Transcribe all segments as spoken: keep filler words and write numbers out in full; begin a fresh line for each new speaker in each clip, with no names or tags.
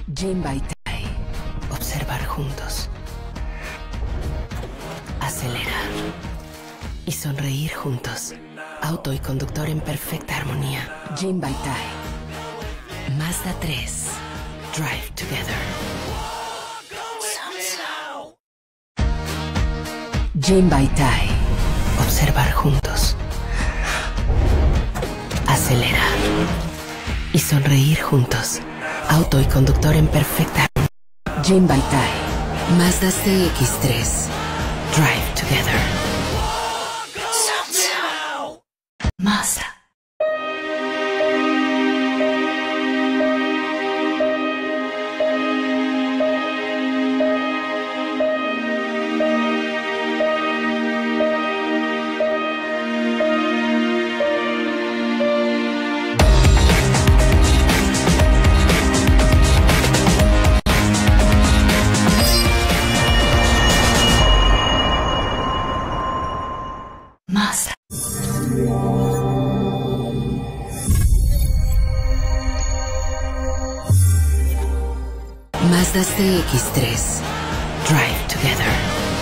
Jim Baitai. Observar juntos. Acelerar. Y sonreír juntos. Auto y conductor en perfecta armonía. Jim Baitai. Mazda tres. Drive together. Jim Baitai. Observar juntos. Acelerar. Y sonreír juntos. Auto y conductor en perfecta armonía. Jim Baitai. Mazda C X tres. Drive together. Mazda. Mazda. Mazda C X tres. Drive together.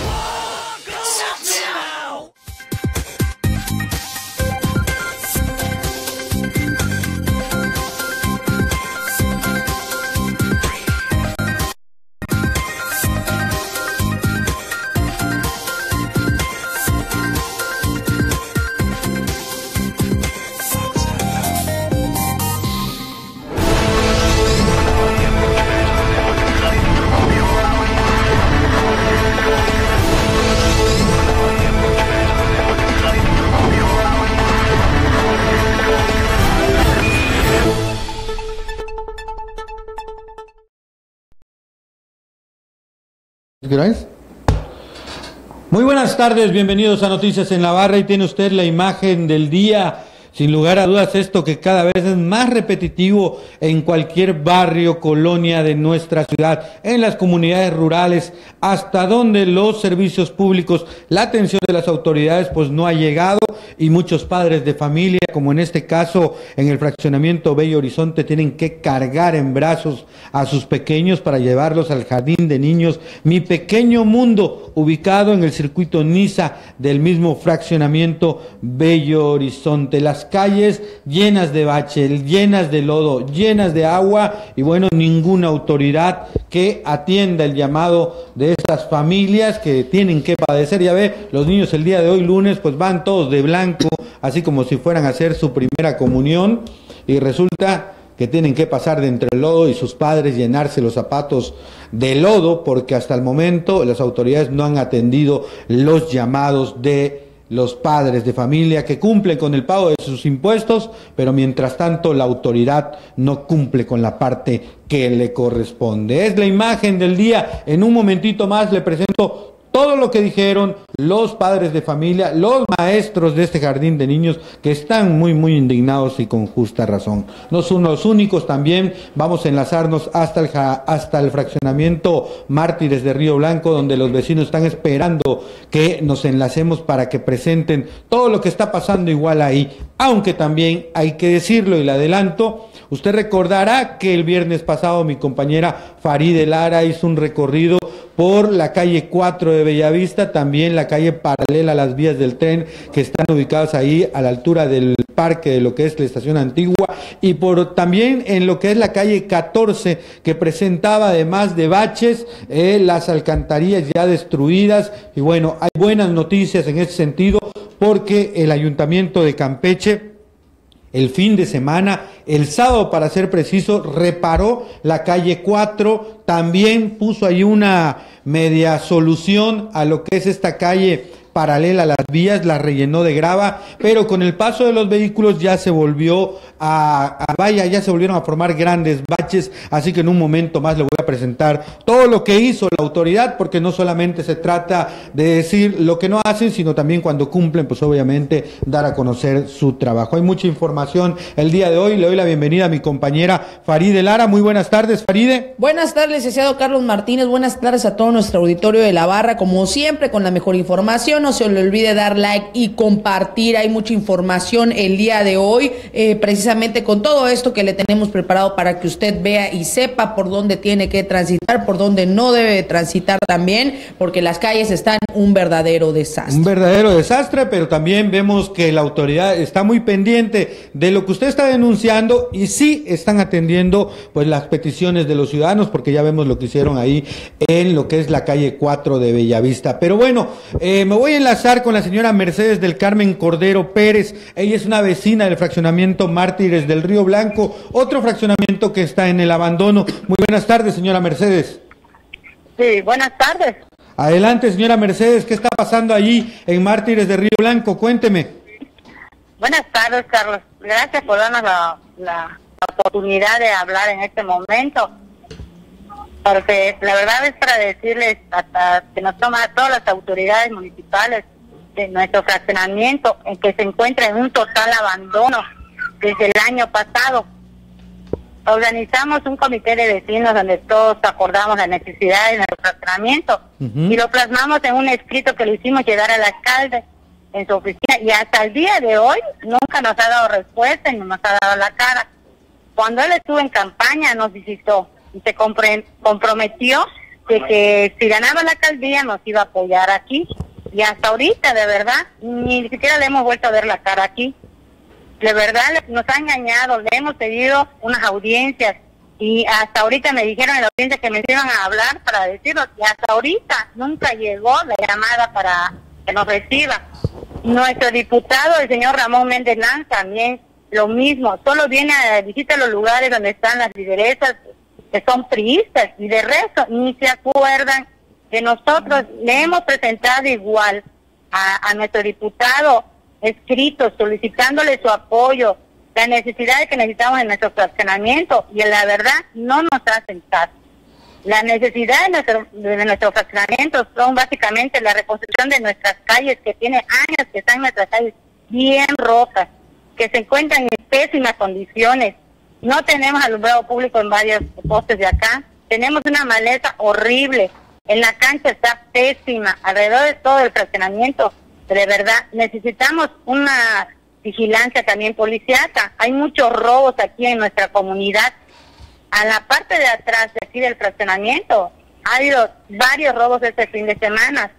Muy buenas tardes, bienvenidos a Noticias en la Barra y tiene usted la imagen del día. Sin lugar a dudas, esto que cada vez es más repetitivo en cualquier barrio, colonia de nuestra ciudad, en las comunidades rurales, hasta donde los servicios públicos, la atención de las autoridades pues no ha llegado y muchos padres de familia, como en este caso en el fraccionamiento Bello Horizonte, tienen que cargar en brazos a sus pequeños para llevarlos al jardín de niños Mi Pequeño Mundo, ubicado en el circuito Niza del mismo fraccionamiento Bello Horizonte. Las calles llenas de bache, llenas de lodo, llenas de agua y bueno, ninguna autoridad que atienda el llamado de estas familias que tienen que padecer. Ya ve, los niños el día de hoy, lunes, pues van todos de blanco, así como si fueran a hacer su primera comunión y resulta que tienen que pasar de entre el lodo y sus padres llenarse los zapatos de lodo porque hasta el momento las autoridades no han atendido los llamados de los padres de familia que cumplen con el pago de sus impuestos, pero mientras tanto la autoridad no cumple con la parte que le corresponde. Es la imagen del día. En un momentito más le presento todo lo que dijeron los padres de familia, los maestros de este jardín de niños que están muy muy indignados y con justa razón. No son los únicos, también vamos a enlazarnos hasta el, hasta el fraccionamiento Mártires de Río Blanco, donde los vecinos están esperando que nos enlacemos para que presenten todo lo que está pasando igual ahí. Aunque también hay que decirlo y le adelanto, usted recordará que el viernes pasado mi compañera Faride Lara hizo un recorrido por la calle cuatro de Bellavista, también la calle paralela a las vías del tren que están ubicadas ahí a la altura del parque de lo que es la estación antigua y por también en lo que es la calle catorce que presentaba además de baches, eh, las alcantarillas ya destruidas y bueno, hay buenas noticias en ese sentido porque el Ayuntamiento de Campeche el fin de semana, el sábado para ser preciso, reparó la calle cuatro, también puso ahí una media solución a lo que es esta calle paralela a las vías, la rellenó de grava, pero con el paso de los vehículos ya se volvió a, a vaya, ya se volvieron a formar grandes baches, así que en un momento más le voy a presentar todo lo que hizo la autoridad, porque no solamente se trata de decir lo que no hacen, sino también cuando cumplen, pues obviamente dar a conocer su trabajo. Hay mucha información el día de hoy, le doy la bienvenida a mi compañera Faride Lara. Muy buenas tardes, Faride.
Buenas tardes, licenciado Carlos Martínez, buenas tardes a todo nuestro auditorio de La Barra, como siempre con la mejor información. no se le olvide dar like y compartir. Hay mucha información el día de hoy, eh, precisamente con todo esto que le tenemos preparado para que usted vea y sepa por dónde tiene que transitar, por dónde no debe transitar también, porque las calles están un verdadero desastre.
Un verdadero desastre, pero también vemos que la autoridad está muy pendiente de lo que usted está denunciando y sí están atendiendo pues las peticiones de los ciudadanos, porque ya vemos lo que hicieron ahí en lo que es la calle cuatro de Bellavista. Pero bueno, eh, me voy a enlazar con la señora Mercedes del Carmen Cordero Pérez. Ella es una vecina del fraccionamiento Mártires del Río Blanco, otro fraccionamiento que está en el abandono. Muy buenas tardes, señora Mercedes.
Sí, buenas tardes.
Adelante, señora Mercedes, ¿qué está pasando allí en Mártires del Río Blanco? Cuénteme.
Buenas tardes, Carlos. Gracias por darnos la, la oportunidad de hablar en este momento. Porque la verdad es para decirles hasta que nos toma a todas las autoridades municipales de nuestro fraccionamiento, en que se encuentra en un total abandono desde el año pasado. Organizamos un comité de vecinos donde todos acordamos las necesidades de nuestro fraccionamiento uh-huh. y lo plasmamos en un escrito que le hicimos llegar al alcalde en su oficina, y hasta el día de hoy nunca nos ha dado respuesta y no nos ha dado la cara. Cuando él estuvo en campaña nos visitó y se comprometió de que si ganaba la alcaldía nos iba a apoyar aquí, y hasta ahorita de verdad ni siquiera le hemos vuelto a ver la cara aquí. De verdad nos ha engañado, le hemos pedido unas audiencias y hasta ahorita me dijeron en la audiencia que me iban a hablar para decirlo, y hasta ahorita nunca llegó la llamada para que nos reciba. Nuestro diputado, el señor Ramón Méndez Lanz, también lo mismo, solo viene a visitar los lugares donde están las lideresas que son priistas, y de resto ni se acuerdan de nosotros. Le hemos presentado igual a, a nuestro diputado escritos solicitándole su apoyo, la necesidad que necesitamos en nuestro fraccionamiento, y la verdad no nos hacen caso. Las necesidades de nuestro, de nuestro fraccionamiento son básicamente la reconstrucción de nuestras calles, que tiene años que están en nuestras calles bien rotas, que se encuentran en pésimas condiciones. No tenemos alumbrado público en varios postes de acá. Tenemos una maleza horrible. En la cancha está pésima. Alrededor de todo el fraccionamiento, de verdad, necesitamos una vigilancia también policíaca. Hay muchos robos aquí en nuestra comunidad. A la parte de atrás de aquí del fraccionamiento ha habido varios robos este fin de semana.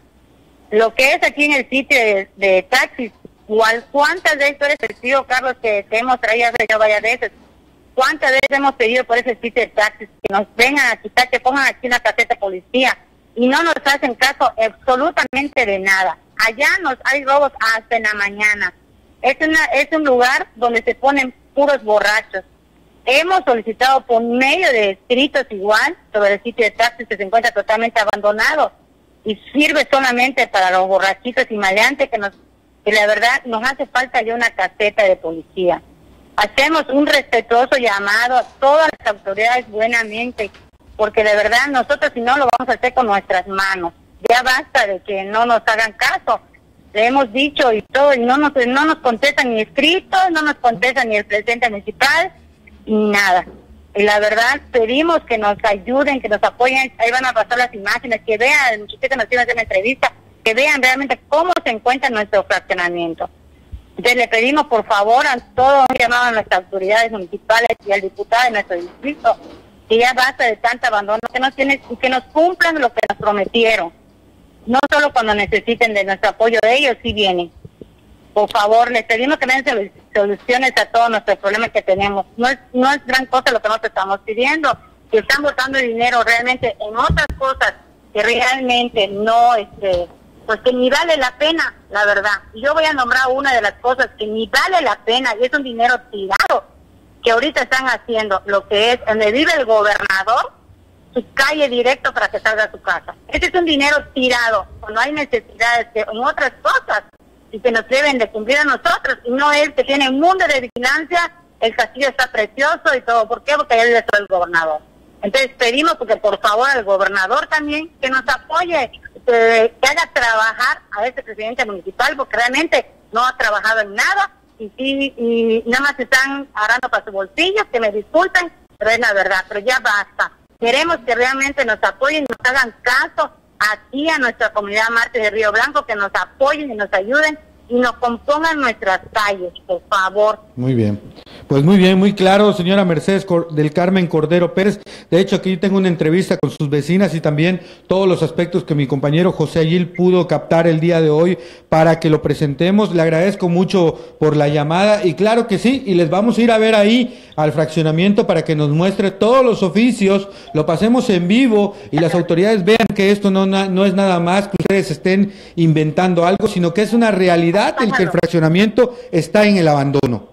Lo que es aquí en el sitio de, de taxis, ¿cuántas veces tú eres testigo, Carlos, que, que hemos traído hace varias veces? ¿Cuántas veces hemos pedido por ese sitio de taxis que nos vengan a quitar, que pongan aquí una caseta de policía, y no nos hacen caso absolutamente de nada? Allá nos hay robos hasta en la mañana. Es una es un lugar donde se ponen puros borrachos. Hemos solicitado por medio de escritos igual sobre el sitio de taxis, que se encuentra totalmente abandonado y sirve solamente para los borrachitos y maleantes, que nos que la verdad nos hace falta ya una caseta de policía. Hacemos un respetuoso llamado a todas las autoridades buenamente, porque de verdad nosotros si no lo vamos a hacer con nuestras manos. Ya basta de que no nos hagan caso. Le hemos dicho y todo, y no nos, no nos contestan ni escritos, no nos contestan ni el presidente municipal, ni nada. Y la verdad pedimos que nos ayuden, que nos apoyen. Ahí van a pasar las imágenes, que vean, el muchacho que nos iba a hacer la entrevista, que vean realmente cómo se encuentra nuestro fraccionamiento. Entonces le pedimos por favor a todos, un llamado a nuestras autoridades municipales y al diputado de nuestro distrito, que ya basta de tanto abandono, que nos tienen, que nos cumplan lo que nos prometieron. No solo cuando necesiten de nuestro apoyo de ellos, sí vienen. Por favor, les pedimos que den soluciones a todos nuestros problemas que tenemos. No es, no es gran cosa lo que nosotros estamos pidiendo, que están botando dinero realmente en otras cosas que realmente no, este, pues que ni vale la pena, la verdad. Y yo voy a nombrar una de las cosas que ni vale la pena, y es un dinero tirado, que ahorita están haciendo, lo que es donde vive el gobernador, su calle directo para que salga a su casa. Ese es un dinero tirado, cuando hay necesidades que, en otras cosas, y que nos deben de cumplir a nosotros, y no él, que tiene un mundo de vigilancia. El castillo está precioso y todo. ¿Por qué? Porque él es el gobernador. Entonces pedimos porque por favor al gobernador también que nos apoye, que, que haga trabajar a este presidente municipal, porque realmente no ha trabajado en nada, y sí, y nada más están agarrando para su bolsillo, que me disculpen, pero es la verdad. Pero ya basta. Queremos que realmente nos apoyen, nos hagan caso, aquí a nuestra comunidad Mártir de Río Blanco, que nos apoyen y nos ayuden y nos compongan nuestras calles, por favor.
Muy bien. Pues muy bien, muy claro, señora Mercedes del Carmen Cordero Pérez. De hecho, aquí tengo una entrevista con sus vecinas y también todos los aspectos que mi compañero José Ayil pudo captar el día de hoy para que lo presentemos. Le agradezco mucho por la llamada y claro que sí, y les vamos a ir a ver ahí al fraccionamiento para que nos muestre todos los oficios, lo pasemos en vivo y las autoridades vean que esto no, no es nada más que ustedes estén inventando algo, sino que es una realidad en que el fraccionamiento está en el abandono.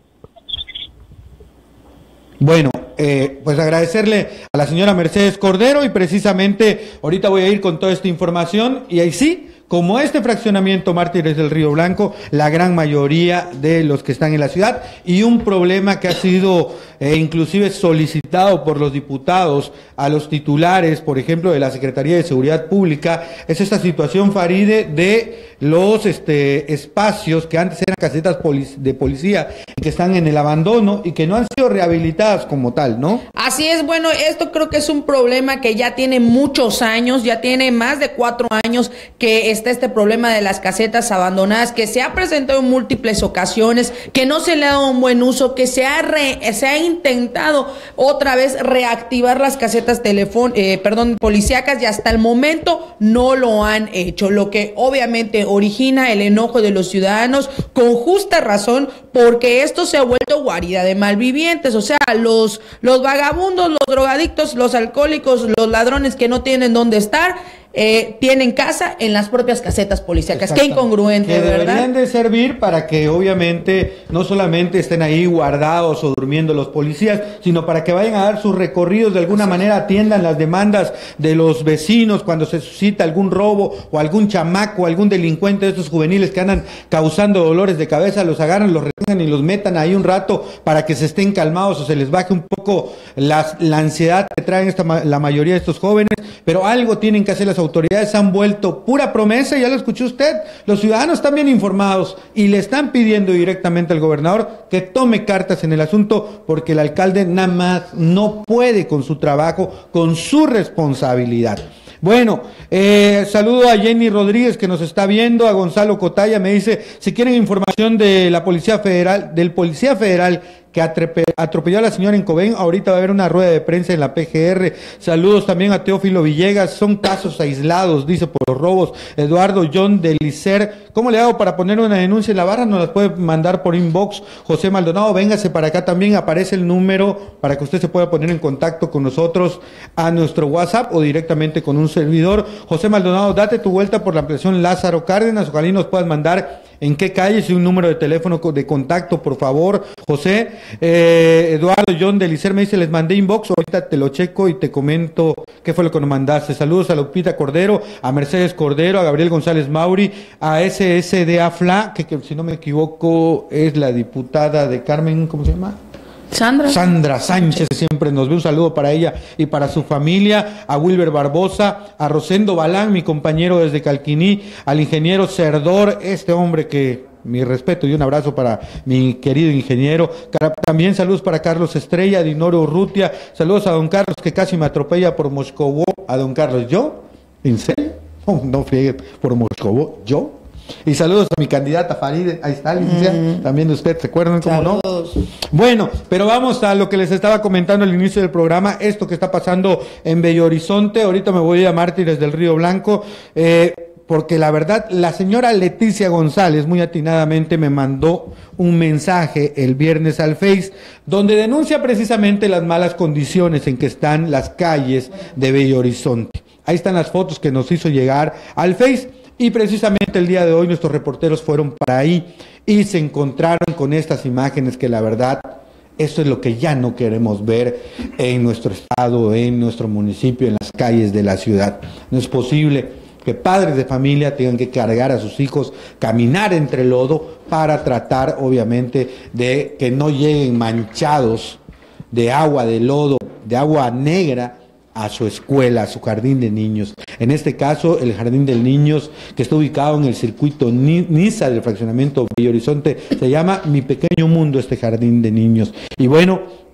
Bueno, eh, pues agradecerle a la señora Mercedes Cordero y precisamente ahorita voy a ir con toda esta información y ahí sí, como este fraccionamiento Mártires del Río Blanco, la gran mayoría de los que están en la ciudad y un problema que ha sido eh, inclusive solicitado por los diputados a los titulares, por ejemplo, de la Secretaría de Seguridad Pública, es esta situación, Faride, de los este, espacios que antes eran casetas de policía y que están en el abandono y que no han sido rehabilitadas como tal, ¿no?
Así es, bueno, esto creo que es un problema que ya tiene muchos años, ya tiene más de cuatro años que está este problema de las casetas abandonadas, que se ha presentado en múltiples ocasiones, que no se le ha dado un buen uso, que se ha, re, se ha intentado otra vez reactivar las casetas telefón, eh, perdón, policíacas y hasta el momento no lo han hecho, lo que obviamente origina el enojo de los ciudadanos con justa razón, porque esto se ha vuelto guarida de malvivientes, o sea, los, los vagabundos, los drogadictos, los alcohólicos, los ladrones que no tienen dónde estar, Eh, tienen casa en las propias casetas policíacas. Qué incongruente,
que
¿verdad?
Deberían de servir para que obviamente no solamente estén ahí guardados o durmiendo los policías, sino para que vayan a dar sus recorridos, de alguna manera atiendan las demandas de los vecinos cuando se suscita algún robo o algún chamaco, algún delincuente de estos juveniles que andan causando dolores de cabeza, los agarran, los retengan y los metan ahí un rato para que se estén calmados o se les baje un poco la, la ansiedad que traen esta, la mayoría de estos jóvenes, pero algo tienen que hacer las autoridades. Han vuelto pura promesa, ya lo escuchó usted, los ciudadanos están bien informados y le están pidiendo directamente al gobernador que tome cartas en el asunto porque el alcalde nada más no puede con su trabajo, con su responsabilidad. Bueno, eh, saludo a Jenny Rodríguez que nos está viendo, a Gonzalo Cotaya, me dice, si quieren información de la Policía Federal, del Policía Federal que atropelló a la señora en Cobén, ahorita va a haber una rueda de prensa en la P G R. Saludos también a Teófilo Villegas, son casos aislados, dice, por los robos. Eduardo John de Licer, ¿cómo le hago para poner una denuncia en la barra? Nos las puede mandar por inbox. José Maldonado, véngase para acá también, aparece el número para que usted se pueda poner en contacto con nosotros a nuestro WhatsApp o directamente con un servidor. José Maldonado, date tu vuelta por la ampliación Lázaro Cárdenas, ojalá y nos puedas mandar en qué calles y un número de teléfono de contacto, por favor, José. Eh, Eduardo John de Licer me dice, les mandé inbox, ahorita te lo checo y te comento qué fue lo que nos mandaste. Saludos a Lupita Cordero, a Mercedes Cordero, a Gabriel González Mauri, a S S D A Fla, que, que si no me equivoco es la diputada de Carmen, ¿cómo se llama?
Sandra.
Sandra Sánchez, siempre nos ve, un saludo para ella y para su familia, a Wilber Barbosa, a Rosendo Balán, mi compañero desde Calquiní, al ingeniero Cerdor, este hombre que, mi respeto y un abrazo para mi querido ingeniero, también saludos para Carlos Estrella, Dinoro Urrutia, saludos a don Carlos que casi me atropella por Moscovó, a don Carlos, ¿yo? ¿En serio? No, no friegue, por Moscovó, ¿yo? Y saludos a mi candidata Faride, ahí está, licenciada, mm. también de usted, ¿se acuerdan cómo no? Bueno, pero vamos a lo que les estaba comentando al inicio del programa, esto que está pasando en Bello Horizonte. Ahorita me voy a Mártires del Río Blanco, eh, porque la verdad, la señora Leticia González muy atinadamente me mandó un mensaje el viernes al Face, donde denuncia precisamente las malas condiciones en que están las calles de Bello Horizonte. Ahí están las fotos que nos hizo llegar al Face. Y precisamente el día de hoy nuestros reporteros fueron para ahí y se encontraron con estas imágenes que la verdad, eso es lo que ya no queremos ver en nuestro estado, en nuestro municipio, en las calles de la ciudad. No es posible que padres de familia tengan que cargar a sus hijos, caminar entre lodo para tratar obviamente de que no lleguen manchados de agua, de lodo, de agua negra a su escuela, a su jardín de niños. En este caso, el jardín de niños que está ubicado en el circuito Niza del fraccionamiento Bello Horizonte, se llama Mi Pequeño Mundo este jardín de niños. Y bueno,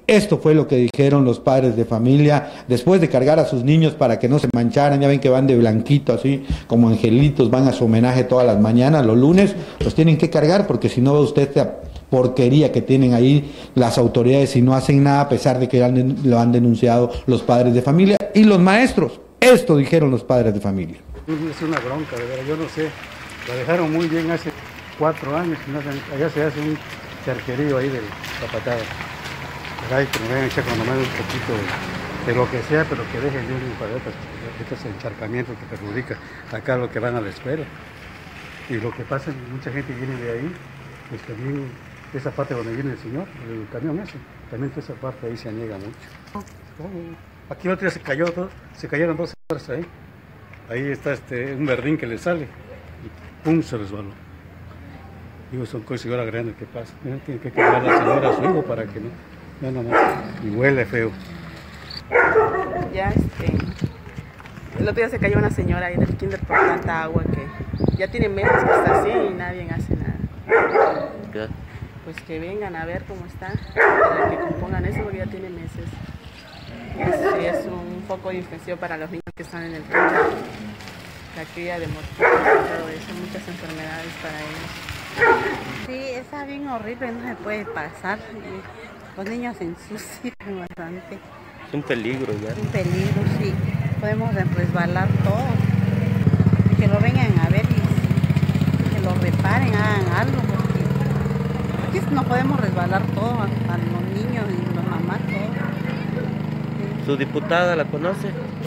Esto fue lo que dijeron los padres de familia después de cargar a sus niños para que no se mancharan. Ya ven que van de blanquito, así como angelitos, van a su homenaje todas las mañanas, los lunes, los tienen que cargar porque si no, usted esta porquería que tienen ahí las autoridades y no hacen nada a pesar de que lo han denunciado los padres de familia y los maestros. Esto dijeron los padres de familia.
Es una bronca, de verdad, yo no sé. La dejaron muy bien hace cuatro años, allá se hace un charquerío ahí de zapatada. Ay, que me vayan a echar cuando menos un poquito de, de lo que sea, pero que dejen de un paletas, estos encharcamientos que perjudican acá a los que van a la escuela. Y lo que pasa es que mucha gente viene de ahí, pues también esa parte donde viene el señor, el camión ese, también toda esa parte ahí se aniega mucho. Aquí el otro día se cayó, se cayeron dos horas ahí. Ahí está este, un verdín que le sale y pum, se resbaló. Digo, son cosas ahora grandes que pasan. Tiene que quedar la señora a su hijo para que no. No, no, no. Y huele feo.
Ya, este. El otro día se cayó una señora ahí del kinder por tanta agua que ya tiene meses que está así y nadie hace nada. ¿Qué? Pues que vengan a ver cómo está, para que compongan eso porque ya tiene meses. Es, es un foco de infección para los niños que están en el kinder. La cría de mosquitos y todo eso, muchas enfermedades para ellos.
Sí, está bien horrible, no se puede pasar. Los niños se ensucian bastante.
Es un peligro ya.
Un peligro, sí. Podemos resbalar todo. Y que lo vengan a ver y que lo reparen, hagan algo, porque aquí no podemos resbalar todo, a, a los niños y los mamás, todo. Sí.
¿Su diputada la conoce?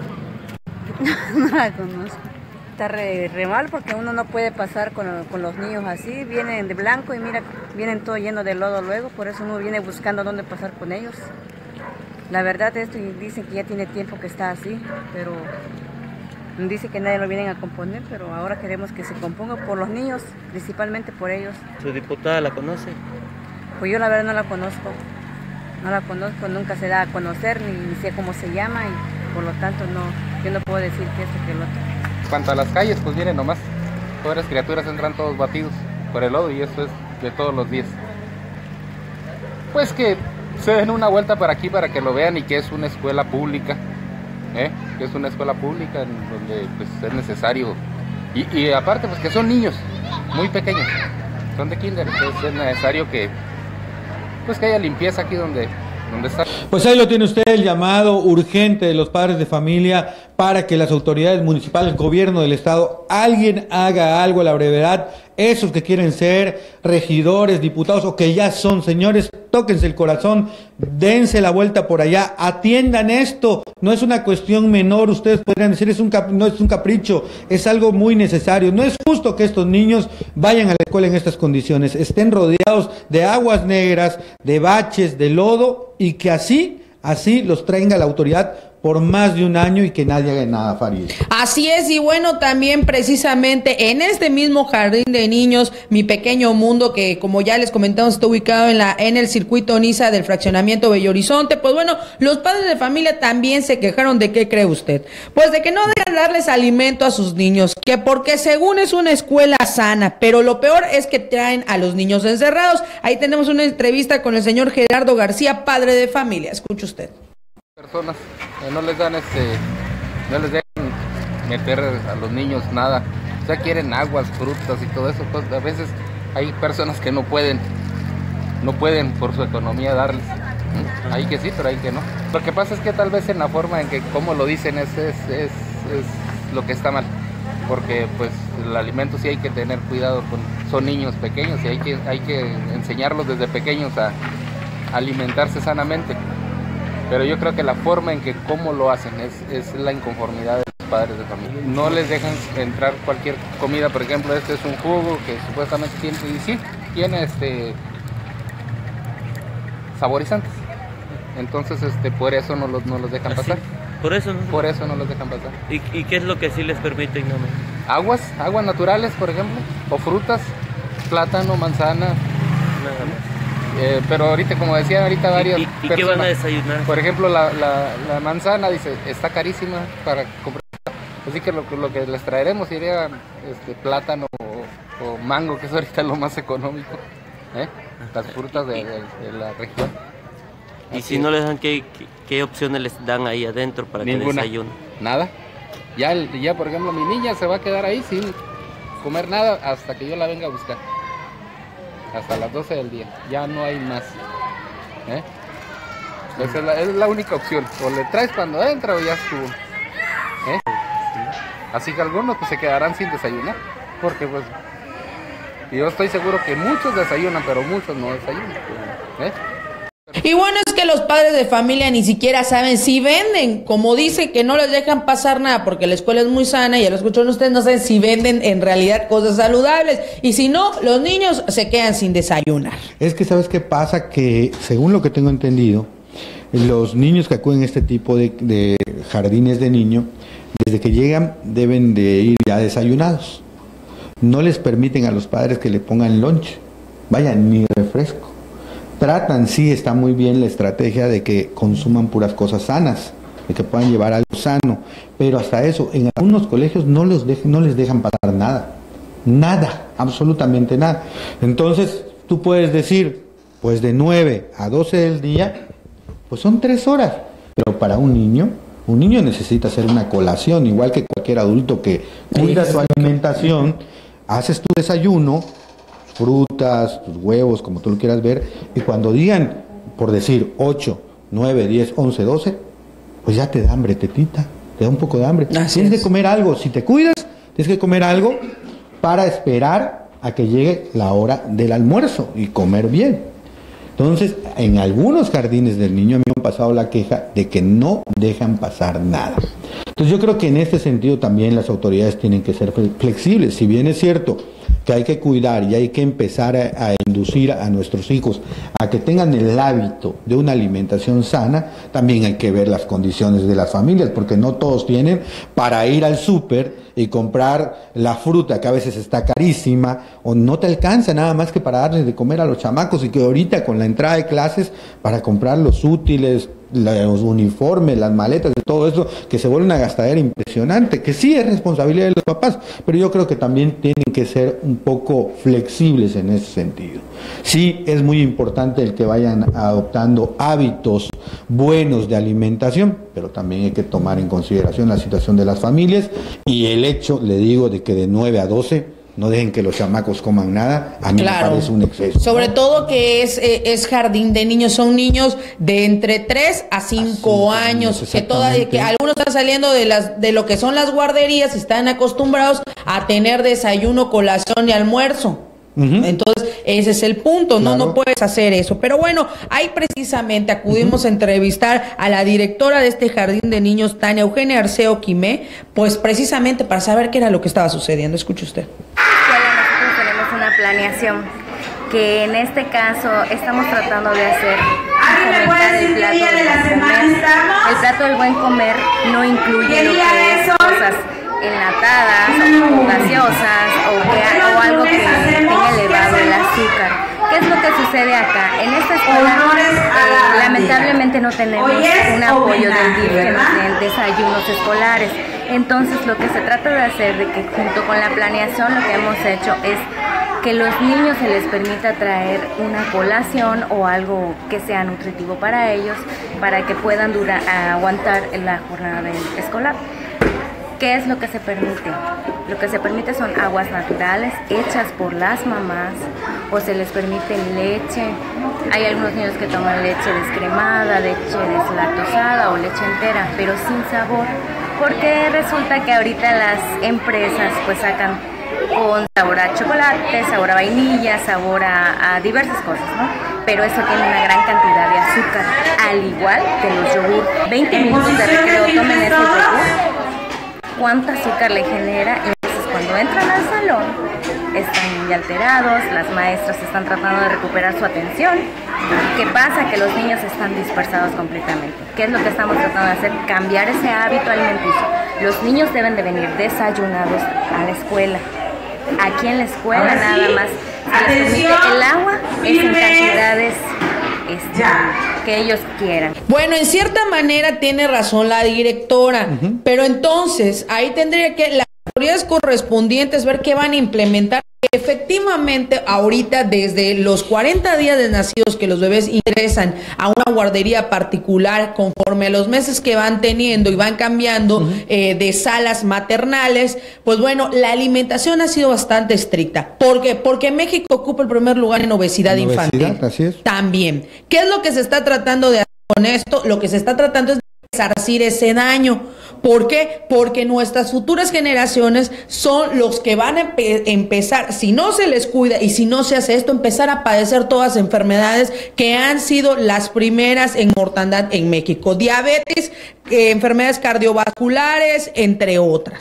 No la conozco. Está re, re mal porque uno no puede pasar con, con los niños así, vienen de blanco y mira, vienen todo lleno de lodo luego, por eso uno viene buscando dónde pasar con ellos. La verdad esto dicen que ya tiene tiempo que está así, pero dice que nadie lo vienen a componer, pero ahora queremos que se componga por los niños, principalmente por ellos.
¿Su diputada la conoce?
Pues yo la verdad no la conozco, no la conozco, nunca se da a conocer, ni, ni sé cómo se llama y por lo tanto no, yo no puedo decir que esto que el otro.
En cuanto a las calles, pues miren nomás, pobres criaturas entran todos batidos por el lodo y esto es de todos los días. Pues que se den una vuelta para aquí para que lo vean y que es una escuela pública, ¿eh? que es una escuela pública en donde pues, es necesario, y, y aparte pues que son niños muy pequeños, son de kinder, entonces es necesario que, pues, que haya limpieza aquí donde...
Pues ahí lo tiene usted, el llamado urgente de los padres de familia para que las autoridades municipales, el gobierno del estado, alguien haga algo a la brevedad. Esos que quieren ser regidores, diputados o que ya son, señores, tóquense el corazón, dense la vuelta por allá, atiendan esto. No es una cuestión menor, ustedes podrían decir, es un cap- no es un capricho, es algo muy necesario. No es justo que estos niños vayan a la escuela en estas condiciones, estén rodeados de aguas negras, de baches, de lodo, y que así, así los traiga la autoridad por más de un año y que nadie haga nada, Farid.
Así es, y bueno, también precisamente en este mismo jardín de niños, Mi Pequeño Mundo, que como ya les comentamos está ubicado en la en el circuito Niza del fraccionamiento Bello Horizonte, pues bueno, los padres de familia también se quejaron de qué cree usted, pues de que no dejan darles alimento a sus niños, que porque según es una escuela sana, pero lo peor es que traen a los niños encerrados. Ahí tenemos una entrevista con el señor Gerardo García, padre de familia, escuche usted.
Personas eh, no les dan este, no les dejan meter a los niños nada, o sea, quieren aguas, frutas y todo eso, pues a veces hay personas que no pueden, no pueden por su economía darles, ¿Mm? Hay que sí, pero hay que no. Lo que pasa es que tal vez en la forma en que como lo dicen es, es, es, es lo que está mal, porque pues el alimento sí hay que tener cuidado, con, son niños pequeños y hay que, hay que enseñarlos desde pequeños a, a alimentarse sanamente. Pero yo creo que la forma en que cómo lo hacen es, es la inconformidad de los padres de familia. No les dejan entrar cualquier comida, por ejemplo, este es un jugo que supuestamente tiene, y sí, tiene este saborizantes. Entonces, este, por eso no los, no los dejan pasar.
Por eso no.
Por eso no los dejan pasar.
¿Y, y qué es lo que sí les permiten? No me...
Aguas, aguas naturales, por ejemplo, o frutas, plátano, manzana.
Nada más.
Eh, pero ahorita, como decían ahorita varias
¿Y, y, y
personas,
qué van a desayunar?
Por ejemplo, la, la, la manzana, dice, está carísima para comprar. Así que lo, lo que les traeremos sería este, plátano o, o mango, que es ahorita lo más económico, ¿eh? Las frutas de, de, de la región.
Y
Así
si
es.
no les dan, ¿qué, qué, qué opciones les dan ahí adentro para
Ninguna.
que desayunen?
Nada. Ya, el- ya, por ejemplo, mi niña se va a quedar ahí sin comer nada hasta que yo la venga a buscar. Hasta las doce del día. Ya no hay más. ¿Eh? Esa es la, es la única opción. O le traes cuando entra o ya estuvo. ¿Eh? Así que algunos pues se quedarán sin desayunar. Porque pues yo estoy seguro que muchos desayunan, pero muchos no desayunan. ¿Eh?
Y bueno, es que los padres de familia ni siquiera saben si venden, como dice que no les dejan pasar nada porque la escuela es muy sana, y ya lo escucharon ustedes, no saben si venden en realidad cosas saludables, y si no, los niños se quedan sin desayunar.
Es que ¿sabes qué pasa? Que según lo que tengo entendido, los niños que acuden a este tipo de, de jardines de niños, desde que llegan deben de ir ya desayunados. No les permiten a los padres que le pongan lunch, vaya, ni refresco. Tratan, sí, está muy bien la estrategia de que consuman puras cosas sanas, de que puedan llevar algo sano, pero hasta eso, en algunos colegios no, los de, no les dejan pasar nada, nada, absolutamente nada. Entonces, tú puedes decir, pues de nueve a doce del día, pues son tres horas, pero para un niño, un niño necesita hacer una colación, igual que cualquier adulto que cuida su alimentación, haces tu desayuno, frutas, tus huevos, como tú lo quieras ver, y cuando digan, por decir, ocho, nueve, diez, once, doce, pues ya te da hambre, tetita, te da un poco de hambre.
Así
tienes
es.
que comer algo, si te cuidas, tienes que comer algo para esperar a que llegue la hora del almuerzo y comer bien. Entonces, en algunos jardines del niño a mí me han pasado la queja de que no dejan pasar nada. Entonces yo creo que en este sentido también las autoridades tienen que ser flexibles. Si bien es cierto que hay que cuidar y hay que empezar a, a inducir a nuestros hijos a que tengan el hábito de una alimentación sana, también hay que ver las condiciones de las familias, porque no todos tienen para ir al súper y comprar la fruta que a veces está carísima, o no te alcanza nada más que para darles de comer a los chamacos, y que ahorita con la entrada de clases, para comprar los útiles, los uniformes, las maletas, de todo eso, que se vuelve una gastadera impresionante, que sí es responsabilidad de los papás, pero yo creo que también tienen que ser un poco flexibles en ese sentido. Sí es muy importante el que vayan adoptando hábitos buenos de alimentación, pero también hay que tomar en consideración la situación de las familias y el hecho, le digo, de que de nueve a doce no dejen que los chamacos coman nada, a mí
Claro.
me parece un exceso.
Sobre
¿no?
todo que es, eh, es jardín de niños, son niños de entre tres a cinco
cinco
años,
años,
que toda, que
exactamente.
algunos están saliendo de las de lo que son las guarderías y están acostumbrados a tener desayuno, colación y almuerzo.
Ujú.
Entonces, ese es el punto, no,
Claro.
no puedes hacer eso. Pero bueno, ahí precisamente acudimos a entrevistar a la directora de este jardín de niños, Tania Eugenia Arceo Quimé, pues precisamente para saber qué era lo que estaba sucediendo. Escuche usted.
Nosotros tenemos una planeación que en este caso estamos tratando de hacer fomentar el plato del buen comer. El plato del buen comer no incluye lo que es cosas enlatadas o gaseosas o, que, o algo que tenga elevado el azúcar. ¿Qué es lo que sucede acá? En esta escuela eh, lamentablemente no tenemos un apoyo del D I F que nos den desayunos escolares. Entonces lo que se trata de hacer, de que junto con la planeación lo que hemos hecho es que los niños se les permita traer una colación o algo que sea nutritivo para ellos, para que puedan durar, aguantar la jornada escolar. ¿Qué es lo que se permite? Lo que se permite son aguas naturales hechas por las mamás, o se les permite leche. Hay algunos niños que toman leche descremada, leche deslactosada o leche entera, pero sin sabor, porque resulta que ahorita las empresas pues sacan con sabor a chocolate, sabor a vainilla, sabor a, a diversas cosas, ¿no? Pero eso tiene una gran cantidad de azúcar, al igual que los yogur. veinte minutos de recreo, tomen este yogur. ¿Cuánto azúcar le genera? Y entonces cuando entran al salón están muy alterados, las maestras están tratando de recuperar su atención. ¿Qué pasa? Que los niños están dispersados completamente. ¿Qué es lo que estamos tratando de hacer? Cambiar ese hábito alimenticio. Los niños deben de venir desayunados a la escuela. Aquí en la escuela nada más se les permite el agua es en cantidades este, que ellos quieran.
Bueno, en cierta manera tiene razón la directora, uh-huh. pero entonces ahí tendría que las autoridades correspondientes ver qué van a implementar Efectivamente, ahorita desde los cuarenta días de nacidos que los bebés ingresan a una guardería particular, conforme a los meses que van teniendo y van cambiando uh-huh. eh, de salas maternales, pues bueno, la alimentación ha sido bastante estricta. ¿Por qué? Porque México ocupa el primer lugar en obesidad, en obesidad infantil. Así es. También. ¿Qué es lo que se está tratando de hacer con esto? Lo que se está tratando es de resarcir ese daño. ¿Por qué? Porque nuestras futuras generaciones son los que van a empe- empezar, si no se les cuida y si no se hace esto, empezar a padecer todas las enfermedades que han sido las primeras en mortandad en México. Diabetes, eh, enfermedades cardiovasculares, entre otras.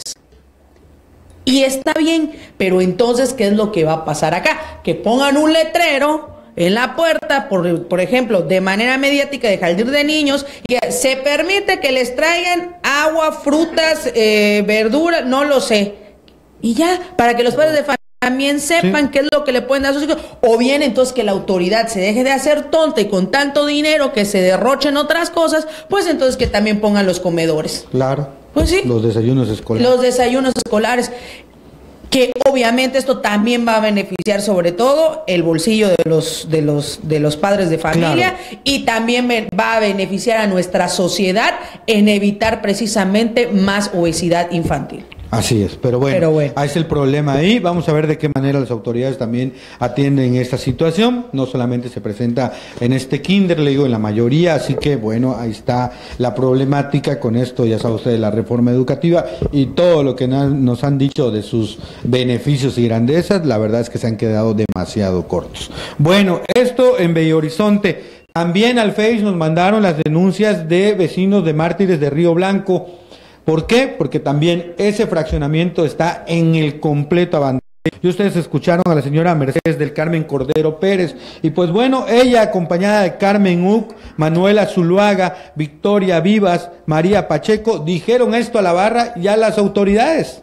Y está bien, pero entonces, ¿qué es lo que va a pasar acá? Que pongan un letrero en la puerta, por, por ejemplo, de manera mediática de jardín de niños, y se permite que les traigan agua, frutas, eh, verduras, no lo sé. Y ya, para que los padres de familia también sepan sí. qué es lo que le pueden dar a sus hijos. O bien, entonces, que la autoridad se deje de hacer tonta y con tanto dinero que se derroche en otras cosas, pues entonces que también pongan los comedores.
Claro.
Pues sí.
Los desayunos escolares.
Los desayunos escolares. Que obviamente esto también va a beneficiar sobre todo el bolsillo de los de los de los padres de familia, claro. y también va a beneficiar a nuestra sociedad en evitar precisamente más obesidad infantil.
Así es, pero bueno, pero bueno, ahí es el problema ahí. Vamos a ver de qué manera las autoridades también atienden esta situación. No solamente se presenta en este kinder, le digo, en la mayoría, así que bueno, ahí está la problemática con esto, ya sabe usted, de la reforma educativa y todo lo que nos han dicho de sus beneficios y grandezas, la verdad es que se han quedado demasiado cortos. Bueno, esto en Bello Horizonte. También al Face nos mandaron las denuncias de vecinos de Mártires de Río Blanco. ¿Por qué? Porque también ese fraccionamiento está en el completo abandono. Y ustedes escucharon a la señora Mercedes del Carmen Cordero Pérez. Y pues bueno, ella acompañada de Carmen Uc, Manuela Zuluaga, Victoria Vivas, María Pacheco, dijeron esto a la barra y a las autoridades.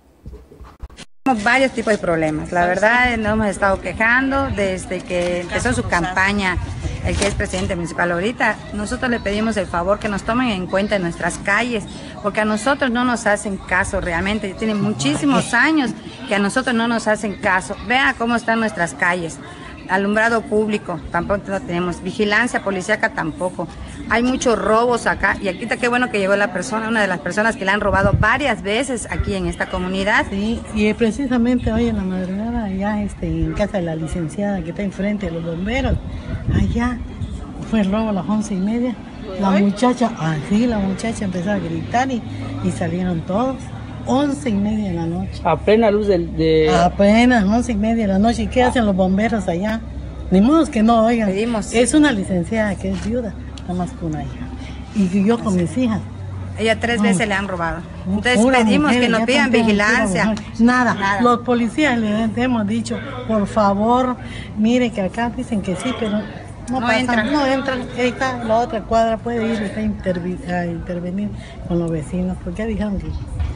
Tenemos varios tipos de problemas. La verdad, nos hemos estado quejando desde que empezó su campaña el que es presidente municipal ahorita. Nosotros le pedimos el favor que nos tomen en cuenta en nuestras calles, porque a nosotros no nos hacen caso realmente. Tienen muchísimos años que a nosotros no nos hacen caso. Vea cómo están nuestras calles. Alumbrado público, tampoco no tenemos. Vigilancia policíaca tampoco. Hay muchos robos acá. Y aquí está qué bueno que llegó la persona, una de las personas que le han robado varias veces aquí en esta comunidad.
Sí, y precisamente hoy en la madrugada, allá este, en casa de la licenciada que está enfrente de los bomberos, allá fue el robo a las once y media. La muchacha, ah, sí, la muchacha empezó a gritar y, y salieron todos. Once y media de la noche.
A plena luz del... De...
Apenas, once y media de la noche. ¿Y qué hacen los bomberos allá? Ni modo que no oigan. Pedimos. Es una licenciada que es viuda, nada más que una hija. Y yo con mis hijas.
Ella tres veces le han robado. Entonces pedimos mujer, que nos pidan vigilancia.
Nada. Nada, los policías les hemos dicho, por favor, mire que acá dicen que sí, pero no, no pasan, entran. No entran. Ahí está, la otra cuadra puede ir a, intervi- a intervenir con los vecinos, porque ya dijeron que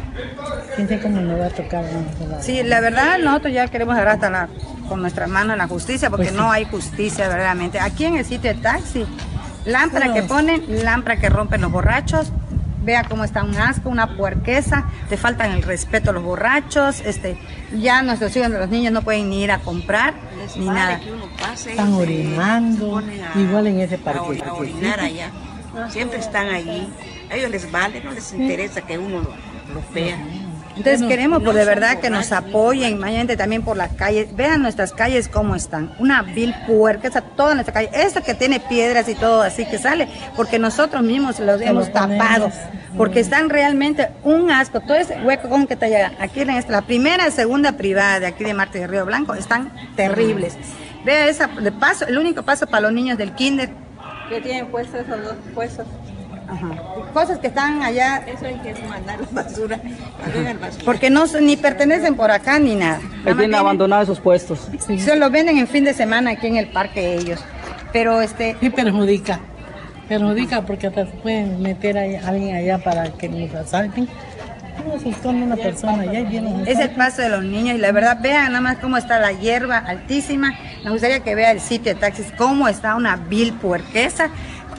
quién sabe cómo nos va a tocar. ¿No?
Sí, la verdad nosotros ya queremos agarrar hasta la, con nuestras manos la justicia, porque pues sí. No hay justicia verdaderamente. Aquí en el sitio de taxi, lámpara no. que ponen, lámpara que rompen los borrachos. Vea cómo está un asco, una puerqueza, te faltan el respeto a los borrachos, este, ya nuestros hijos, los niños no pueden ni ir a comprar, les ni vale nada.
Que uno pase, están orinando, a, igual en ese parque.
A orinar allá, siempre están allí, a ellos les vale, no les interesa que uno lo, lo vea.
Entonces no, queremos no por de verdad que nos apoyen, mañana también por las calles, vean nuestras calles cómo están, una vil puerqueza, toda nuestra calle, esta que tiene piedras y todo así que sale, porque nosotros mismos los Se hemos tapado, porque están realmente un asco, todo ese hueco con que está allá, aquí en esta, la primera y segunda privada de aquí de Mártires de Río Blanco, están terribles. Vea esa, de paso, el único paso para los niños del kinder.
Que tienen puestos esos dos puestos.
Ajá. Cosas que están allá.
Eso hay que mandar basura, basura.
Porque no ni pertenecen por acá ni nada.
Ahí tienen abandonados esos puestos.
Sí. Se los venden en fin de semana aquí en el parque ellos. Pero este.
Sí, perjudica. Perjudica porque hasta se pueden meter a alguien allá para que nos asalten. No, se esconde una persona allá y vienen.
Es el paso de los niños y la verdad, vean nada más cómo está la hierba altísima. Me gustaría que vea el sitio de taxis, cómo está una vil puerqueza.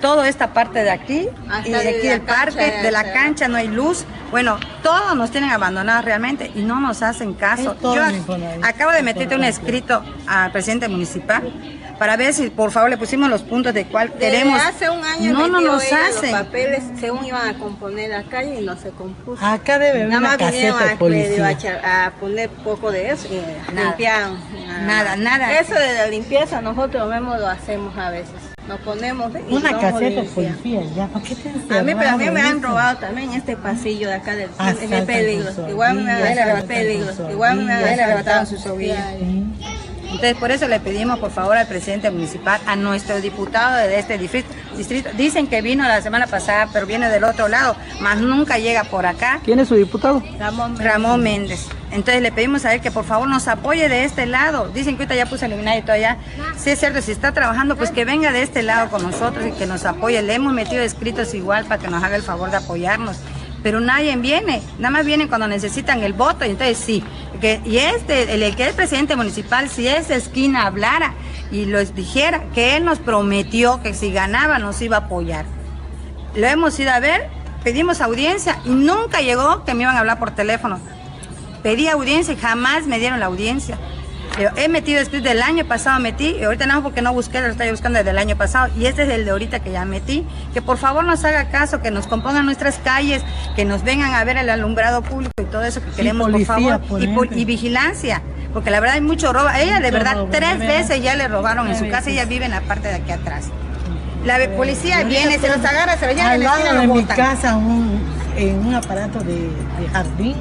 toda esta parte de aquí,
Hasta
y de
de
aquí
la
del parque,
cancha,
de la
hasta-
cancha no hay luz. Bueno, todos nos tienen abandonados realmente y no nos hacen caso.
Es todo
Yo
la información.
acabo de meterle un escrito al presidente municipal para ver si por favor le pusimos los puntos de cuál
Desde
queremos.
hace un año
no no
metió
nos
ella
hacen.
los papeles según iban a componer la calle y no se compuso.
Acá debe haber
Nada
una
más vinieron
caseta de
a, medio
policía.
a, echar- a poner poco de eso y
Nada.
limpiaron.
Nada, nada.
Eso de la limpieza nosotros mismos lo hacemos a veces. Nos ponemos y
Una
vamos
caseta de
limpiar.
policía, ya, ¿para qué te
A mí, pero a mí
encerraron
me han
eso?
robado también este pasillo de acá del
Asaltan
es peligro.
con
Igual me han
sordillas,
arrebatado
asaltan
peligro.
con
Igual me han
Ya le arrebataron
arrebatado
su
sus
sobilla.
Sí.
Entonces, por eso le pedimos, por favor, al presidente municipal, a nuestro diputado de este distrito. distrito. Dicen que vino la semana pasada, pero viene del otro lado, más nunca llega por acá.
¿Quién es su diputado?
Ramón, Ramón Méndez. Entonces, le pedimos a él que, por favor, nos apoye de este lado. Dicen que ahorita ya puso el eliminar y todo allá. Sí, es cierto, si está trabajando, pues que venga de este lado con nosotros y que nos apoye. Le hemos metido escritos igual para que nos haga el favor de apoyarnos. Pero nadie viene, nada más vienen cuando necesitan el voto, y entonces sí, que, y este, el, el que es presidente municipal, si esa esquina hablara y lo dijera, que él nos prometió que si ganaba nos iba a apoyar. Lo hemos ido a ver, pedimos audiencia y nunca llegó que me iban a hablar por teléfono. Pedí audiencia y jamás me dieron la audiencia. Yo he metido escrito del año pasado, metí, y ahorita no, porque no busqué, lo estoy buscando desde el año pasado, y este es el de ahorita que ya metí, que por favor nos haga caso, que nos compongan nuestras calles, que nos vengan a ver el alumbrado público y todo eso que queremos,
policía,
por favor, y, pol- y vigilancia, porque la verdad hay mucho robo. A ella de
Mucho
verdad
robo,
tres
de veras.
veces ya le robaron en su casa, ella vive en la parte de aquí atrás. La ve- policía viene, se los agarra, se los lleva
Al
en la esquina
lado
y
de
lo
mi
botan.
casa, un, en un aparato de, de jardín,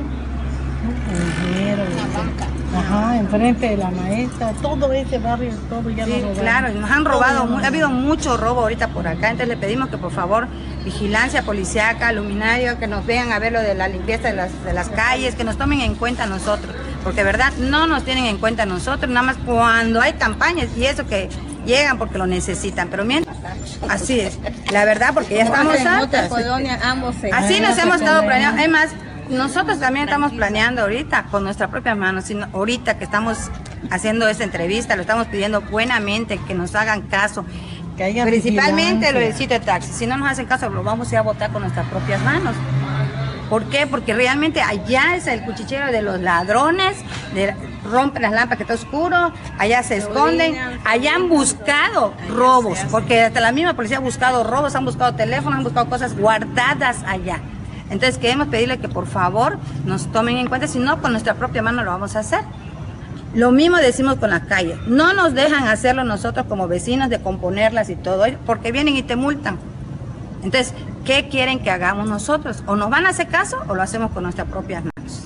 un ingeniero, ajá, enfrente de la maestra, todo ese barrio, todo ya
Sí,
lo robaron.
claro, y nos han
Todo
robado,
ya
mu-
lo
ha habido mucho robo ahorita por acá, entonces le pedimos que por favor vigilancia policíaca, luminario, que nos vean a ver lo de la limpieza de las, de las calles, que nos tomen en cuenta a nosotros, porque de verdad no nos tienen en cuenta a nosotros, nada más cuando hay campañas y eso que llegan porque lo necesitan, pero mientras, así es, la verdad, porque ya estamos
En otra
hartas.
colonia ambos se
Así nos hemos estado
planeando.
planeando. Además, nosotros también estamos planeando ahorita con nuestra propia mano, sino ahorita que estamos haciendo esta entrevista, lo estamos pidiendo buenamente que nos hagan caso.
Que haya
Principalmente lo del
vigilancia.
sitio de taxi. Si no nos hacen caso, lo vamos a ir a votar con nuestras propias manos. ¿Por qué? Porque realmente allá es el cuchichero de los ladrones, de, rompen las lámparas que está oscuro, allá se esconden, allá han buscado robos, porque hasta la misma policía ha buscado robos, han buscado teléfonos, han buscado cosas guardadas allá. Entonces queremos pedirle que por favor nos tomen en cuenta, si no con nuestra propia mano lo vamos a hacer. Lo mismo decimos con la calle, no nos dejan hacerlo nosotros como vecinos de componerlas y todo, porque vienen y te multan. Entonces, ¿qué quieren que hagamos nosotros? O nos van a hacer caso o lo hacemos con nuestras propias manos.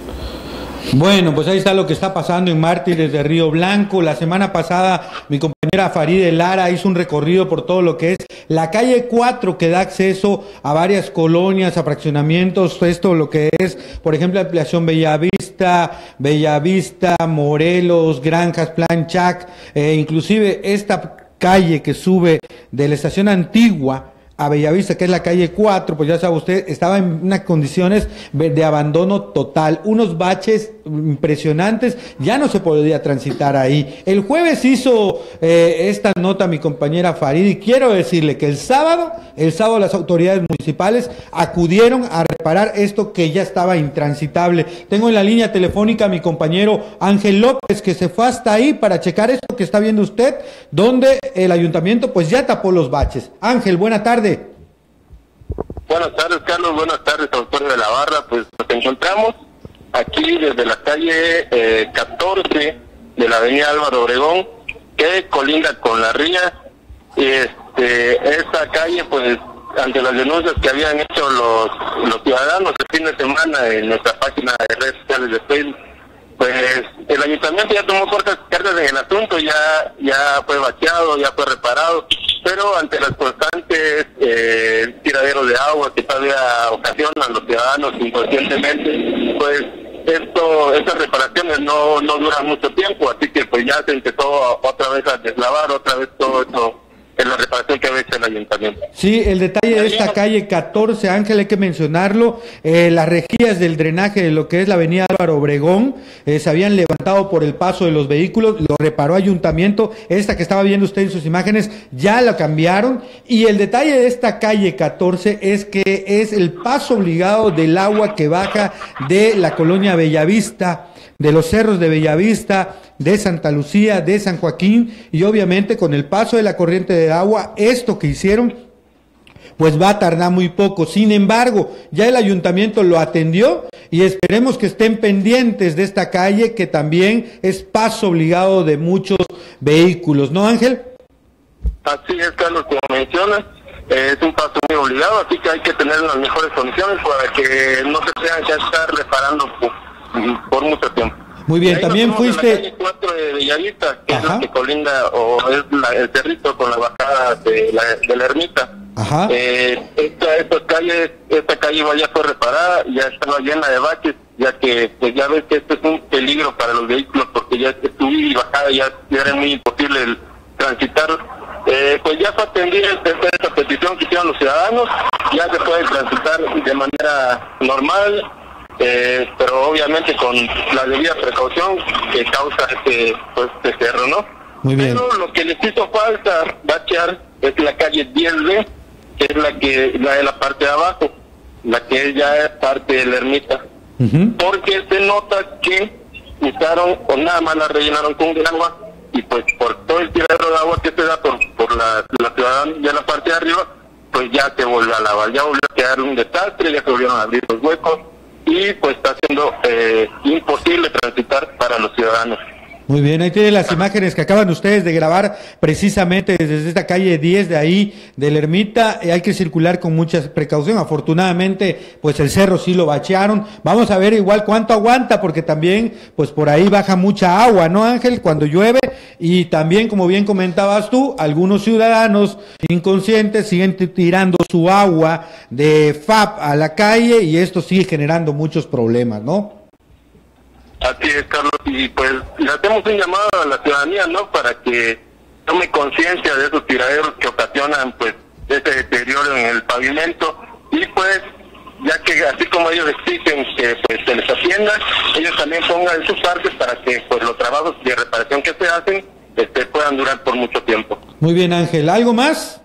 Bueno, pues ahí está lo que está pasando en Mártires de Río Blanco. La semana pasada mi compañera Faride Lara hizo un recorrido por todo lo que es la calle cuatro, que da acceso a varias colonias, a fraccionamientos, esto lo que es, por ejemplo, ampliación Bellavista, Bellavista, Morelos, Granjas, Plan Chac, eh, inclusive esta calle que sube de la estación Antigua a Bellavista, que es la calle cuatro, pues ya sabe usted, estaba en unas condiciones de abandono total, unos baches impresionantes, ya no se podía transitar ahí. El jueves hizo eh, esta nota mi compañera Farid, y quiero decirle que el sábado, el sábado las autoridades municipales acudieron a reparar esto que ya estaba intransitable. Tengo en la línea telefónica a mi compañero Ángel López, que se fue hasta ahí para checar esto que está viendo usted, donde el ayuntamiento pues ya tapó los baches. Ángel, buena tarde.
Buenas tardes, Carlos. Buenas tardes, autor de la barra. Pues nos encontramos aquí desde la calle eh, catorce de la avenida Álvaro Obregón, que colinda con La Ría. Y este, esta calle, pues, ante las denuncias que habían hecho los, los ciudadanos el fin de semana en nuestra página de redes sociales de Facebook, pues el ayuntamiento ya tomó cartas, cartas en el asunto, ya ya fue vaciado, ya fue reparado, pero ante las constantes eh, tiraderos de agua que todavía ocasionan a los ciudadanos inconscientemente, pues esto estas reparaciones no no duran mucho tiempo, así que pues ya se empezó otra vez a deslavar, otra vez todo esto en la reparación que había hecho el ayuntamiento.
Sí, el detalle de esta calle catorce, Ángel, hay que mencionarlo, eh, las rejillas del drenaje de lo que es la avenida Álvaro Obregón eh, se habían levantado por el paso de los vehículos, lo reparó ayuntamiento, esta que estaba viendo usted en sus imágenes ya la cambiaron, y el detalle de esta calle catorce es que es el paso obligado del agua que baja de la colonia Bellavista, de los cerros de Bellavista, de Santa Lucía, de San Joaquín, y obviamente con el paso de la corriente de agua, esto que hicieron, pues va a tardar muy poco. Sin embargo, ya el ayuntamiento lo atendió y esperemos que estén pendientes de esta calle, que también es paso obligado de muchos vehículos, ¿no, Ángel?
Así es, Carlos, como mencionas, eh, es un paso muy obligado, así que hay que tener las mejores condiciones para que no se tengan que estar reparando por, por mucho tiempo.
Muy bien, también fuiste...
En la calle cuatro de Bellavista, que Ajá. es la que colinda, o es la, el cerrito con la bajada de la, de la ermita.
Ajá.
Eh, esta, esta calle, esta calle ya fue reparada, ya estaba llena de baches, ya que pues ya ves que esto es un peligro para los vehículos, porque ya subir y bajada ya, ya era muy imposible el transitar. Eh, pues ya fue atendida esta petición que hicieron los ciudadanos, ya se puede transitar de manera normal, eh, pero obviamente con la debida precaución que causa este, pues, este cerro, ¿no?
Muy bien.
Pero lo que les hizo falta bachear es la calle diez B, que es la que la de la parte de abajo, la que ya es parte de la ermita, uh-huh. porque se nota que usaron o nada más la rellenaron con agua, y pues por todo el tiradero de agua que se da por, por la, la ciudad de la parte de arriba, pues ya se volvió a lavar, ya volvió a quedar un desastre, ya se volvieron a abrir los huecos, y pues está siendo eh, imposible transitar para los ciudadanos.
Muy bien, ahí tienen las imágenes que acaban ustedes de grabar precisamente desde esta calle diez de ahí, de la ermita. Hay que circular con mucha precaución. Afortunadamente, pues el cerro sí lo bachearon. Vamos a ver igual cuánto aguanta, porque también, pues por ahí baja mucha agua, ¿no, Ángel? Cuando llueve. Y también, como bien comentabas tú, algunos ciudadanos inconscientes siguen tirando su agua de F A P a la calle, y esto sigue generando muchos problemas, ¿no?
Así es, Carlos, y pues le hacemos un llamado a la ciudadanía, ¿no?, para que tome conciencia de esos tiraderos que ocasionan, pues, ese deterioro en el pavimento, y pues, ya que así como ellos exigen que pues, se les atienda, ellos también pongan sus partes para que, pues, los trabajos de reparación que se hacen, este, puedan durar por mucho tiempo.
Muy bien, Ángel, ¿algo más?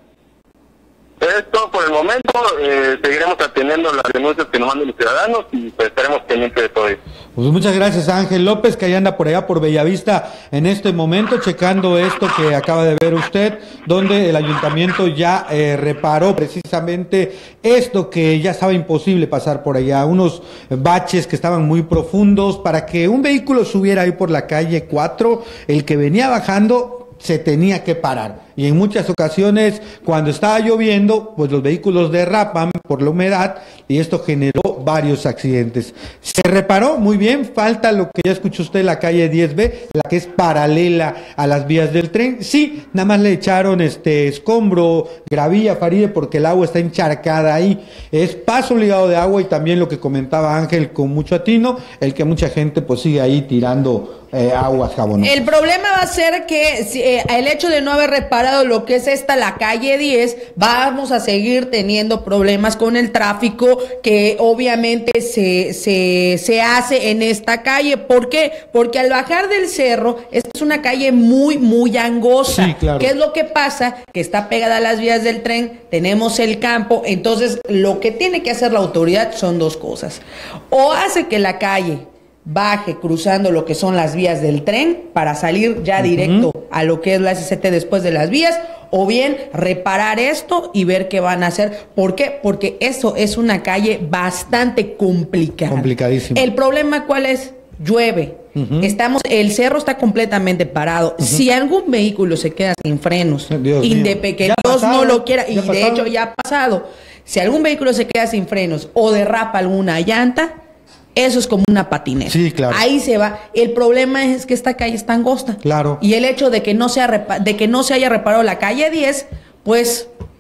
Esto por el momento, eh, seguiremos atendiendo las denuncias que nos mandan los ciudadanos y pues estaremos pendientes de todo eso.
Pues muchas gracias a Ángel López, que ahí anda por allá por Bellavista en este momento, checando esto que acaba de ver usted, donde el ayuntamiento ya eh, reparó precisamente esto que ya estaba imposible pasar por allá, unos baches que estaban muy profundos para que un vehículo subiera ahí por la calle cuatro, el que venía bajando se tenía que parar, y en muchas ocasiones cuando estaba lloviendo pues los vehículos derrapan por la humedad y esto generó varios accidentes. Se reparó muy bien, falta lo que ya escuchó usted, la calle diez B, la que es paralela a las vías del tren. Sí, nada más le echaron este escombro, gravilla, Faride, porque el agua está encharcada ahí, es paso obligado de agua, y también lo que comentaba Ángel con mucho atino, el que mucha gente pues sigue ahí tirando Eh, aguas jabonosas.
El problema va a ser que si, eh, el hecho de no haber reparado lo que es esta, la calle diez, vamos a seguir teniendo problemas con el tráfico que obviamente se, se, se hace en esta calle. ¿Por qué? Porque al bajar del cerro, esta es una calle muy, muy angosta.
Sí, claro.
¿Qué es lo que pasa? Que está pegada a las vías del tren, tenemos el campo, entonces lo que tiene que hacer la autoridad son dos cosas. O hace que la calle baje cruzando lo que son las vías del tren para salir ya directo uh-huh. a lo que es la S C T después de las vías, o bien reparar esto y ver qué van a hacer. ¿Por qué? Porque eso es una calle bastante complicada.
Complicadísimo.
El problema, ¿cuál es? Llueve. Uh-huh. Estamos, el cerro está completamente parado. Uh-huh. Si algún vehículo se queda sin frenos, indep- que Dios no lo quiera, y de hecho ya ha pasado, si algún vehículo se queda sin frenos o derrapa alguna llanta, eso es como una patineta.
Sí, claro.
Ahí se va. El problema es que esta calle está angosta.
Claro.
Y el hecho de que no se, ha repa- de que no se haya reparado la calle diez, pues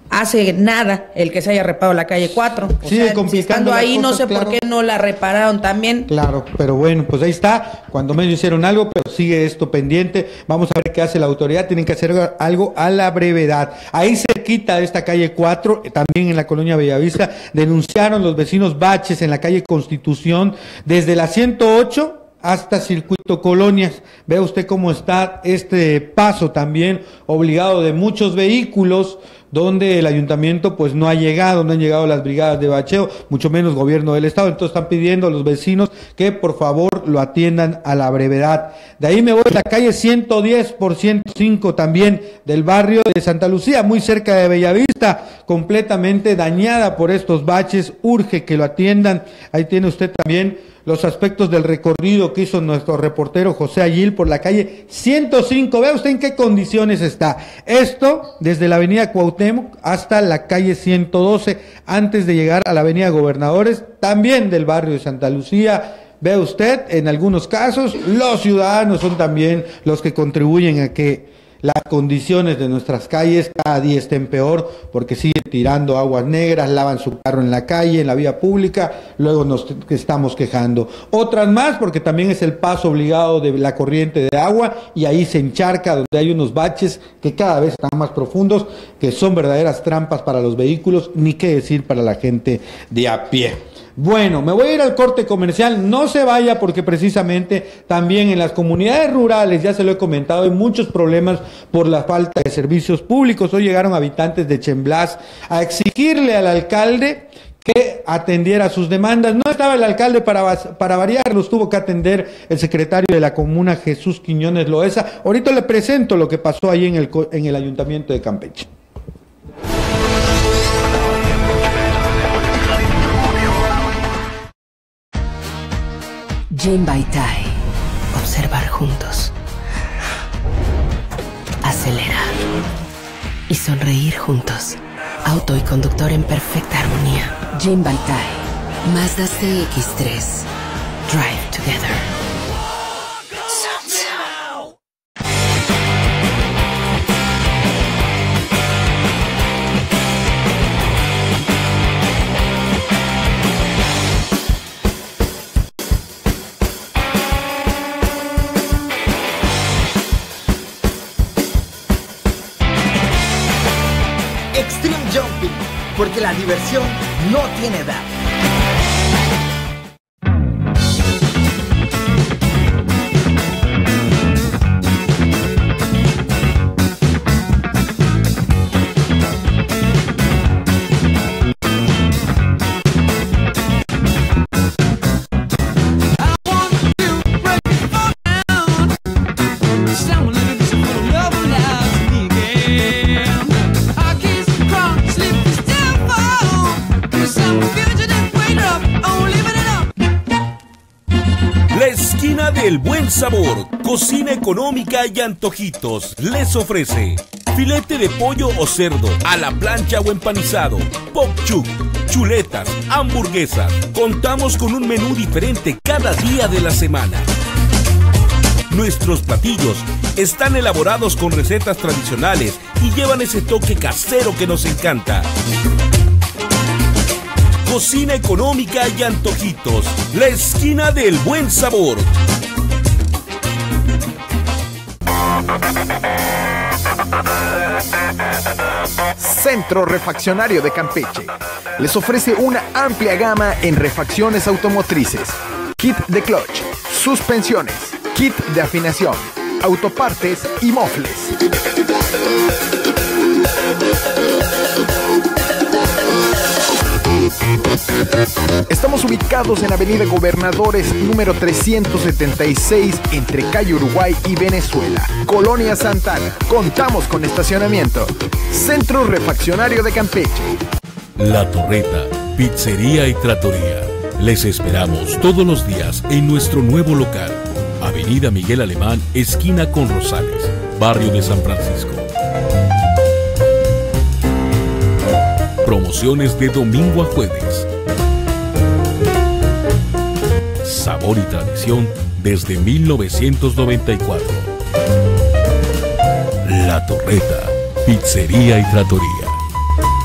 hace nada el que se haya reparado la calle cuatro. O
Sigue
sea,
complicando
si estando
las
ahí, no
cosas,
sé
claro.
por qué no la repararon también.
Claro, pero bueno, pues ahí está. Cuando menos hicieron algo, pero sigue esto pendiente. Vamos a ver qué hace la autoridad. Tienen que hacer algo a la brevedad. Ahí cerquita de esta calle cuatro, también en la colonia Bellavista, denunciaron los vecinos baches en la calle Constitución desde la ciento ocho hasta Circuito Colonias. Vea usted cómo está este paso también obligado de muchos vehículos, donde el ayuntamiento pues no ha llegado, no han llegado las brigadas de bacheo, mucho menos gobierno del estado. Entonces están pidiendo a los vecinos que por favor lo atiendan a la brevedad. De ahí me voy a la calle ciento diez por ciento cinco también del barrio de Santa Lucía, muy cerca de Bellavista, completamente dañada por estos baches. Urge que lo atiendan. Ahí tiene usted también los aspectos del recorrido que hizo nuestro reportero José Ayil por la calle ciento cinco. Vea usted en qué condiciones está. Esto desde la avenida Cuauhtémoc hasta la calle ciento doce, antes de llegar a la avenida Gobernadores, también del barrio de Santa Lucía. Ve usted, en algunos casos, los ciudadanos son también los que contribuyen a que las condiciones de nuestras calles cada día estén peor, porque siguen tirando aguas negras, lavan su carro en la calle, en la vía pública, luego nos estamos quejando. Otras más, porque también es el paso obligado de la corriente de agua, y ahí se encharca, donde hay unos baches que cada vez están más profundos, que son verdaderas trampas para los vehículos, ni qué decir para la gente de a pie. Bueno, me voy a ir al corte comercial, no se vaya, porque precisamente también en las comunidades rurales, ya se lo he comentado, hay muchos problemas por la falta de servicios públicos. Hoy llegaron habitantes de Chemblas a exigirle al alcalde que atendiera sus demandas. No estaba el alcalde para, para variar, los tuvo que atender el secretario de la comuna, Jesús Quiñones Loesa. Ahorita le presento lo que pasó ahí en el, en el ayuntamiento de Campeche.
Jane Baitai. Observar juntos. Acelerar. Y sonreír juntos. Auto y conductor en perfecta armonía. Jane Baitai. Mazda C X tres. Drive together.
Extreme Jumping, porque la diversión no tiene edad.
El buen sabor, cocina económica y antojitos les ofrece filete de pollo o cerdo a la plancha o empanizado, pop chuc, chuletas, hamburguesas. Contamos con un menú diferente cada día de la semana. Nuestros platillos están elaborados con recetas tradicionales y llevan ese toque casero que nos encanta. Cocina económica y antojitos, la esquina del buen sabor.
Centro Refaccionario de Campeche les ofrece una amplia gama en refacciones automotrices, kit de clutch, suspensiones, kit de afinación, autopartes y mofles. Estamos ubicados en Avenida Gobernadores número trescientos setenta y seis entre calle Uruguay y Venezuela, Colonia Santana. Contamos con estacionamiento. Centro Refaccionario de Campeche.
La Torreta, pizzería y trattoria. Les esperamos todos los días en nuestro nuevo local. Avenida Miguel Alemán, esquina con Rosales, barrio de San Francisco. Promociones de domingo a jueves. Sabor y tradición desde mil novecientos noventa y cuatro. La Torreta, pizzería y trattoria.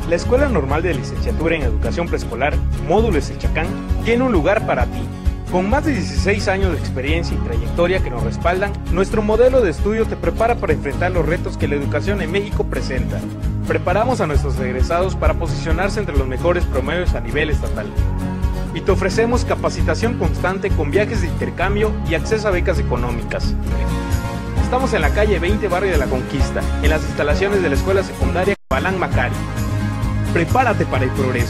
La Escuela Normal de Licenciatura en Educación Preescolar, Módulo Sechacán, tiene un lugar para ti. Con más de dieciséis años de experiencia y trayectoria que nos respaldan, nuestro modelo de estudio te prepara para enfrentar los retos que la educación en México presenta. Preparamos a nuestros egresados para posicionarse entre los mejores promedios a nivel estatal. Y te ofrecemos capacitación constante con viajes de intercambio y acceso a becas económicas. Estamos en la calle veinte, barrio de la Conquista, en las instalaciones de la Escuela Secundaria Balán Macari. Prepárate para el progreso.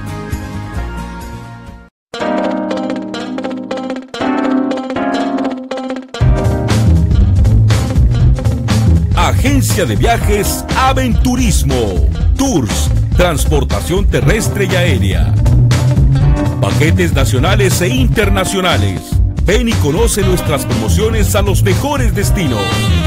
Agencia de Viajes Aventurismo. Tours, transportación terrestre y aérea. Paquetes nacionales e internacionales. Ven y conoce nuestras promociones a los mejores destinos.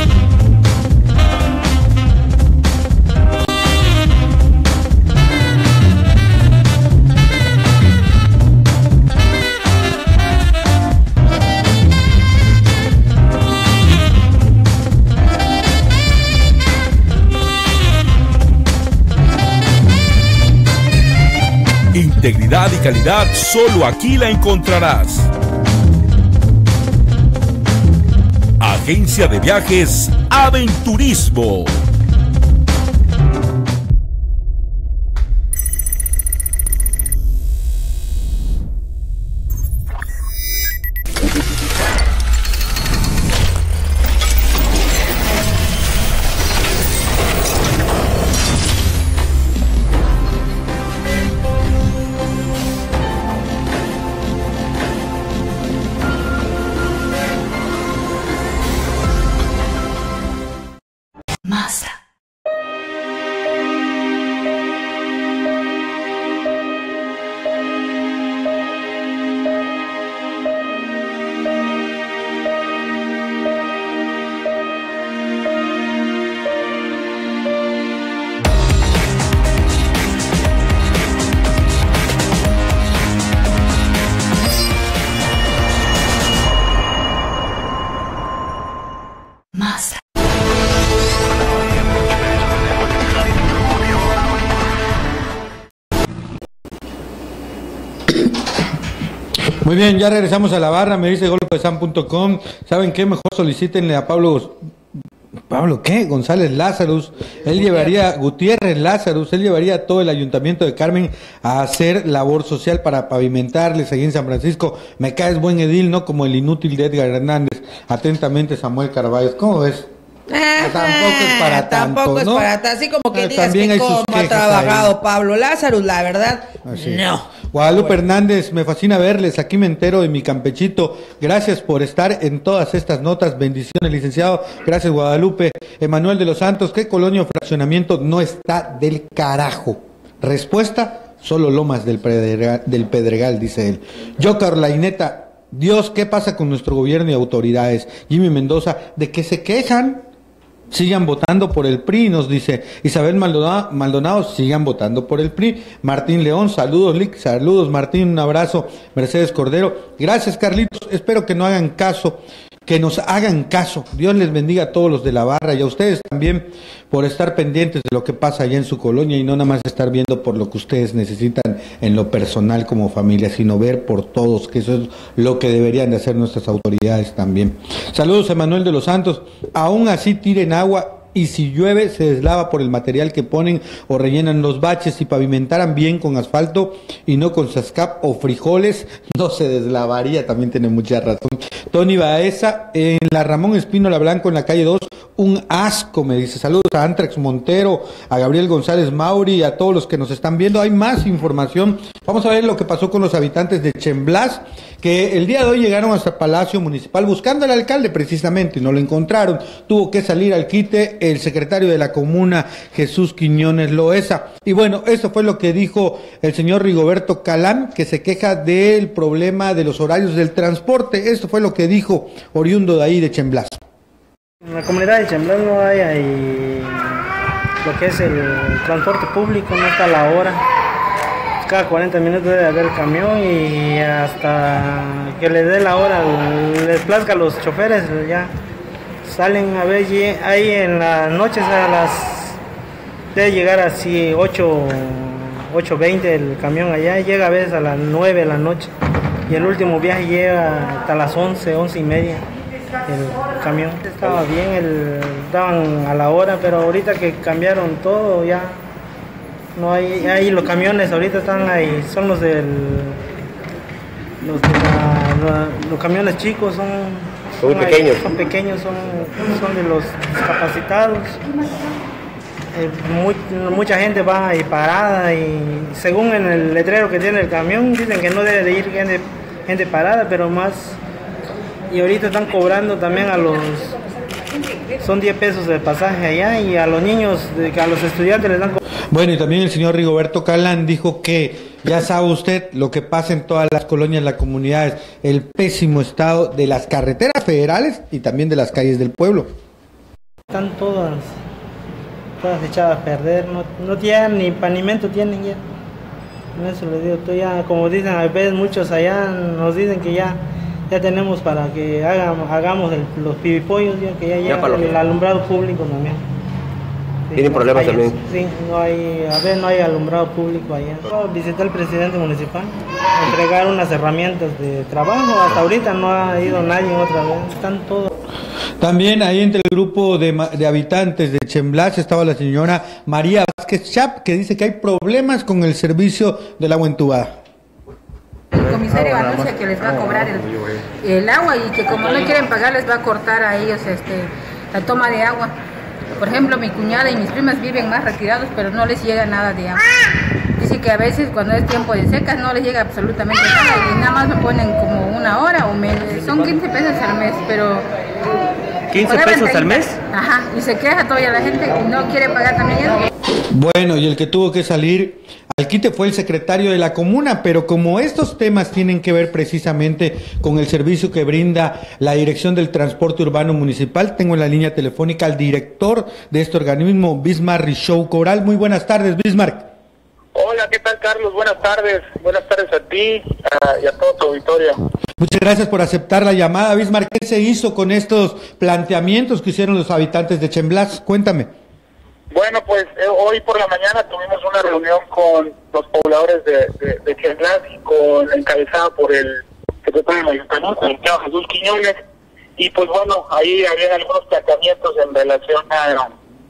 Integridad y calidad solo aquí la encontrarás. Agencia de Viajes Aventurismo.
Muy bien, ya regresamos a la barra, me dice golpe de san punto com. ¿Saben qué? Mejor solicítenle a Pablo... ¿Pablo qué? González Lázarus. Él llevaría... Gutiérrez Lázarus. Él llevaría a todo el ayuntamiento de Carmen a hacer labor social para pavimentarles ahí en San Francisco. Me caes buen edil, ¿no? Como el inútil de Edgar Hernández. Atentamente, Samuel Carvalho. ¿Cómo ves?
Ah,
tampoco es para tanto,
tampoco es
¿no?
para tanto. Así como que
Ah,
digas
también
que
hay sus
cómo ha
quejas
trabajado
ahí.
Pablo Lázaro, la verdad,
Así.
no.
Guadalupe
Bueno.
Hernández, me fascina verles, aquí me entero de mi campechito. Gracias por estar en todas estas notas, bendiciones, licenciado. Gracias, Guadalupe. Emanuel de los Santos, ¿qué colonia o fraccionamiento no está del carajo? Respuesta, solo Lomas del Pedregal, del Pedregal, dice él. Yo, Carlaineta, Dios, ¿qué pasa con nuestro gobierno y autoridades? Jimmy Mendoza, ¿de qué se quejan? Sigan votando por el P R I, nos dice Isabel Maldonado, Maldonado, sigan votando por el P R I. Martín León, saludos, Lick, saludos, Martín, un abrazo. Mercedes Cordero, gracias, Carlitos, espero que no hagan caso, que nos hagan caso. Dios les bendiga a todos los de la barra y a ustedes también por estar pendientes de lo que pasa allá en su colonia y no nada más estar viendo por lo que ustedes necesitan en lo personal como familia, sino ver por todos, que eso es lo que deberían de hacer nuestras autoridades también. Saludos a Manuel de los Santos, aún así tiren agua y si llueve se deslava por el material que ponen o rellenan los baches. Si pavimentaran bien con asfalto y no con sascap o frijoles, no se deslavaría, también tiene mucha razón. Tony Baeza, en la Ramón Espínola Blanco, en la calle dos, un asco, me dice. Saludos a Antrax Montero, a Gabriel González Mauri, a todos los que nos están viendo. Hay más información. Vamos a ver lo que pasó con los habitantes de Chemblas, que el día de hoy llegaron hasta Palacio Municipal buscando al alcalde precisamente y no lo encontraron. Tuvo que salir al quite el secretario de la comuna, Jesús Quiñones Loesa. Y bueno, eso fue lo que dijo el señor Rigoberto Calán, que se queja del problema de los horarios del transporte. Esto fue lo que dijo oriundo de ahí de Chemblas.
En la comunidad de Chemblas no hay ahí lo que es el transporte público, no está a la hora. Cada cuarenta minutos debe haber camión y hasta que le dé la hora, les plazca a los choferes, ya salen a ver ahí en las noches a las debe llegar así ocho, ocho veinte el camión allá, y llega a veces a las nueve de la noche. Y el último viaje llega hasta las once, once y media el camión. Estaba bien, el, daban a la hora, pero ahorita que cambiaron todo ya no hay, ahí los camiones ahorita están ahí, son los del, los, de la, la, los camiones chicos son,
son,
son
pequeños,
ahí, son pequeños, son, son de los discapacitados. Eh, muy, mucha gente va ahí parada y según en el letrero que tiene el camión dicen que no debe de ir gente, gente parada, pero más, y ahorita están cobrando también a los, son diez pesos de pasaje allá, y a los niños, a los estudiantes les dan.
Bueno, y también el señor Rigoberto Calán dijo que ya sabe usted lo que pasa en todas las colonias, las comunidades, el pésimo estado de las carreteras federales y también de las calles del pueblo.
Están todas todas echadas a perder, no, no tienen ni pavimento, tienen ya. Eso les digo, tú ya, como dicen a veces muchos allá, nos dicen que ya ya tenemos para que hagamos, hagamos el, los pibipollos, ya que ya llega el, el alumbrado público también. Sí,
¿tienen problemas
calles,
también?
Sí, no hay, a ver, no hay alumbrado público allá. Visité al presidente municipal, entregar unas herramientas de trabajo, hasta ahorita no ha ido nadie otra vez, están todos.
También ahí entre el grupo de, de habitantes de Chemblas estaba la señora María Vázquez Chap, que dice que hay problemas con el servicio del agua entubada.
El comisario anuncia que les va a cobrar el, el agua y que como no quieren pagar les va a cortar a ellos este, la toma de agua. Por ejemplo, mi cuñada y mis primas viven más retirados, pero no les llega nada de agua. Dice que a veces cuando es tiempo de secas no les llega absolutamente nada y nada más me ponen como una hora o menos. Son quince pesos al mes, pero...
¿quince pesos al mes?
Ajá, y se queja todavía la gente y no quiere pagar también eso.
Bueno, y el que tuvo que salir al quite fue el secretario de la comuna, pero como estos temas tienen que ver precisamente con el servicio que brinda la Dirección del Transporte Urbano Municipal, tengo en la línea telefónica al director de este organismo, Bismarck Richow Coral. Muy buenas tardes, Bismarck.
Hola, ¿qué tal, Carlos? Buenas tardes. Buenas tardes a ti a, y a todo tu auditorio.
Muchas gracias por aceptar la llamada, Bismarck. ¿Qué se hizo con estos planteamientos que hicieron los habitantes de Chemblas? Cuéntame.
Bueno, pues eh, hoy por la mañana tuvimos una reunión con los pobladores de, de, de Chemblas, con, encabezada por el secretario del Ayuntamiento, el señor Jesús Quiñones, y pues bueno, ahí había algunos planteamientos en relación a...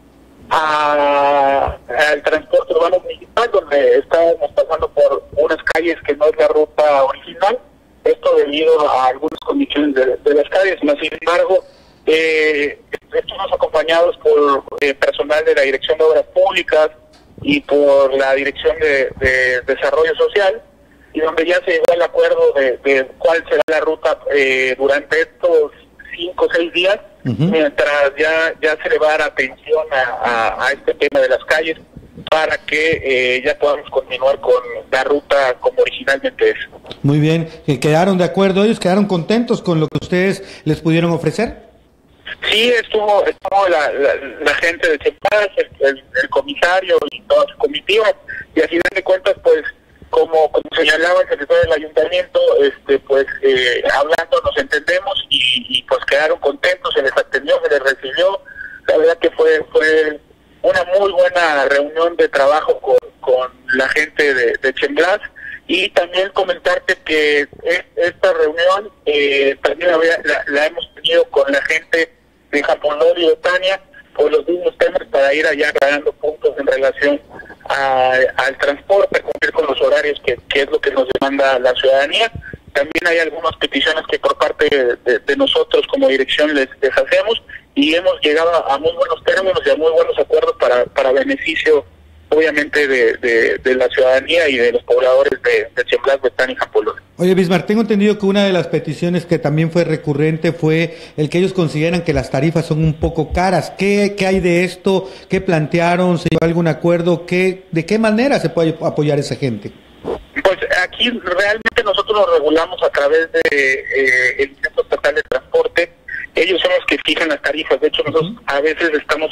A, al transporte urbano municipal, donde estábamos pasando por unas calles que no es la ruta original, esto debido a algunas condiciones de, de las calles, más sin embargo, eh, estuvimos acompañados por eh, personal de la Dirección de Obras Públicas y por la Dirección de, de Desarrollo Social, y donde ya se llegó al acuerdo de, de cuál será la ruta eh, durante estos cinco o seis días, uh-huh. mientras ya ya se le va a dar atención a, a, a este tema de las calles para que eh, ya podamos continuar con la ruta como originalmente es.
Muy bien, ¿quedaron de acuerdo ellos? ¿Quedaron contentos con lo que ustedes les pudieron ofrecer?
Sí, estuvo, estuvo la, la, la gente de Chemblas, el, el, el comisario y toda su comitiva, y al final de cuentas, pues, como, como señalaba el secretario del ayuntamiento, este pues eh, hablando nos entendemos y, y pues quedaron contentos, se les atendió, se les recibió. La verdad que fue fue una muy buena reunión de trabajo con, con la gente de, de Chemblas, y también comentarte que es, esta reunión eh, también había, la, la hemos tenido con la gente de Japolor y Otania por los mismos temas, para ir allá agregando puntos en relación a, al transporte, cumplir con los horarios que, que es lo que nos demanda la ciudadanía. También hay algunas peticiones que por parte de, de, de nosotros como dirección les, les hacemos, y hemos llegado a, a muy buenos términos y a muy buenos acuerdos para, para beneficio obviamente de, de, de la ciudadanía y de los pobladores de, de Chemblas, Betán y Japolor.
Oye, Bismarck, tengo entendido que una de las peticiones que también fue recurrente fue el que ellos consideran que las tarifas son un poco caras. ¿Qué, qué hay de esto? ¿Qué plantearon? ¿Se llegó a algún acuerdo? ¿Qué, ¿De qué manera se puede apoyar a esa gente?
Pues aquí realmente nosotros nos regulamos a través de eh, el Instituto Estatal de Transporte. Ellos son los que fijan las tarifas. De hecho, nosotros a veces estamos...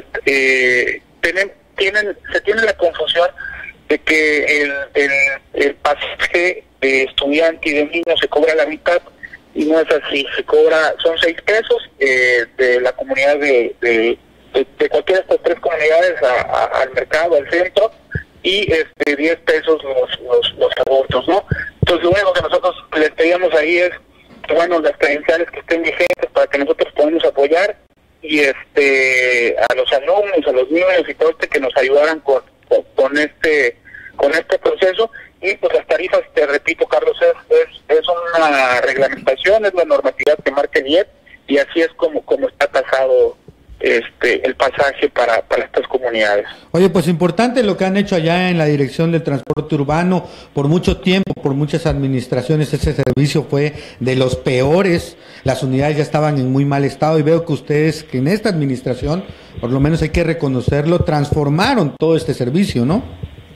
Eh, tenemos, tienen, se tiene la confusión de que el, el, el pasaje de estudiante y de niño se cobra la mitad, y no es así. Se cobra, son seis pesos eh, de la comunidad de, de, de, de cualquiera de estas tres comunidades a, a, al mercado, al centro, y este diez pesos los, los, los adultos, ¿no? Entonces lo único que nosotros les pedíamos ahí es, bueno, las credenciales que estén vigentes para que nosotros podamos apoyar, y este a los alumnos, a los niños y todo este que nos ayudaran con, con, con este con este proceso. Y pues las tarifas, te repito, Carlos, es, es, es una reglamentación, es la normatividad que marca el I E P, y así es como, como está tasado este el pasaje para, para estas comunidades.
Oye, pues importante lo que han hecho allá en la Dirección del Transporte Urbano. Por mucho tiempo, por muchas administraciones, ese servicio fue de los peores. Las unidades ya estaban en muy mal estado, y veo que ustedes, que en esta administración, por lo menos hay que reconocerlo, transformaron todo este servicio, ¿no?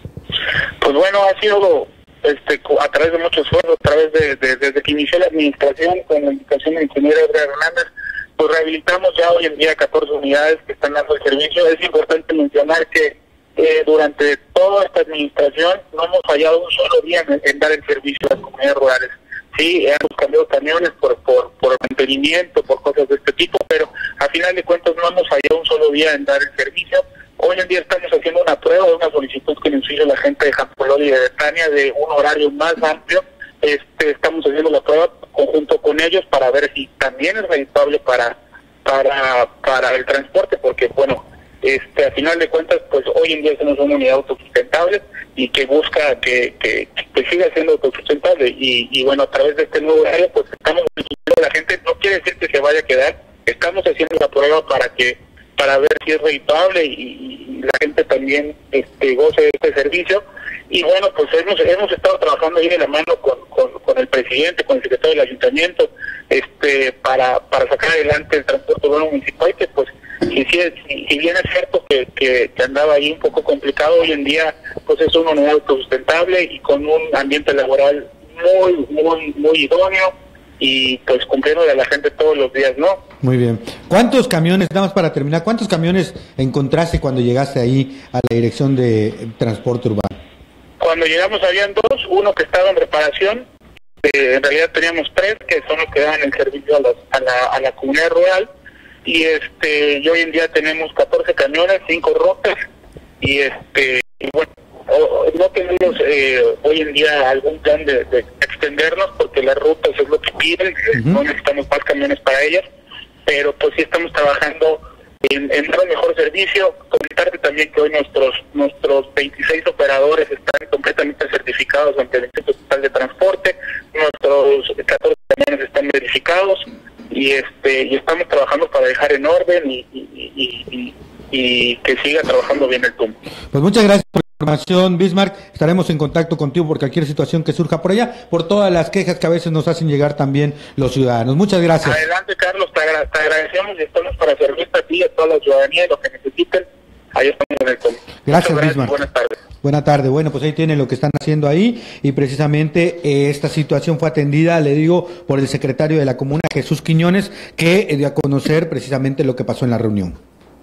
Pues bueno, ha sido este a través de mucho esfuerzo, a través de, de desde que inició la administración, con la indicación del ingeniero Edgar Hernández, pues rehabilitamos ya hoy en día catorce unidades que están dando el servicio. Es importante mencionar que eh, durante toda esta administración no hemos fallado un solo día en, en dar el servicio a las comunidades rurales. Sí, hemos cambiado camiones por, por, por mantenimiento, por cosas de este tipo, pero a final de cuentas no hemos fallado un solo día en dar el servicio. Hoy en día estamos haciendo una prueba de una solicitud que nos hizo la gente de Jampolol y de Betania de un horario más amplio. Este, estamos haciendo la prueba conjunto con ellos para ver si también es rentable para para para el transporte, porque bueno, este a final de cuentas, pues hoy en día somos una unidad autosustentable y que busca que, que, que siga siendo autosustentable, y, y bueno, a través de este nuevo horario, pues estamos a la gente, no quiere decir que se vaya a quedar, estamos haciendo la prueba para que para ver si es rentable y, y la gente también este goce de este servicio. Y bueno, pues hemos hemos estado trabajando ahí de la mano con, con, con el presidente, con el secretario del ayuntamiento, este para para sacar adelante el transporte urbano municipal, que pues si, si, si bien es cierto que, que, que andaba ahí un poco complicado, hoy en día pues es una unidad autosustentable y con un ambiente laboral muy, muy, muy idóneo, y pues cumpliendo a la gente todos los días, ¿no?
Muy bien. ¿Cuántos camiones, nada más para terminar, cuántos camiones encontraste cuando llegaste ahí a la Dirección de Transporte Urbano?
Cuando llegamos habían dos, uno que estaba en reparación, eh, en realidad teníamos tres que son los que dan el servicio a, las, a, la, a la comunidad rural, y este y hoy en día tenemos catorce camiones, cinco rutas, y este y bueno, no tenemos eh, hoy en día algún plan de, de extendernos, porque las rutas es lo que piden, uh-huh. No necesitamos más camiones para ellas, pero pues sí estamos trabajando en, en dar un mejor servicio. Comentarte también que hoy nuestros nuestros veintiséis operadores están completamente certificados ante el Instituto Estatal de Transporte, nuestros catorce camiones están verificados, y este y estamos trabajando para dejar en orden y, y, y, y, y que siga trabajando bien el T U M.
Pues muchas gracias por la información, Bismarck. Estaremos en contacto contigo por cualquier situación que surja por allá, por todas las quejas que a veces nos hacen llegar también los ciudadanos. Muchas gracias.
Adelante, Carlos, te, agra te agradecemos y estamos para servirte a ti y a toda la ciudadanía, lo que necesiten. Ahí estamos en el T U M.
Gracias,
gracias,
Bismarck.
Buenas tardes.
Buenas tardes. Bueno, pues ahí tienen lo que están haciendo ahí, y precisamente eh, esta situación fue atendida, le digo, por el secretario de la comuna, Jesús Quiñones, que eh, dio a conocer precisamente lo que pasó en la reunión.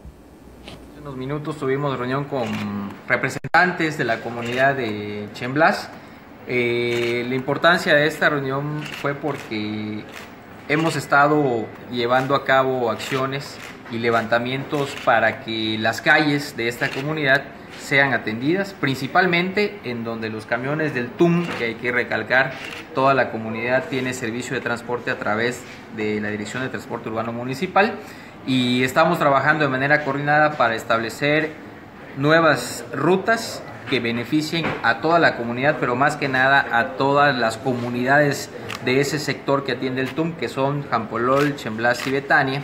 Hace unos minutos tuvimos reunión con representantes de la comunidad de Chemblas. Eh, la importancia de esta reunión fue porque hemos estado llevando a cabo acciones y levantamientos para que las calles de esta comunidad sean atendidas, principalmente en donde los camiones del T U M, que hay que recalcar, toda la comunidad tiene servicio de transporte a través de la Dirección de Transporte Urbano Municipal, y estamos trabajando de manera coordinada para establecer nuevas rutas que beneficien a toda la comunidad, pero más que nada a todas las comunidades de ese sector que atiende el T U M, que son Jampolol, Chemblas y Betania,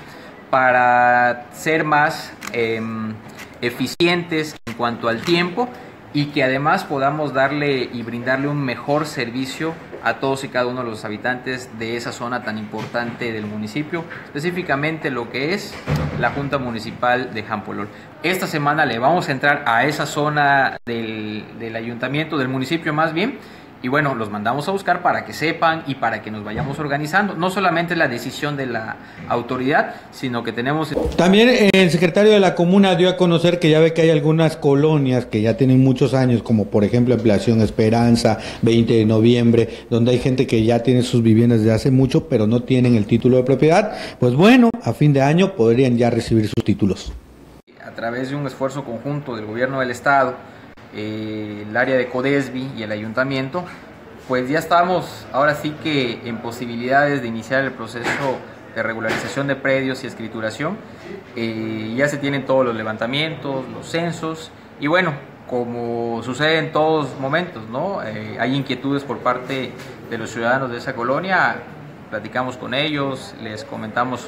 para ser más eh, eficientes en cuanto al tiempo, y que además podamos darle y brindarle un mejor servicio a todos y cada uno de los habitantes de esa zona tan importante del municipio, específicamente lo que es la Junta Municipal de Jampolol. Esta semana le vamos a entrar a esa zona del, del ayuntamiento, del municipio más bien, y bueno, los mandamos a buscar para que sepan y para que nos vayamos organizando. No solamente la decisión de la autoridad, sino que tenemos...
También el secretario de la comuna dio a conocer que ya ve que hay algunas colonias que ya tienen muchos años, como por ejemplo Ampliación Esperanza, veinte de noviembre, donde hay gente que ya tiene sus viviendas desde hace mucho, pero no tienen el título de propiedad. Pues bueno, a fin de año podrían ya recibir sus títulos.
a través de un esfuerzo conjunto del gobierno del estado, eh, el área de Codesby y el ayuntamiento, pues ya estamos ahora sí que en posibilidades de iniciar el proceso de regularización de predios y escrituración. Eh, ya se tienen todos los levantamientos, los censos, y bueno, como sucede en todos momentos, ¿no? Eh, hay inquietudes por parte de los ciudadanos de esa colonia, platicamos con ellos, les comentamos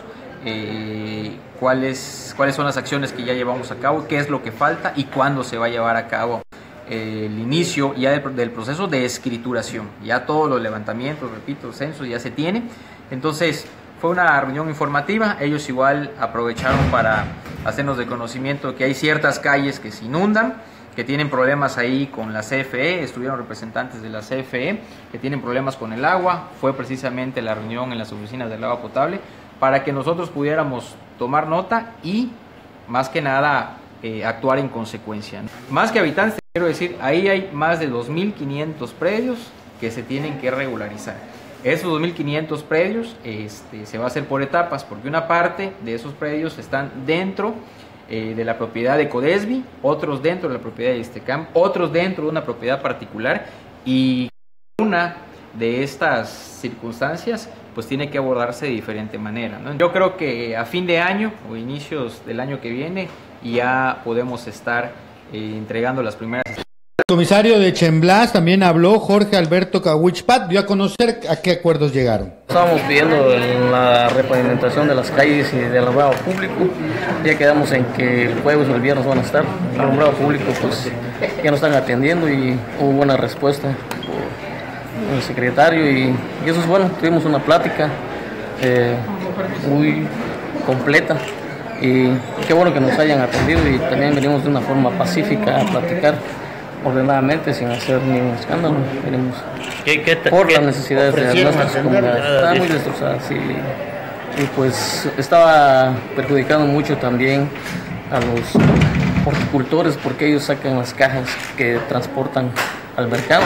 eh, cuáles, cuáles son las acciones que ya llevamos a cabo, qué es lo que falta y cuándo se va a llevar a cabo eh, el inicio ya del, del proceso de escrituración. Ya todos los levantamientos, repito, censos ya se tiene. Entonces fue una reunión informativa, ellos igual aprovecharon para hacernos de conocimiento que hay ciertas calles que se inundan, que tienen problemas ahí con la C F E, estuvieron representantes de la C F E, que tienen problemas con el agua, fue precisamente la reunión en las oficinas del agua potable, para que nosotros pudiéramos tomar nota y, más que nada, eh, actuar en consecuencia. Más que habitantes, quiero decir, ahí hay más de dos mil quinientos predios que se tienen que regularizar. Esos dos mil quinientos predios este, se va a hacer por etapas, porque una parte de esos predios están dentro Eh, de la propiedad de Codesby, otros dentro de la propiedad de Istecam, otros dentro de una propiedad particular, y una de estas circunstancias pues tiene que abordarse de diferente manera, ¿no? Yo creo que a fin de año o inicios del año que viene ya podemos estar eh, entregando las primeras.
El comisario de Chemblas también habló, Jorge Alberto Cahuichpat, dio a conocer a qué acuerdos llegaron.
Estábamos pidiendo la repavimentación de las calles y del alumbrado público. Ya quedamos en que el jueves o el viernes van a estar. El alumbrado público pues ya nos están atendiendo y hubo buena respuesta por el secretario y, y eso es bueno. Tuvimos una plática eh, muy completa y qué bueno que nos hayan atendido y también venimos de una forma pacífica a platicar ordenadamente, sin hacer ningún escándalo. Venimos
¿Qué, qué te,
por
qué
las necesidades de nuestras comunidades. Estaban muy destrozadas y, y pues estaba perjudicando mucho también a los horticultores porque ellos sacan las cajas que transportan al mercado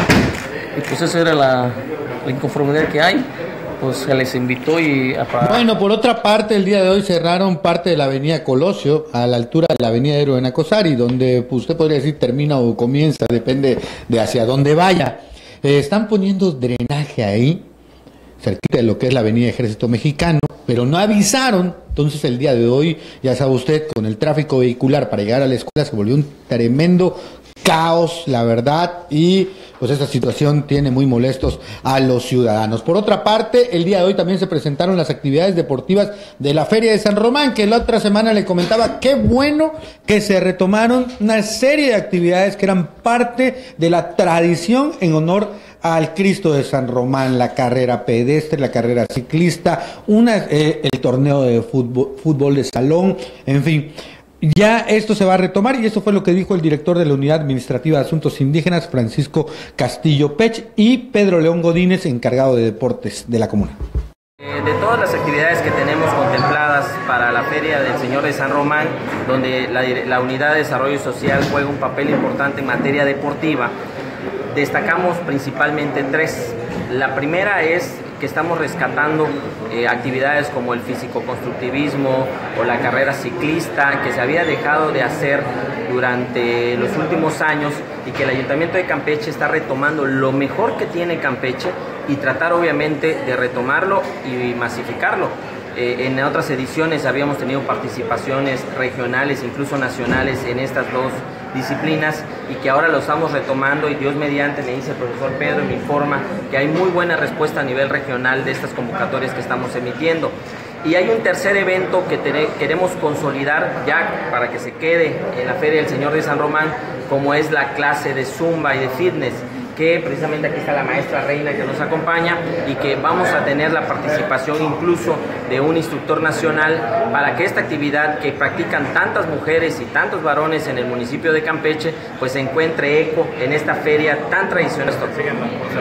y pues esa era la, la inconformidad que hay. Pues se les invitó y a pagar.
Bueno, por otra parte, el día de hoy cerraron parte de la avenida Colosio a la altura de la avenida Héroe de Nacosari, donde pues, usted podría decir termina o comienza, depende de hacia dónde vaya. Eh, están poniendo drenaje ahí, cerquita de lo que es la avenida Ejército Mexicano, pero no avisaron. Entonces el día de hoy, ya sabe usted, con el tráfico vehicular para llegar a la escuela se volvió un tremendo caos, la verdad, y pues esta situación tiene muy molestos a los ciudadanos. Por otra parte, el día de hoy también se presentaron las actividades deportivas de la Feria de San Román, que la otra semana le comentaba, qué bueno que se retomaron una serie de actividades que eran parte de la tradición en honor al Cristo de San Román, la carrera pedestre, la carrera ciclista, una, eh, el torneo de fútbol, fútbol de salón, en fin. Ya esto se va a retomar y eso fue lo que dijo el director de la Unidad Administrativa de Asuntos Indígenas, Francisco Castillo Pech, y Pedro León Godínez, encargado de deportes de la comuna.
Eh, de todas las actividades que tenemos contempladas para la Feria del Señor de San Román, donde la, la Unidad de Desarrollo Social juega un papel importante en materia deportiva, destacamos principalmente tres. La primera es que estamos rescatando eh, actividades como el físico-constructivismo o la carrera ciclista que se había dejado de hacer durante los últimos años y que el Ayuntamiento de Campeche está retomando lo mejor que tiene Campeche y tratar obviamente de retomarlo y masificarlo. Eh, en otras ediciones habíamos tenido participaciones regionales, incluso nacionales, en estas dos disciplinas y que ahora lo estamos retomando y Dios mediante, me dice el profesor Pedro y me informa que hay muy buena respuesta a nivel regional de estas convocatorias que estamos emitiendo. Y hay un tercer evento que queremos consolidar ya para que se quede en la Feria del Señor de San Román, como es la clase de Zumba y de Fitness, que precisamente aquí está la maestra Reina que nos acompaña y que vamos a tener la participación incluso de un instructor nacional para que esta actividad que practican tantas mujeres y tantos varones en el municipio de Campeche pues encuentre eco en esta feria tan tradicional.
Siguen,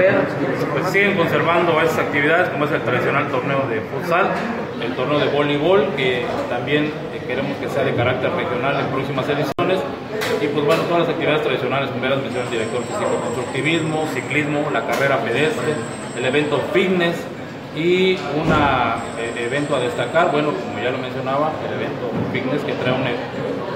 pues siguen conservando esas actividades como es el tradicional torneo de futsal, el torneo de voleibol que también eh, queremos que sea de carácter regional en próximas ediciones. Y pues bueno, todas las actividades tradicionales, como ya las mencionó el director, físico-constructivismo, ciclismo, la carrera pedestre, el evento fitness y un eh, evento a destacar, bueno, como ya lo mencionaba, el evento fitness que trae un,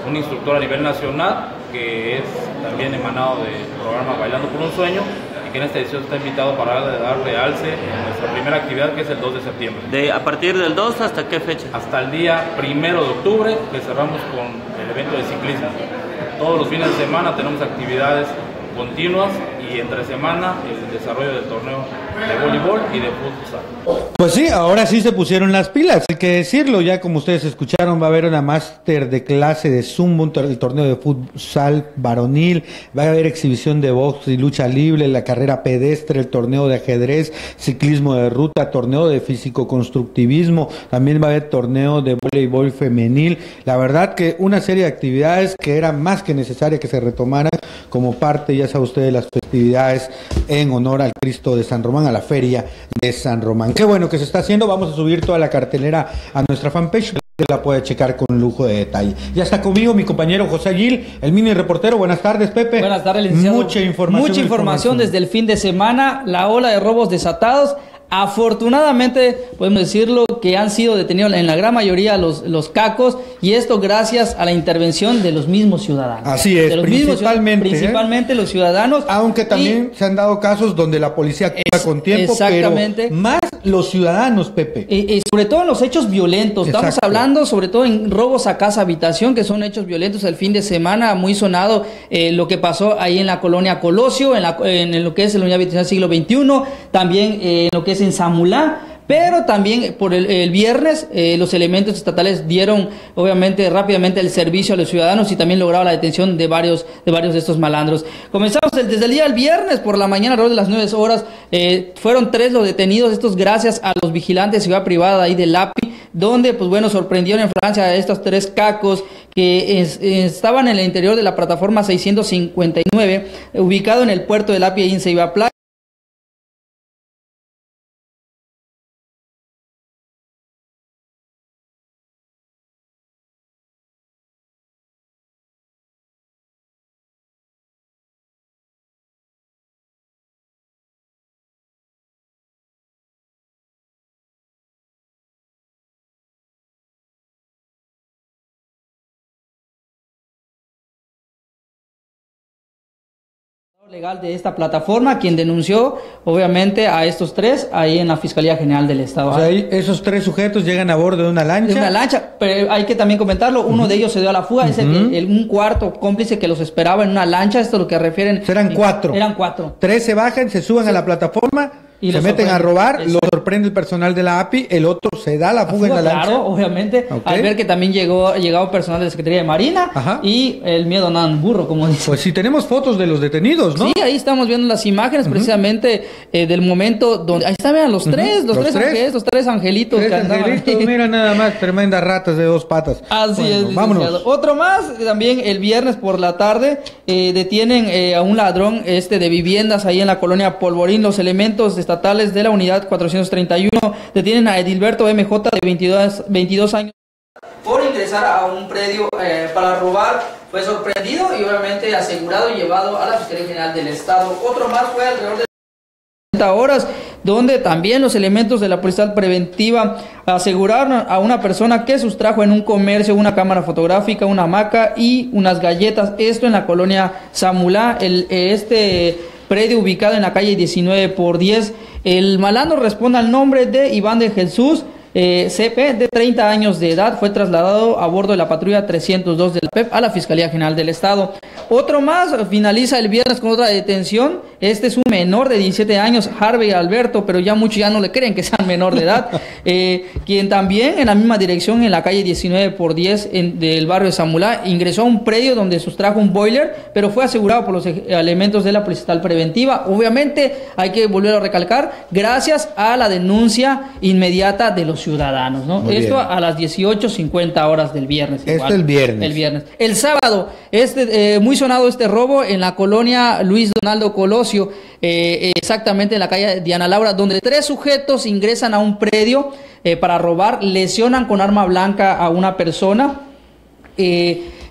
un instructor a nivel nacional que es también emanado del programa Bailando por un Sueño, que en esta edición está invitado para dar realce en nuestra primera actividad, que es el dos de septiembre.
De, ¿A partir del dos hasta qué fecha?
Hasta el día primero de octubre, que cerramos con el evento de ciclismo. Todos los fines de semana tenemos actividades continuas y entre semana el desarrollo del torneo de voleibol y de futsal.
Pues sí, ahora sí se pusieron las pilas, hay que decirlo, ya como ustedes escucharon, va a haber una máster de clase de zumba, un tor- el torneo de futsal varonil, va a haber exhibición de box y lucha libre, la carrera pedestre, el torneo de ajedrez, ciclismo de ruta, torneo de físico-constructivismo, también va a haber torneo de voleibol femenil. La verdad que una serie de actividades que era más que necesaria que se retomaran como parte, ya sabe usted, de las festividades en honor al Cristo de San Román, a la feria de San Román. Qué bueno que se está haciendo, vamos a subir toda la cartelera a nuestra fanpage, que la puede checar con lujo de detalle. Ya está conmigo mi compañero José Aguil, el mini reportero. Buenas tardes, Pepe.
Buenas tardes, licenciado.
Mucha información.
Mucha información desde el fin de semana, la ola de robos desatados. Afortunadamente, podemos decirlo, que han sido detenidos en la gran mayoría los, los cacos, y esto gracias a la intervención de los mismos ciudadanos.
Así es,
de los
principalmente.
Mismos, principalmente ¿eh? los ciudadanos.
Aunque también y, se han dado casos donde la policía actúa es, con tiempo,
exactamente.
pero más los ciudadanos, Pepe.
Y, y sobre todo en los hechos violentos. Exacto. Estamos hablando sobre todo en robos a casa habitación, que son hechos violentos. El fin de semana, muy sonado eh, lo que pasó ahí en la colonia Colosio, en, la, en lo que es la unidad habitacional siglo veintiuno, también eh, en lo que es en Samulá. Pero también por el, el viernes eh, los elementos estatales dieron obviamente rápidamente el servicio a los ciudadanos y también lograron la detención de varios de varios de estos malandros. Comenzamos el, desde el día del viernes por la mañana, alrededor de las nueve horas, eh, fueron tres los detenidos, estos gracias a los vigilantes de seguridad privada ahí del A P I, donde pues bueno, sorprendieron en Francia a estos tres cacos que es, estaban en el interior de la plataforma seiscientos cincuenta y nueve, ubicado en el puerto del A P I en Ceiba Playa. Legal de esta plataforma, quien denunció obviamente a estos tres ahí en la Fiscalía General del Estado.
O sea, ahí esos tres sujetos llegan a bordo de una lancha.
De una lancha, pero hay que también comentarlo, uno uh-huh. de ellos se dio a la fuga, uh-huh. es el, el, un cuarto cómplice que los esperaba en una lancha, esto es lo que refieren.
Eran cuatro.
Eran cuatro.
Tres se bajan, se suben sí. a la plataforma. Y se meten a robar, Eso. lo sorprende el personal de la A P I, el otro se da la fuga, la fuga en la lancha.
Claro, obviamente, okay. al ver que también llegó llegado personal de la Secretaría de Marina. Ajá. Y el miedo no dan burro, como dice.
Pues sí, tenemos fotos de los detenidos, ¿no?
Sí, ahí estamos viendo las imágenes uh-huh. precisamente eh, del momento donde, ahí están, vean, los uh-huh. tres, los, los tres, tres. Ángeles, los tres angelitos.
Tres
que
angelitos, mira nada más, tremendas ratas de dos patas.
Así
bueno,
es,
vámonos.
Otro más, también el viernes por la tarde, eh, detienen eh, a un ladrón este de viviendas ahí en la colonia Polvorín. Los elementos estatales de la unidad cuatrocientos treinta y uno detienen a Edilberto M J de veintidós, veintidós años por ingresar a un predio eh, para robar. Fue sorprendido y obviamente asegurado y llevado a la Fiscalía General del Estado. Otro más fue alrededor de treinta horas, donde también los elementos de la Policía Preventiva aseguraron a una persona que sustrajo en un comercio una cámara fotográfica, una hamaca y unas galletas. Esto en la colonia Samulá, el, este predio ubicado en la calle diecinueve por diez. El malandro responde al nombre de Iván de Jesús eh, C P, de treinta años de edad. Fue trasladado a bordo de la patrulla trescientos dos de la P E P a la Fiscalía General del Estado. Otro más finaliza el viernes con otra detención. Este es un menor de diecisiete años, Harvey Alberto, pero ya muchos ya no le creen que sea menor de edad, eh, quien también en la misma dirección, en la calle diecinueve por diez en, del barrio de Samulá, ingresó a un predio donde sustrajo un boiler, pero fue asegurado por los elementos de la Policía Preventiva. Obviamente, hay que volver a recalcar, gracias a la denuncia inmediata de los ciudadanos, ¿no? Muy Esto bien. A las dieciocho cincuenta horas del viernes.
Este es el viernes.
El viernes. El sábado, este, eh, muy sonado este robo en la colonia Luis Donaldo Colosio, eh, exactamente en la calle Diana Laura, donde tres sujetos ingresan a un predio eh, para robar, lesionan con arma blanca a una persona. Eh,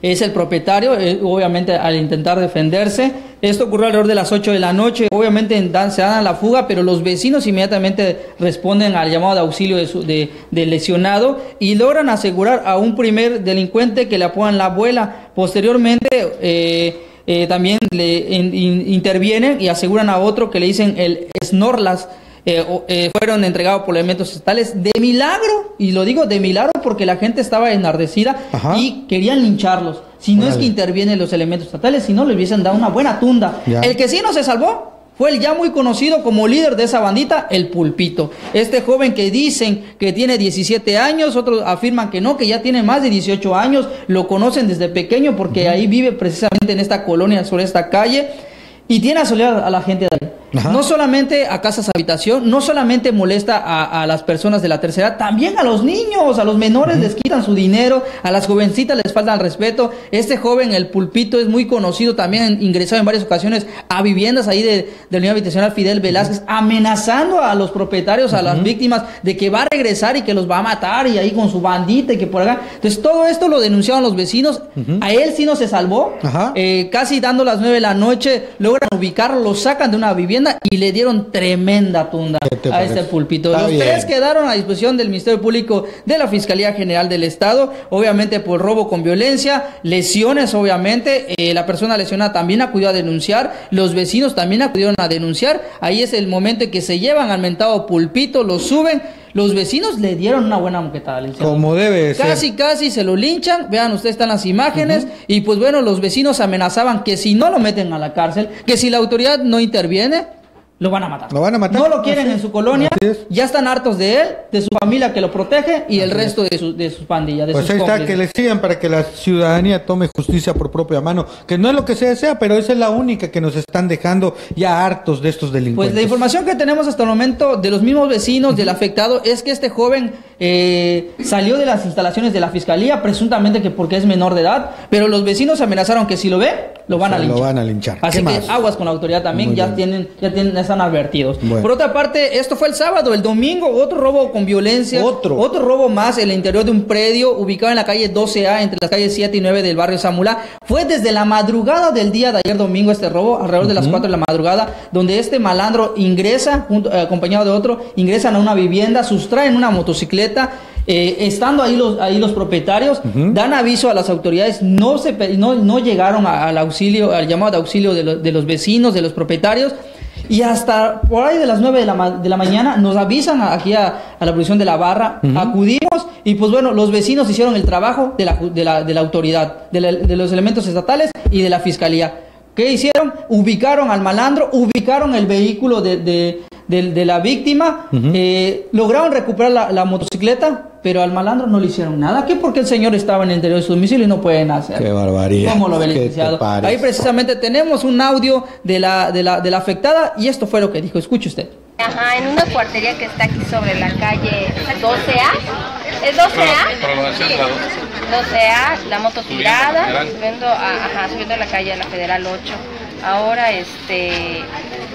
es el propietario, eh, obviamente al intentar defenderse. Esto ocurrió alrededor de las ocho de la noche, obviamente dan, se dan a la fuga, pero los vecinos inmediatamente responden al llamado de auxilio de su, de, del lesionado y logran asegurar a un primer delincuente que le apodan la abuela. Posteriormente eh, eh, también le in, in, intervienen y aseguran a otro que le dicen el Snorlas. Eh, eh, fueron entregados por elementos estatales de milagro, y lo digo de milagro porque la gente estaba enardecida. Ajá. Y querían lincharlos. Si no Órale. Es que intervienen los elementos estatales, si no le hubiesen dado una buena tunda. Ya. El que sí no se salvó fue el ya muy conocido como líder de esa bandita, el Pulpito. Este joven que dicen que tiene diecisiete años, otros afirman que no, que ya tiene más de dieciocho años, lo conocen desde pequeño porque uh-huh. ahí vive precisamente en esta colonia, sobre esta calle, y tiene asolear a la gente de ahí. Ajá. No solamente a casas habitación, no solamente molesta a, a las personas de la tercera edad, también a los niños, a los menores uh-huh. les quitan su dinero, a las jovencitas les faltan el respeto. Este joven, el Pulpito, es muy conocido, también ingresado en varias ocasiones a viviendas ahí de, de la unidad habitacional Fidel Velázquez, uh-huh. amenazando a los propietarios, a uh-huh. las víctimas, de que va a regresar y que los va a matar, y ahí con su bandita y que por acá. Entonces todo esto lo denunciaron los vecinos. Uh-huh. A él sí no se salvó. Uh-huh. eh, casi dando las nueve de la noche logran ubicarlo, lo sacan de una vivienda y le dieron tremenda tunda a este Pulpito. Está Los bien. tres quedaron a disposición del Ministerio Público de la Fiscalía General del Estado, obviamente por robo con violencia, lesiones, obviamente. Eh, la persona lesionada también acudió a denunciar, los vecinos también acudieron a denunciar. Ahí es el momento en que se llevan al mentado Pulpito, lo suben. Los vecinos le dieron una buena moquetada.
Como debe ser.
Casi, casi se lo linchan. Vean, ustedes están las imágenes. Uh-huh. Y pues bueno, los vecinos amenazaban que si no lo meten a la cárcel, que si la autoridad no interviene, lo van a matar.
Lo van a matar.
No lo quieren en su colonia. Ya están hartos de él, de su familia que lo protege y el resto de, su, de sus pandillas. De
pues
sus
ahí está,
cómplices.
que le sigan para que la ciudadanía tome justicia por propia mano. Que no es lo que se desea, pero esa es la única que nos están dejando ya hartos de estos delincuentes.
Pues la información que tenemos hasta el momento de los mismos vecinos del afectado es que este joven eh, salió de las instalaciones de la fiscalía, presuntamente que porque es menor de edad, pero los vecinos amenazaron que si lo ve, lo van, o sea, a, linchar.
lo van a linchar.
Así que
más?
aguas con la autoridad también, Muy ya bien. tienen, ya tienen, ya están advertidos.
Bueno.
Por otra parte, esto fue el sábado, el domingo, otro robo con violencia.
Otro.
Otro robo más en el interior de un predio ubicado en la calle doce A, entre las calles siete y nueve del barrio Samulá. Fue desde la madrugada del día de ayer domingo este robo, alrededor uh-huh. de las cuatro de la madrugada, donde este malandro ingresa, junto, eh, acompañado de otro, ingresan a una vivienda, sustraen una motocicleta. Eh, estando ahí los, ahí los propietarios, uh-huh. dan aviso a las autoridades, no, se, no, no llegaron a, al auxilio, al llamado de auxilio de, lo, de los vecinos, de los propietarios, y hasta por ahí de las nueve de la, de la mañana nos avisan aquí a, a la producción de la barra, uh-huh. acudimos, y pues bueno, los vecinos hicieron el trabajo de la, de la, de la autoridad, de, la, de los elementos estatales y de la fiscalía. ¿Qué hicieron? Ubicaron al malandro, ubicaron el vehículo de, de, de, de la víctima, uh-huh. eh, lograron recuperar la, la motocicleta, pero al malandro no le hicieron nada. ¿Qué? Porque el señor estaba en el interior de su domicilio y no pueden hacer.
¡Qué barbaridad!
¿Cómo lo ven, licenciado? Ahí precisamente tenemos un audio de la, de, la, de la afectada y esto fue lo que dijo. Escuche usted.
Ajá, en una cuartería que está aquí sobre la calle doce A. ¿Es doce A? Sí. doce A, la moto tirada, subiendo a, ajá, subiendo a la calle a la Federal ocho. Ahora, este,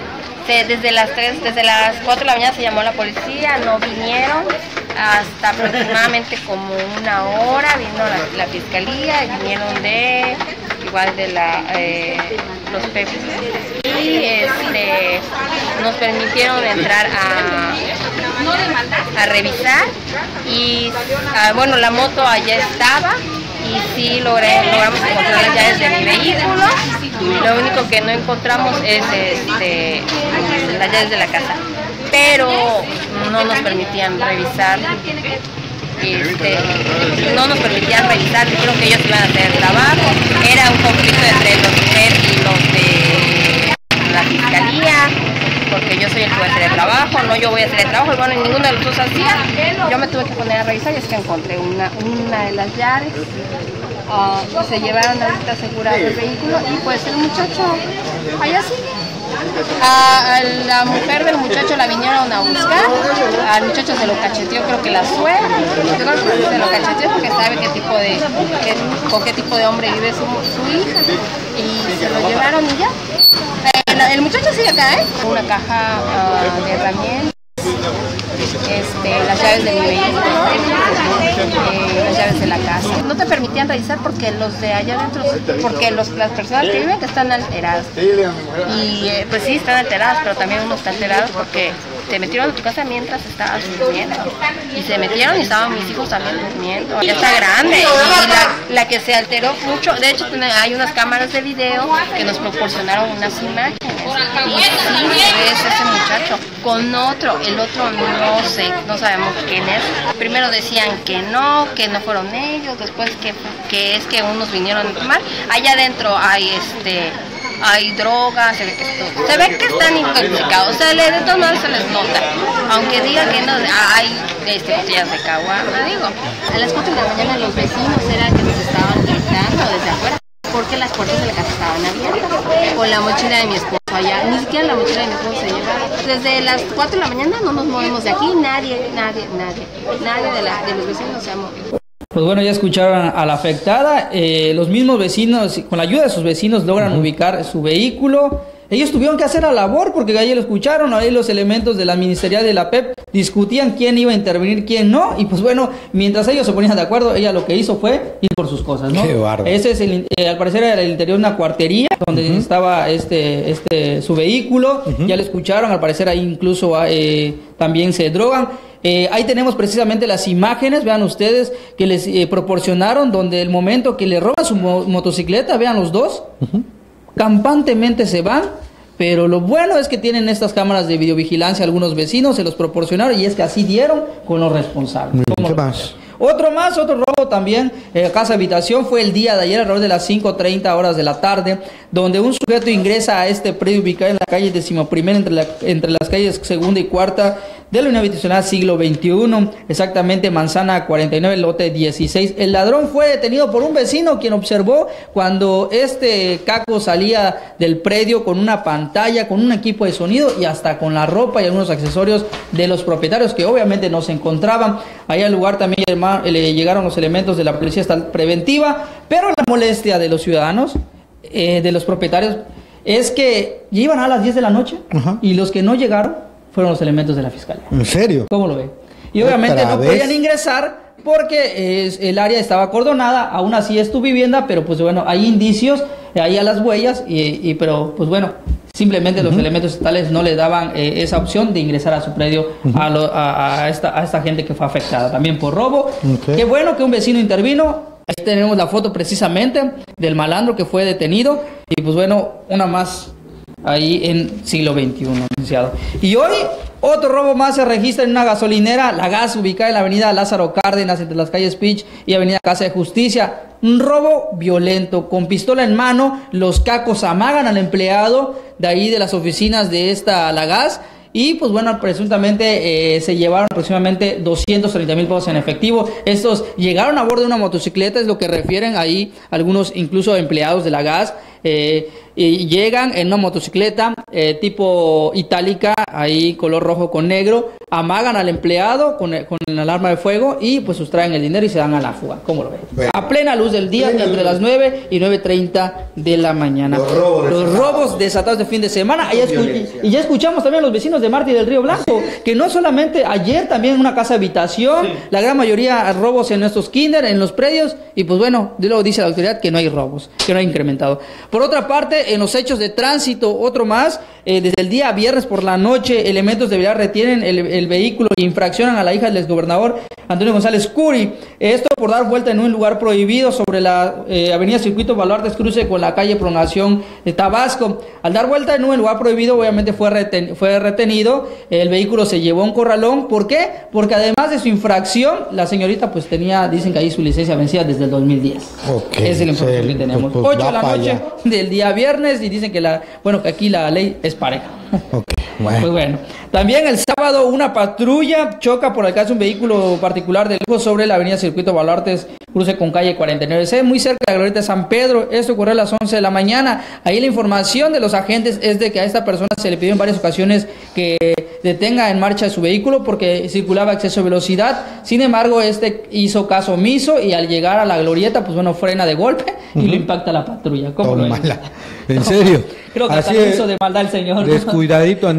de, desde las tres, desde las cuatro de la mañana se llamó la policía, no vinieron, hasta aproximadamente como una hora vino la, la fiscalía, vinieron de, igual de la, eh, los Pepis, y este, nos permitieron entrar a, a revisar, y ah, bueno, la moto allá estaba, y sí logré, logramos encontrar las llaves de mi vehículo. Lo único que no encontramos es este, las llaves de la casa, pero no nos permitían revisar, este, no nos permitían revisar, dijeron que ellos iban a hacer el trabajo. Era un conflicto entre los P E P y los de la fiscalía, porque yo soy el que voy a hacer el trabajo, no yo voy a hacer el trabajo, y bueno, ninguno de los dos hacía. Yo me tuve que poner a revisar y es que encontré una, una de las llaves. Uh, se llevaron ahorita asegurado el vehículo y pues el muchacho allá sigue. A, a la mujer del muchacho la vinieron a buscar, al muchacho se lo cacheteó, creo que la suegra, yo creo que se lo cacheteó porque sabe qué tipo de, qué, con qué tipo de hombre vive su, su hija, y se lo llevaron y ya. El, el muchacho sigue acá, ¿eh? Una caja uh, de herramientas. este, las llaves de mi vehículo, eh, las llaves de la casa. No te permitían revisar porque los de allá adentro, porque los, las personas que viven que están alteradas. Y eh, pues sí, están alteradas, pero también uno está alterado porque se metieron a tu casa mientras estabas durmiendo. Y se metieron y estaban mis hijos también durmiendo. Ya está grande. Y la, la que se alteró mucho, de hecho hay unas cámaras de video que nos proporcionaron unas imágenes. Y sí, es ese muchacho con otro, el otro no sé, no sabemos quién es. Primero decían que no, que no fueron ellos, después que, que es que unos vinieron a tomar. Allá adentro hay este... hay drogas, se ve que, esto, se ve que están intoxicados, o sea, de todos modos se les nota, aunque digan que no, hay este, botellas de caguama, digo. A las cuatro de la mañana los vecinos eran que nos estaban gritando desde afuera, porque las puertas de la casa estaban abiertas, con la mochila de mi esposo allá, ni siquiera la mochila de mi esposo se llevaba. Desde las cuatro de la mañana no nos movemos de aquí, nadie, nadie, nadie, nadie de, la, de los vecinos se ha movido.
Pues bueno, ya escucharon a la afectada, eh, los mismos vecinos, con la ayuda de sus vecinos, logran uh-huh. ubicar su vehículo. Ellos tuvieron que hacer la labor porque ahí lo escucharon, ahí los elementos de la ministerial de la P E P discutían quién iba a intervenir, quién no, y pues bueno, mientras ellos se ponían de acuerdo, ella lo que hizo fue ir por sus cosas, ¿no?
Qué bárbaro.
Ese es el, eh, al parecer era el interior de una cuartería donde uh-huh. estaba este, este, su vehículo, uh-huh. ya lo escucharon, al parecer ahí incluso eh, también se drogan. Eh, ahí tenemos precisamente las imágenes, vean ustedes, que les eh, proporcionaron, donde el momento que le roban su mo motocicleta, vean los dos, uh-huh. campantemente se van, pero lo bueno es que tienen estas cámaras de videovigilancia, algunos vecinos se los proporcionaron y es que así dieron con los responsables.
¿Qué más?
Otro más, otro robo también, eh, casa habitación, fue el día de ayer alrededor de las cinco treinta horas de la tarde, donde un sujeto ingresa a este predio ubicado en la calle decimoprimera entre, la, entre las calles segunda y cuarta de la Unidad Habitacional Siglo veintiuno, exactamente Manzana cuarenta y nueve, lote dieciséis. El ladrón fue detenido por un vecino quien observó cuando este caco salía del predio con una pantalla, con un equipo de sonido y hasta con la ropa y algunos accesorios de los propietarios que obviamente no se encontraban. Ahí al lugar también le llegaron los elementos de la policía estatal preventiva, pero la molestia de los ciudadanos, eh, de los propietarios, es que ya iban a las diez de la noche uh-huh. y los que no llegaron fueron los elementos de la fiscalía.
¿En serio?
¿Cómo lo ve? Y obviamente no vez? podían ingresar porque es, el área estaba acordonada, aún así es tu vivienda, pero pues bueno, hay indicios, hay a las huellas, y, y pero pues bueno, simplemente uh-huh. los elementos estatales no le daban eh, esa opción de ingresar a su predio uh-huh. a, lo, a, a, esta, a esta gente que fue afectada, también por robo. Okay. Qué bueno que un vecino intervino. Ahí tenemos la foto precisamente del malandro que fue detenido, y pues bueno, una más ahí en siglo veintiuno, licenciado. Y hoy otro robo más se registra en una gasolinera, La Gas, ubicada en la avenida Lázaro Cárdenas, entre las calles Pich y avenida Casa de Justicia. Un robo violento, con pistola en mano, los cacos amagan al empleado de ahí de las oficinas de esta La Gas. Y pues bueno, presuntamente eh, se llevaron aproximadamente doscientos treinta mil pesos en efectivo. Estos llegaron a bordo de una motocicleta, es lo que refieren ahí algunos incluso empleados de La Gas. Eh, y llegan en una motocicleta eh, tipo itálica, ahí color rojo con negro, amagan al empleado con, con el alarma de fuego y pues sustraen el dinero y se dan a la fuga. ¿Cómo lo ven? Bueno. A plena luz del día, plena entre luz. las nueve y nueve treinta de la mañana. Los robos, los robos desatados de fin de semana. Y ya, y ya escuchamos también a los vecinos de Marte y del Río Blanco, que no solamente ayer también en una casa habitación, sí. la gran mayoría robos en estos kinder, en los predios, y pues bueno, luego dice la autoridad que no hay robos, que no hay incrementado. Por otra parte, en los hechos de tránsito, otro más, eh, desde el día viernes por la noche, elementos de vialidad retienen el, el vehículo e infraccionan a la hija del exgobernador Antonio González Curi. Esto por dar vuelta en un lugar prohibido sobre la eh, avenida Circuito Baluartes, cruce con la calle Prolongación de Tabasco. Al dar vuelta en un lugar prohibido, obviamente fue, reten, fue retenido, el vehículo se llevó a un corralón. ¿Por qué? Porque además de su infracción, la señorita pues tenía, dicen que ahí su licencia vencida desde el dos mil diez. Okay, es el información sí, que tenemos. Pues, pues, ocho de la noche allá. Del día viernes, y dicen que la, bueno, que aquí la ley es pareja. Okay, bueno. Pues bueno. También el sábado una patrulla choca por alcance un vehículo particular de lujo sobre la avenida Circuito Baluartes, cruce con calle cuarenta y nueve C, muy cerca de la glorieta de San Pedro. Esto ocurrió a las once de la mañana. Ahí la información de los agentes es de que a esta persona se le pidió en varias ocasiones que detenga en marcha su vehículo porque circulaba a exceso de velocidad. Sin embargo, este hizo caso omiso y al llegar a la glorieta, pues bueno, frena de golpe y uh-huh. lo impacta la patrulla. ¿Cómo lo ven?
¿En serio?
Creo que
así
hasta hizo de maldad el señor.
Descuidadito andaba el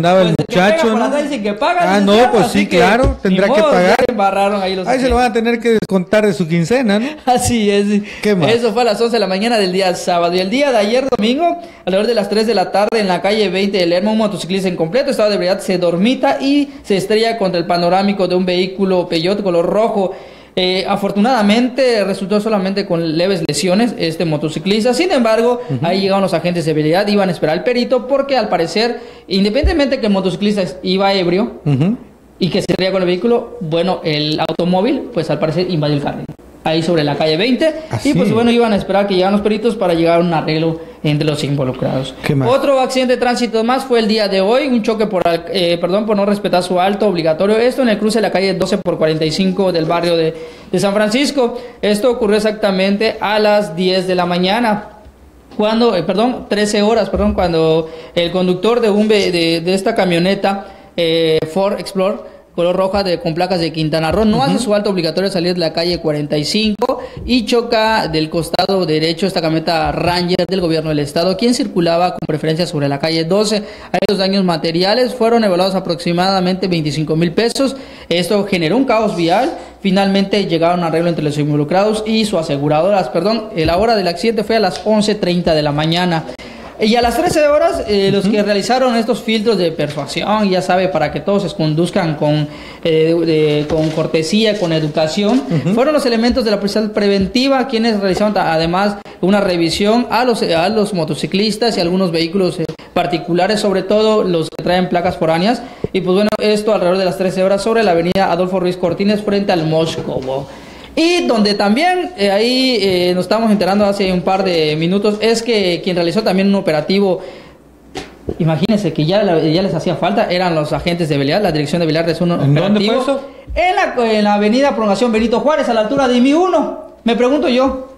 muchacho, ¿no?
Dicen que pagan,
ah, no, pues sí, claro, tendrá que
modo,
pagar.
Embarraron ahí, los
ahí se lo van a tener que descontar de su quincena, ¿no?
Así es.
¿Qué más?
Eso fue a las once de la mañana del día sábado. Y el día de ayer, domingo, alrededor de las tres de la tarde, en la calle veinte de Lerma, un motociclista en completo estado de ebriedad se dormita y se estrella contra el panorámico de un vehículo Peugeot color rojo. Eh, afortunadamente resultó solamente con leves lesiones este motociclista. Sin embargo, uh-huh. ahí llegaron los agentes de seguridad, iban a esperar al perito porque al parecer, independientemente que el motociclista iba ebrio uh-huh. y que se estrella con el vehículo, bueno, el automóvil, pues al parecer invadió el carril. Ahí sobre la calle veinte. Así. Y pues bueno, iban a esperar que llegaran los peritos para llegar a un arreglo entre los involucrados. Otro accidente de tránsito más fue el día de hoy, un choque por, eh, perdón, por no respetar su alto obligatorio. Esto en el cruce de la calle doce por cuarenta y cinco del barrio de, de San Francisco. Esto ocurrió exactamente a las diez de la mañana. Cuando, eh, perdón, trece horas, perdón, cuando el conductor de, un, de, de esta camioneta eh, Ford Explorer color roja de, con placas de Quintana Roo, no uh-huh. hace su alto obligatorio salir de la calle cuarenta y cinco y choca del costado derecho esta camioneta Ranger del gobierno del estado, quien circulaba con preferencia sobre la calle doce. Ahí los daños materiales fueron evaluados aproximadamente veinticinco mil pesos. Esto generó un caos vial. Finalmente llegaron a un arreglo entre los involucrados y su aseguradoras. Perdón, la hora del accidente fue a las once treinta de la mañana. Y a las trece horas, eh, los uh-huh. que realizaron estos filtros de persuasión, ya sabe, para que todos se conduzcan con, eh, de, de, con cortesía, con educación, uh-huh. fueron los elementos de la policía preventiva, quienes realizaron además una revisión a los, a los motociclistas y algunos vehículos eh, particulares, sobre todo los que traen placas foráneas. Y pues bueno, esto alrededor de las trece horas sobre la avenida Adolfo Ruiz Cortines frente al Moscovo. Y donde también, eh, ahí eh, nos estamos enterando hace un par de minutos, es que quien realizó también un operativo, imagínense que ya, ya les hacía falta, eran los agentes de Beliar, la dirección de Beliar de un operativo.
¿Dónde fue eso?
En la, en la avenida Prolongación Benito Juárez, a la altura de I M I uno. Me pregunto yo,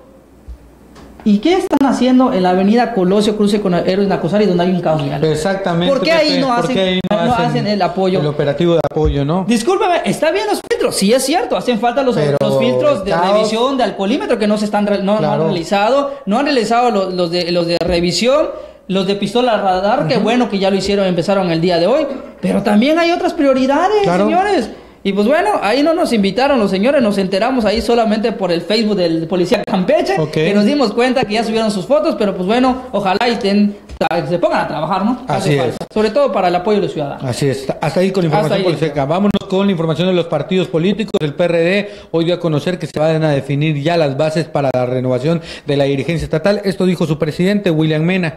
¿y qué están haciendo en la avenida Colosio Cruce con Héroes Nacosari donde hay un caos vial?
Exactamente.
¿Por qué ahí no, hacen, ahí no, no hacen, hacen el apoyo?
El operativo de apoyo, ¿no?
Discúlpeme, está bien los filtros, sí es cierto, hacen falta los, los filtros de caos, revisión de alcoholímetro que no se están no, claro. no han realizado, no han realizado los, los de los de revisión, los de pistola radar, uh-huh. que bueno que ya lo hicieron, empezaron el día de hoy, pero también hay otras prioridades, claro. señores. Y pues bueno, ahí no nos invitaron los señores, nos enteramos ahí solamente por el Facebook del Policía Campeche, okay. que nos dimos cuenta que ya subieron sus fotos, pero pues bueno, ojalá y estén, se pongan a trabajar, ¿no?
Así es.
Sobre todo para el apoyo de los ciudadanos.
Así es. Hasta ahí con la información policíaca. Vámonos con la información de los partidos políticos. El P R D hoy dio a conocer que se van a definir ya las bases para la renovación de la dirigencia estatal. Esto dijo su presidente, William Mena.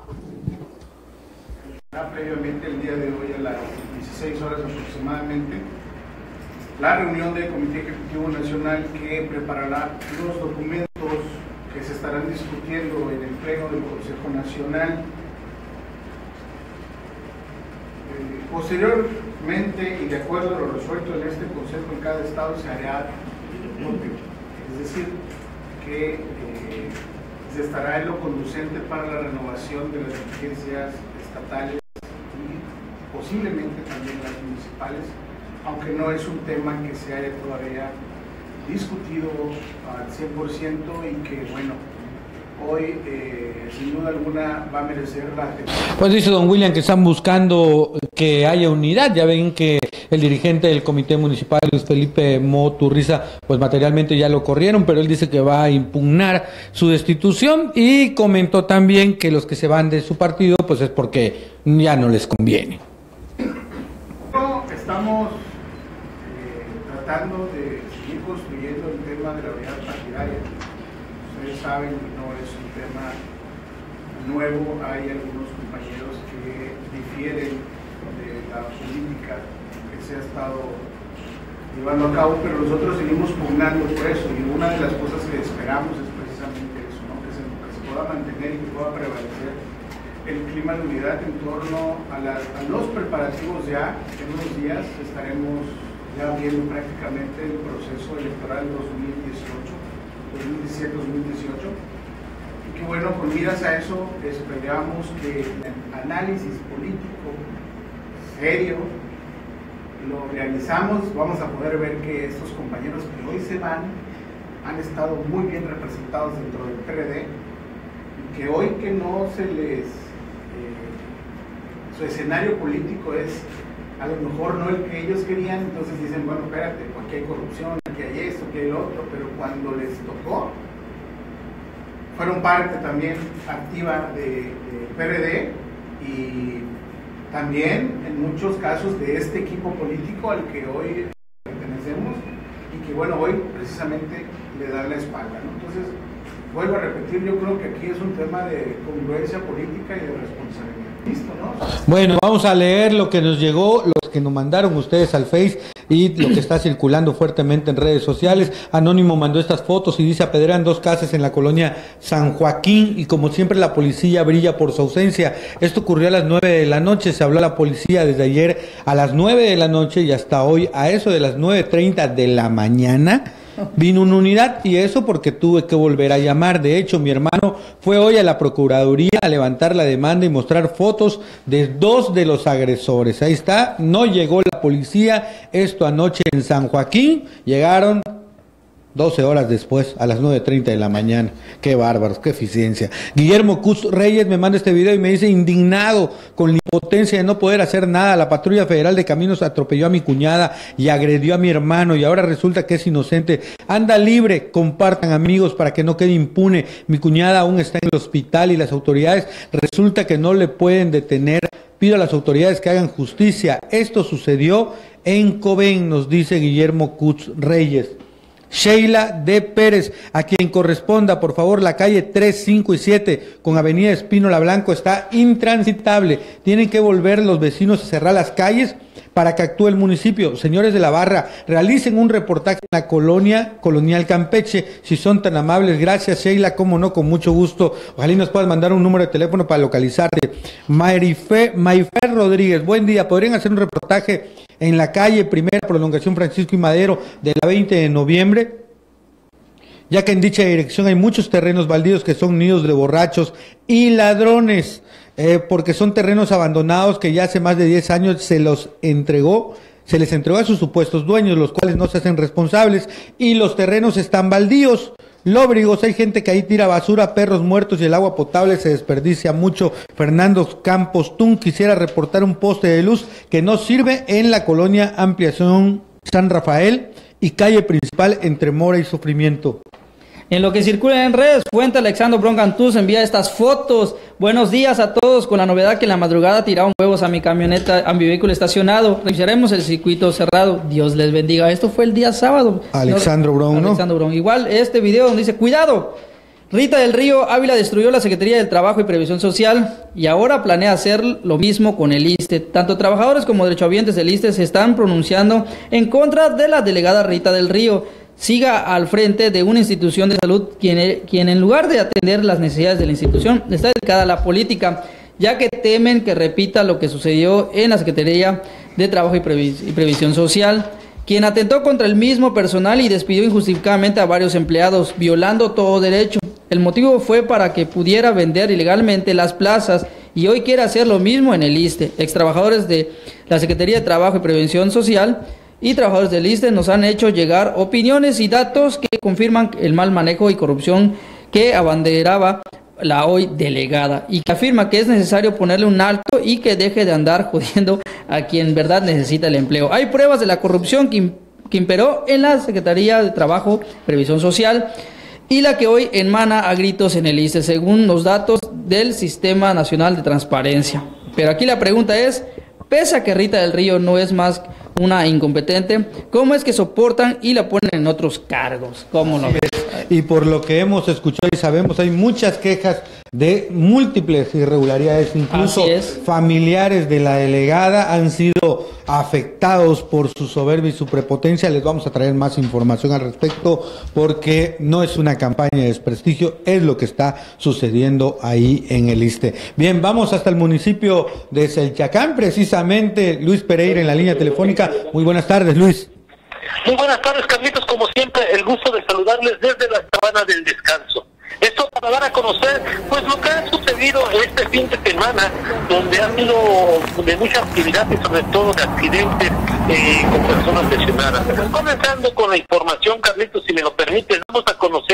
Previamente el día de hoy a las dieciséis horas aproximadamente, la reunión del Comité Ejecutivo Nacional que preparará los documentos que se estarán discutiendo en el Pleno del Consejo Nacional. Eh, posteriormente, y de acuerdo a lo resuelto en este Consejo en cada estado, se hará el voto. Es decir, que eh, se estará en lo conducente para la renovación de las dirigencias estatales y posiblemente también las municipales, aunque no es un tema que se haya todavía discutido al cien por ciento y que, bueno, hoy eh, sin duda alguna va a merecer la atención.
Pues dice don William que están buscando que haya unidad. Ya ven que el dirigente del comité municipal, Luis Felipe Moturriza, pues materialmente ya lo corrieron, pero él dice que va a impugnar su destitución y comentó también que los que se van de su partido pues es porque ya no les conviene.
Estamos eh, tratando de seguir construyendo el tema de la unidad partidaria. Ustedes saben que no es un tema nuevo, hay algunos compañeros que difieren de la política que se ha estado llevando a cabo, pero nosotros seguimos pugnando por eso, y una de las cosas que esperamos es precisamente eso, ¿no? que, se, que se pueda mantener y que pueda prevalecer el clima de unidad en torno a, la, a los preparativos. Ya en unos días estaremos ya viendo prácticamente el proceso electoral dos mil dieciocho, dos mil diecisiete dos mil dieciocho, y que bueno, con miras a eso esperamos que el análisis político serio lo realizamos, vamos a poder ver que estos compañeros que hoy se van han estado muy bien representados dentro del P R D, y que hoy que no se les su escenario político es a lo mejor no el que ellos querían, entonces dicen, bueno, espérate, aquí hay corrupción, aquí hay esto, aquí hay lo otro, pero cuando les tocó, fueron parte también activa de, de P R D y también en muchos casos de este equipo político al que hoy pertenecemos y que bueno, hoy precisamente le da la espalda, ¿no? Entonces, vuelvo a repetir, yo creo que aquí es un tema de congruencia política y de responsabilidad. Listo, ¿no?
Bueno, vamos a leer lo que nos llegó, los que nos mandaron ustedes al Face y lo que está circulando fuertemente en redes sociales. Anónimo mandó estas fotos y dice: apedrean dos casas en la colonia San Joaquín y como siempre la policía brilla por su ausencia. Esto ocurrió a las nueve de la noche, se habló a la policía desde ayer a las nueve de la noche y hasta hoy a eso de las nueve treinta de la mañana. Vino una unidad y eso porque tuve que volver a llamar. De hecho, mi hermano fue hoy a la Procuraduría a levantar la demanda y mostrar fotos de dos de los agresores. Ahí está, no llegó la policía. Esto anoche en San Joaquín, llegaron doce horas después, a las nueve treinta de la mañana. Qué bárbaros, qué eficiencia. Guillermo Cus Reyes me manda este video y me dice: indignado con la impotencia de no poder hacer nada. La Patrulla Federal de Caminos atropelló a mi cuñada y agredió a mi hermano y ahora resulta que es inocente. Anda libre, compartan amigos para que no quede impune. Mi cuñada aún está en el hospital y las autoridades resulta que no le pueden detener. Pido a las autoridades que hagan justicia. Esto sucedió en Cobén, nos dice Guillermo Cus Reyes. Sheila de Pérez, a quien corresponda, por favor, la calle tres, cinco y siete con avenida Espínola Blanco está intransitable. Tienen que volver los vecinos a cerrar las calles para que actúe el municipio. Señores de la Barra, realicen un reportaje en la colonia colonial Campeche, si son tan amables. Gracias, Sheila, cómo no, con mucho gusto. Ojalá nos puedas mandar un número de teléfono para localizarte. Mayfer Rodríguez, buen día. ¿Podrían hacer un reportaje en la calle Primera Prolongación Francisco y Madero de la veinte de noviembre? Ya que en dicha dirección hay muchos terrenos baldíos que son nidos de borrachos y ladrones, eh, porque son terrenos abandonados que ya hace más de diez años se los entregó, se les entregó a sus supuestos dueños, los cuales no se hacen responsables, y los terrenos están baldíos, lóbrigos, hay gente que ahí tira basura, perros muertos y el agua potable se desperdicia mucho. Fernando Campos Tun quisiera reportar un poste de luz que no sirve en la colonia Ampliación San Rafael y calle principal entre Mora y Sufrimiento.
En lo que circula en redes, Fuente Alexandro Broncantús envía estas fotos. Buenos días a todos, con la novedad que en la madrugada tiraron huevos a mi camioneta, a mi vehículo estacionado. Revisaremos el circuito cerrado. Dios les bendiga. Esto fue el día sábado.
Alexandro Bron, ¿no?
Alexandro Bron. Igual este video donde dice: cuidado, Rita del Río Ávila destruyó la Secretaría del Trabajo y Previsión Social y ahora planea hacer lo mismo con el ISSSTE. Tanto trabajadores como derechohabientes del ISSSTE se están pronunciando en contra de la delegada Rita del Río. Siga al frente de una institución de salud quien, quien en lugar de atender las necesidades de la institución está dedicada a la política, ya que temen que repita lo que sucedió en la Secretaría de Trabajo y, Previs y Previsión Social, quien atentó contra el mismo personal y despidió injustificadamente a varios empleados, violando todo derecho. El motivo fue para que pudiera vender ilegalmente las plazas y hoy quiere hacer lo mismo en el ISSSTE. Ex trabajadores de la Secretaría de Trabajo y Prevención Social y trabajadores del ISSSTE nos han hecho llegar opiniones y datos que confirman el mal manejo y corrupción que abanderaba la hoy delegada y que afirma que es necesario ponerle un alto y que deje de andar jodiendo a quien en verdad necesita el empleo. Hay pruebas de la corrupción que, que imperó en la Secretaría de Trabajo y Previsión Social y la que hoy emana a gritos en el ISSSTE, según los datos del Sistema Nacional de Transparencia. Pero aquí la pregunta es: pese a que Rita del Río no es más una incompetente, ¿cómo es que soportan y la ponen en otros cargos? ¿Cómo lo ves?
Y por lo que hemos escuchado y sabemos, hay muchas quejas de múltiples irregularidades, incluso familiares de la delegada han sido afectados por su soberbia y su prepotencia. Les vamos a traer más información al respecto porque no es una campaña de desprestigio, es lo que está sucediendo ahí en el ISSSTE. Bien, vamos hasta el municipio de Selchacán, precisamente Luis Pereira en la línea telefónica. Muy buenas tardes, Luis.
Muy buenas tardes, Carlitos, como siempre, el gusto de saludarles desde la Sabana del Descanso. Esto para dar a conocer pues lo que ha sucedido este fin de semana, donde ha sido de mucha actividad y sobre todo de accidentes eh, con personas lesionadas. Comenzando con la información, Carlitos, si me lo permites, vamos a conocer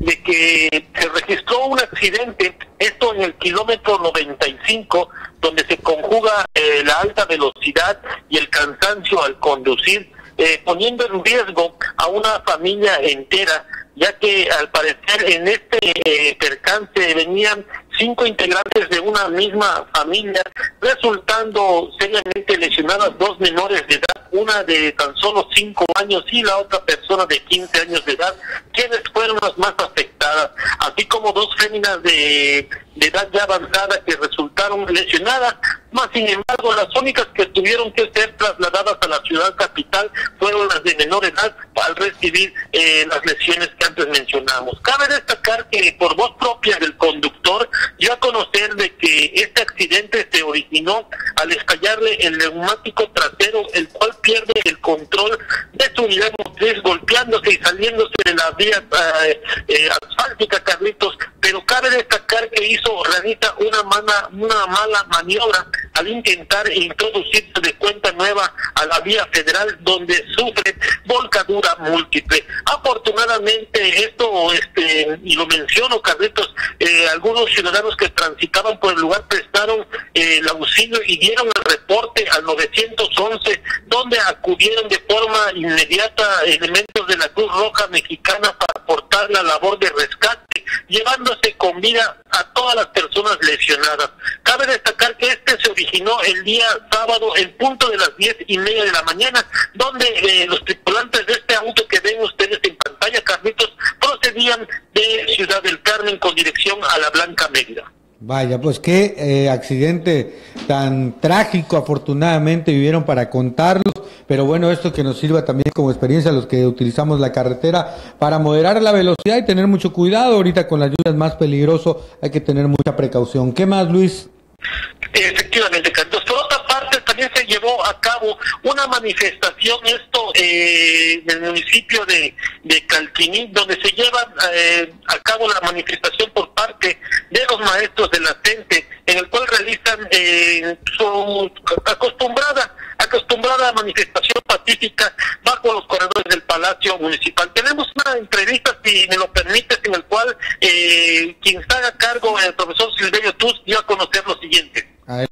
de que se registró un accidente, esto en el kilómetro noventa y cinco, donde se conjuga eh, la alta velocidad y el cansancio al conducir, eh, poniendo en riesgo a una familia entera, ya que al parecer en este eh, percance venían cinco integrantes de una misma familia, resultando seriamente lesionadas dos menores de edad, una de tan solo cinco años y la otra persona de quince años de edad, quienes fueron las más afectadas, así como dos féminas de, de edad ya avanzada que resultaron lesionadas. Más sin embargo, las únicas que tuvieron que ser trasladadas a la ciudad capital fueron las de menor edad al recibir eh, las lesiones que antes mencionamos. Cabe destacar que por voz propia del conductor dio a conocer de que este accidente se originó al estallarle el neumático trasero, el cual pierde el control de su unidad motriz, golpeándose y saliéndose de la vía eh, eh, asfáltica, Carlitos. Pero cabe destacar que hizo realiza una mala, una mala maniobra al intentar introducirse de cuenta nueva a la vía federal, donde sufre volcadura múltiple. Afortunadamente esto, este, y lo menciono, Carlitos, eh, algunos ciudadanos que transitaban por el lugar prestaron eh, el auxilio y dieron el reporte al nueve once, donde acudieron de forma inmediata elementos de la Cruz Roja Mexicana para aportar la labor de rescate, llevándose con vida a todas las personas lesionadas. Cabe destacar que este se originó el día sábado en punto de las diez y media de la mañana, donde eh, los tripulantes de este auto que ven ustedes en pantalla, Carlitos, procedían de Ciudad del Carmen con dirección a la Blanca Mérida.
Vaya, pues qué eh, accidente tan trágico, afortunadamente vivieron para contarlos, pero bueno, esto que nos sirva también como experiencia a los que utilizamos la carretera para moderar la velocidad y tener mucho cuidado. Ahorita con las lluvias más peligroso, hay que tener mucha precaución. ¿Qué más, Luis?
Efectivamente, Carlos. Por otra parte, también se llevó a cabo una manifestación, esto eh, en el municipio de, de Calquiní, donde se lleva eh, a cabo la manifestación por parte de los maestros de la CENTE, en el cual realizan eh, su acostumbrada acostumbrada manifestación pacífica bajo los corredores del Palacio Municipal. Tenemos una entrevista, si me lo permites, en el cual eh, quien está a cargo, el profesor Silverio Tuz, dio a conocer lo siguiente.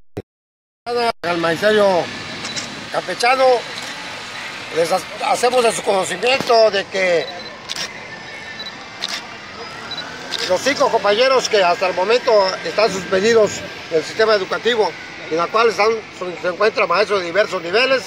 Al magisterio campechano les hacemos de su conocimiento de que los cinco compañeros que hasta el momento están suspendidos del sistema educativo, en la cual están, se encuentran maestros de diversos niveles,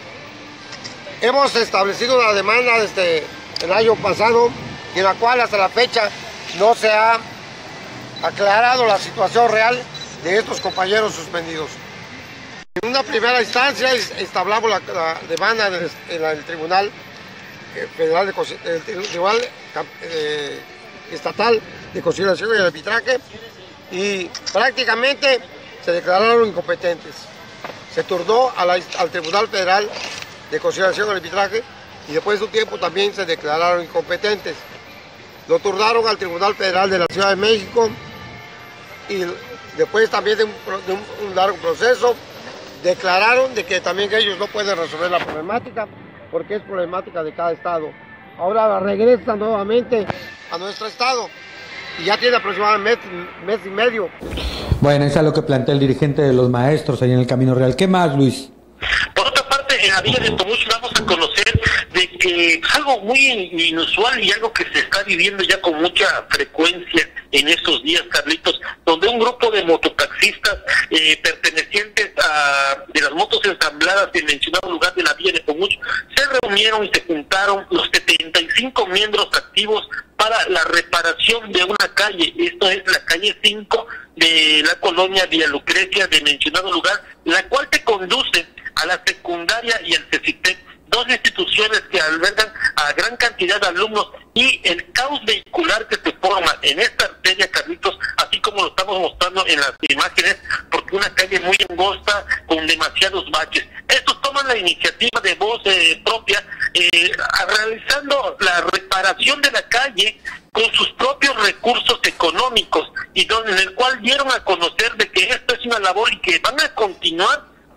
hemos establecido una demanda desde el año pasado, y en la cual hasta la fecha no se ha aclarado la situación real de estos compañeros suspendidos. En una primera instancia establamos la, la demanda en el, en el Tribunal Federal de el Tribunal eh, Estatal de Conciliación y Arbitraje, y prácticamente se declararon incompetentes. Se turnó a la, al Tribunal Federal de Conciliación y Arbitraje, y después de un tiempo también se declararon incompetentes. Lo turnaron al Tribunal Federal de la Ciudad de México, y después también de un, de un, un largo proceso declararon de que también ellos no pueden resolver la problemática, porque es problemática de cada estado. Ahora la regresan nuevamente a nuestro estado, y ya tiene aproximadamente mes, mes y medio.
Bueno, eso es lo que plantea el dirigente de los maestros ahí en el Camino Real. ¿Qué más, Luis?
Por otra parte, en la villa de Tomuch vamos a conocer de que algo muy inusual y algo que se está viviendo ya con mucha frecuencia en estos días, Carlitos, donde un grupo de mototaxistas eh, pertenecientes a de las motos ensambladas en mencionado lugar de la villa de Tomuch se reunieron y se juntaron los setenta y cinco miembros activos para la reparación de una calle. Esto es la calle cinco de la colonia Villa Lucrecia de mencionado lugar, la cual te conduce a la secundaria y al CECITEC, dos instituciones que albergan a gran cantidad de alumnos, y el caos vehicular que se forma en esta arteria, Carlitos, así como lo estamos mostrando en las imágenes, porque una calle muy angosta con demasiados baches. Estos toman la iniciativa de voz eh, propia, eh, realizando la reparación de la calle con sus propios recursos económicos, y donde en el cual dieron a conocer de que esto es una labor y que van a continuar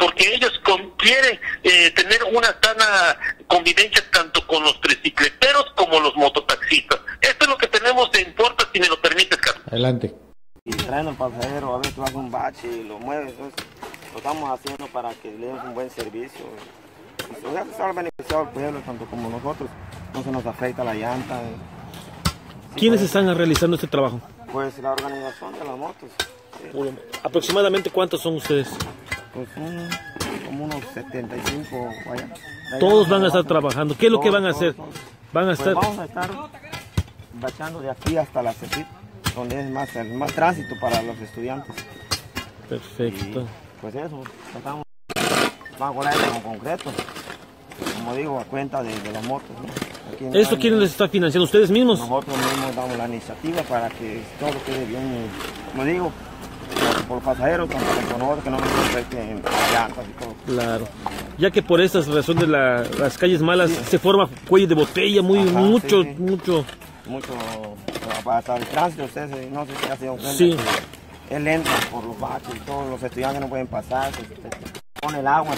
porque ellos con, quieren eh, tener una sana convivencia tanto con los tricicleteros como los mototaxistas. Esto es lo que tenemos en Puerta, si me lo permites, Carlos.
Adelante.
Y traen al pasajero, a ver, tú haces un bache y lo mueves, entonces lo estamos haciendo para que le demos un buen servicio. O sea, que se ha beneficiado al pueblo, tanto como nosotros, no se nos afecta la llanta. Sí,
¿Quiénes
pues,
están realizando este trabajo?
Pues la organización de las motos.
Sí. ¿Aproximadamente cuántos son ustedes?
Pues un, como unos setenta y cinco, vaya.
Todos van a estar trabajando. ¿Qué es lo que van a hacer?
Todos, todos.
Van a
pues
estar...
Vamos a estar bachando de aquí hasta la CEPIP, donde es más, el más tránsito para los estudiantes.
Perfecto.
Y, pues eso, tratamos vamos a colar con concreto, como digo, a cuenta de, de las motos, ¿no? Aquí
¿Esto quién les está financiando? ¿Ustedes mismos?
Nosotros mismos damos la iniciativa para que todo quede bien, como digo, por los pasajeros, tanto por nosotros, que no nos afecten llantas y todo.
Claro, ya que por estas razones la, las calles malas sí. se forma cuello de botella, muy, Ajá, mucho,
sí, sí.
mucho.
Mucho, hasta el tránsito, ustedes no sé si ha sido cuenta.
Sí.
Es lento por los baches, todos los estudiantes no pueden pasar, se, se pone el agua.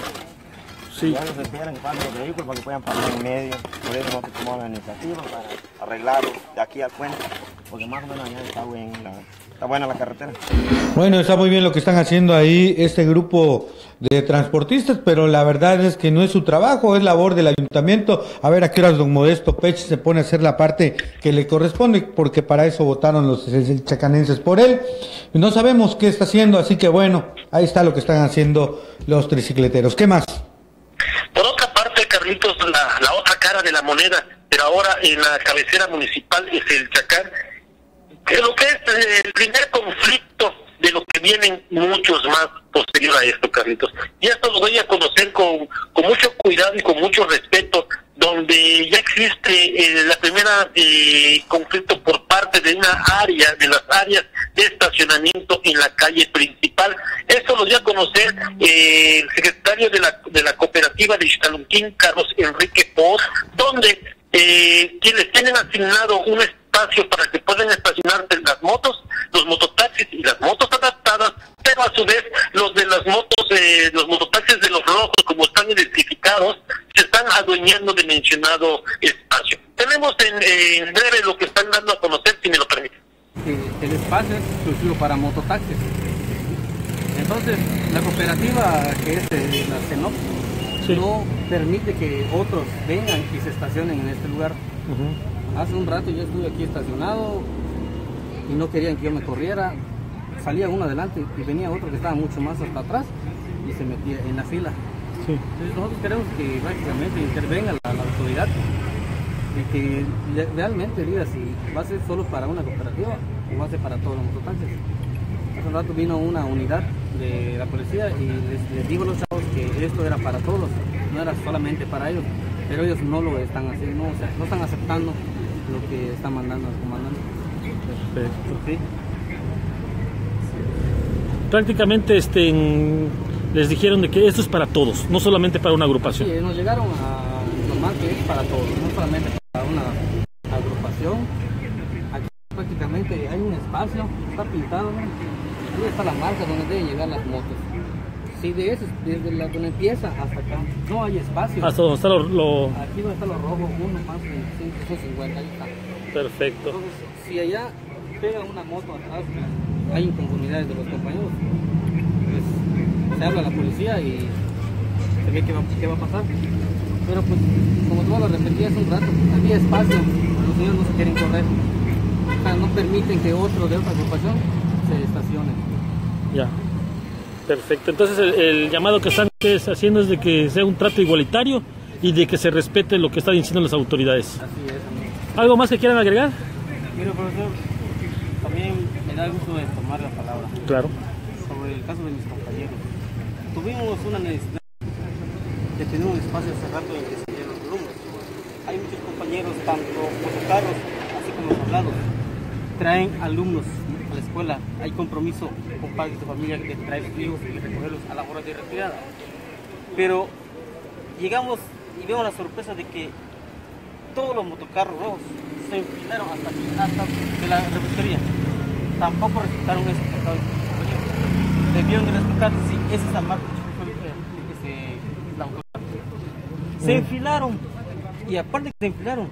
Sí.
Ya ellos esperan que pasen los vehículos para que puedan pasar en medio. Por eso nosotros tomamos la iniciativa para arreglarlo de aquí al puente, porque más o menos allá está, buen la, está buena la carretera.
Bueno, está muy bien lo que están haciendo ahí este grupo de transportistas, pero la verdad es que no es su trabajo, es labor del ayuntamiento. A ver a qué horas don Modesto Pech se pone a hacer la parte que le corresponde, porque para eso votaron los chacanenses por él. No sabemos qué está haciendo, así que bueno, ahí está lo que están haciendo los tricicleteros. ¿Qué más?
Por otra parte, Carlitos, la, la otra cara de la moneda, pero ahora en la cabecera municipal es el Chacán, que lo que es eh, el primer conflicto de lo que vienen muchos más posterior a esto, Carlitos. Y esto lo voy a conocer con, con mucho cuidado y con mucho respeto, donde ya existe eh, la primera eh, conflicto por parte de una área, de las áreas de estacionamiento en la calle principal. Esto lo dio a conocer eh, el secretario de la, de la cooperativa de Ixtalunquín, Carlos Enrique Poz, donde eh, quienes tienen asignado un espacio para que puedan estacionarse las motos, los mototaxis y las motos adaptadas, pero a su vez los de las motos, eh, los mototaxis de los rojos, como están identificados, se están adueñando de mencionado espacio. Tenemos en, en breve lo que están dando a conocer, si me lo permite.
El espacio es exclusivo para mototaxis. Entonces, la cooperativa, que es de la CENOP, sí. no permite que otros vengan y se estacionen en este lugar. Uh-huh. Hace un rato yo estuve aquí estacionado y no querían que yo me corriera. Salía uno adelante y venía otro que estaba mucho más hasta atrás y se metía en la fila. Sí. Entonces nosotros queremos que prácticamente intervenga la, la autoridad y que le, realmente diga si va a ser solo para una cooperativa o va a ser para todos los mototaxis. Hace un rato vino una unidad de la policía y les, les digo a los chavos que esto era para todos, no era solamente para ellos, pero ellos no lo están haciendo, no, o sea, no están aceptando lo que están mandando al comandante.
Perfecto.
¿Sí?
Prácticamente este, en, les dijeron de que esto es para todos, no solamente para una agrupación.
Sí, nos llegaron a informar que es para todos, no solamente para una agrupación. Aquí prácticamente hay un espacio, está pintado, ¿no? Ahí está la marca donde deben llegar las motos. Sí, de eso, desde la donde empieza hasta acá, no hay espacio.
Hasta donde está lo... lo...
Aquí donde está lo rojo, uno más de ciento cincuenta, ahí está.
Perfecto.
Entonces, si allá pega una moto atrás, hay inconformidades de los compañeros, pues se habla a la policía y se ve qué va, qué va a pasar. Pero pues, como tú lo repetías hace un rato, había espacio, los niños no se quieren correr, o sea, no permiten que otro de otra agrupación se estacione.
Ya, perfecto. Entonces el, el llamado que están haciendo es de que sea un trato igualitario y de que se respete lo que están diciendo las autoridades.
Así es, amigo.
¿Algo más que quieran agregar?
Mira, profesor, también me da gusto de tomar la palabra.
Claro.
Sobre el caso de mis compañeros. Tuvimos una necesidad de tener un espacio hace rato en que se llenen los alumnos. Hay muchos compañeros, tanto motocarros, así como los hablados, traen alumnos a la escuela. Hay compromiso con padres de familia de traer sus hijos y recogerlos a la hora de retirada. Pero llegamos y vemos la sorpresa de que todos los motocarros rojos se enfilaron hasta aquí, hasta de la repostería. Tampoco respetaron eso. Debieron de respetar si esa es la marca Se enfilaron. Y aparte que se enfilaron,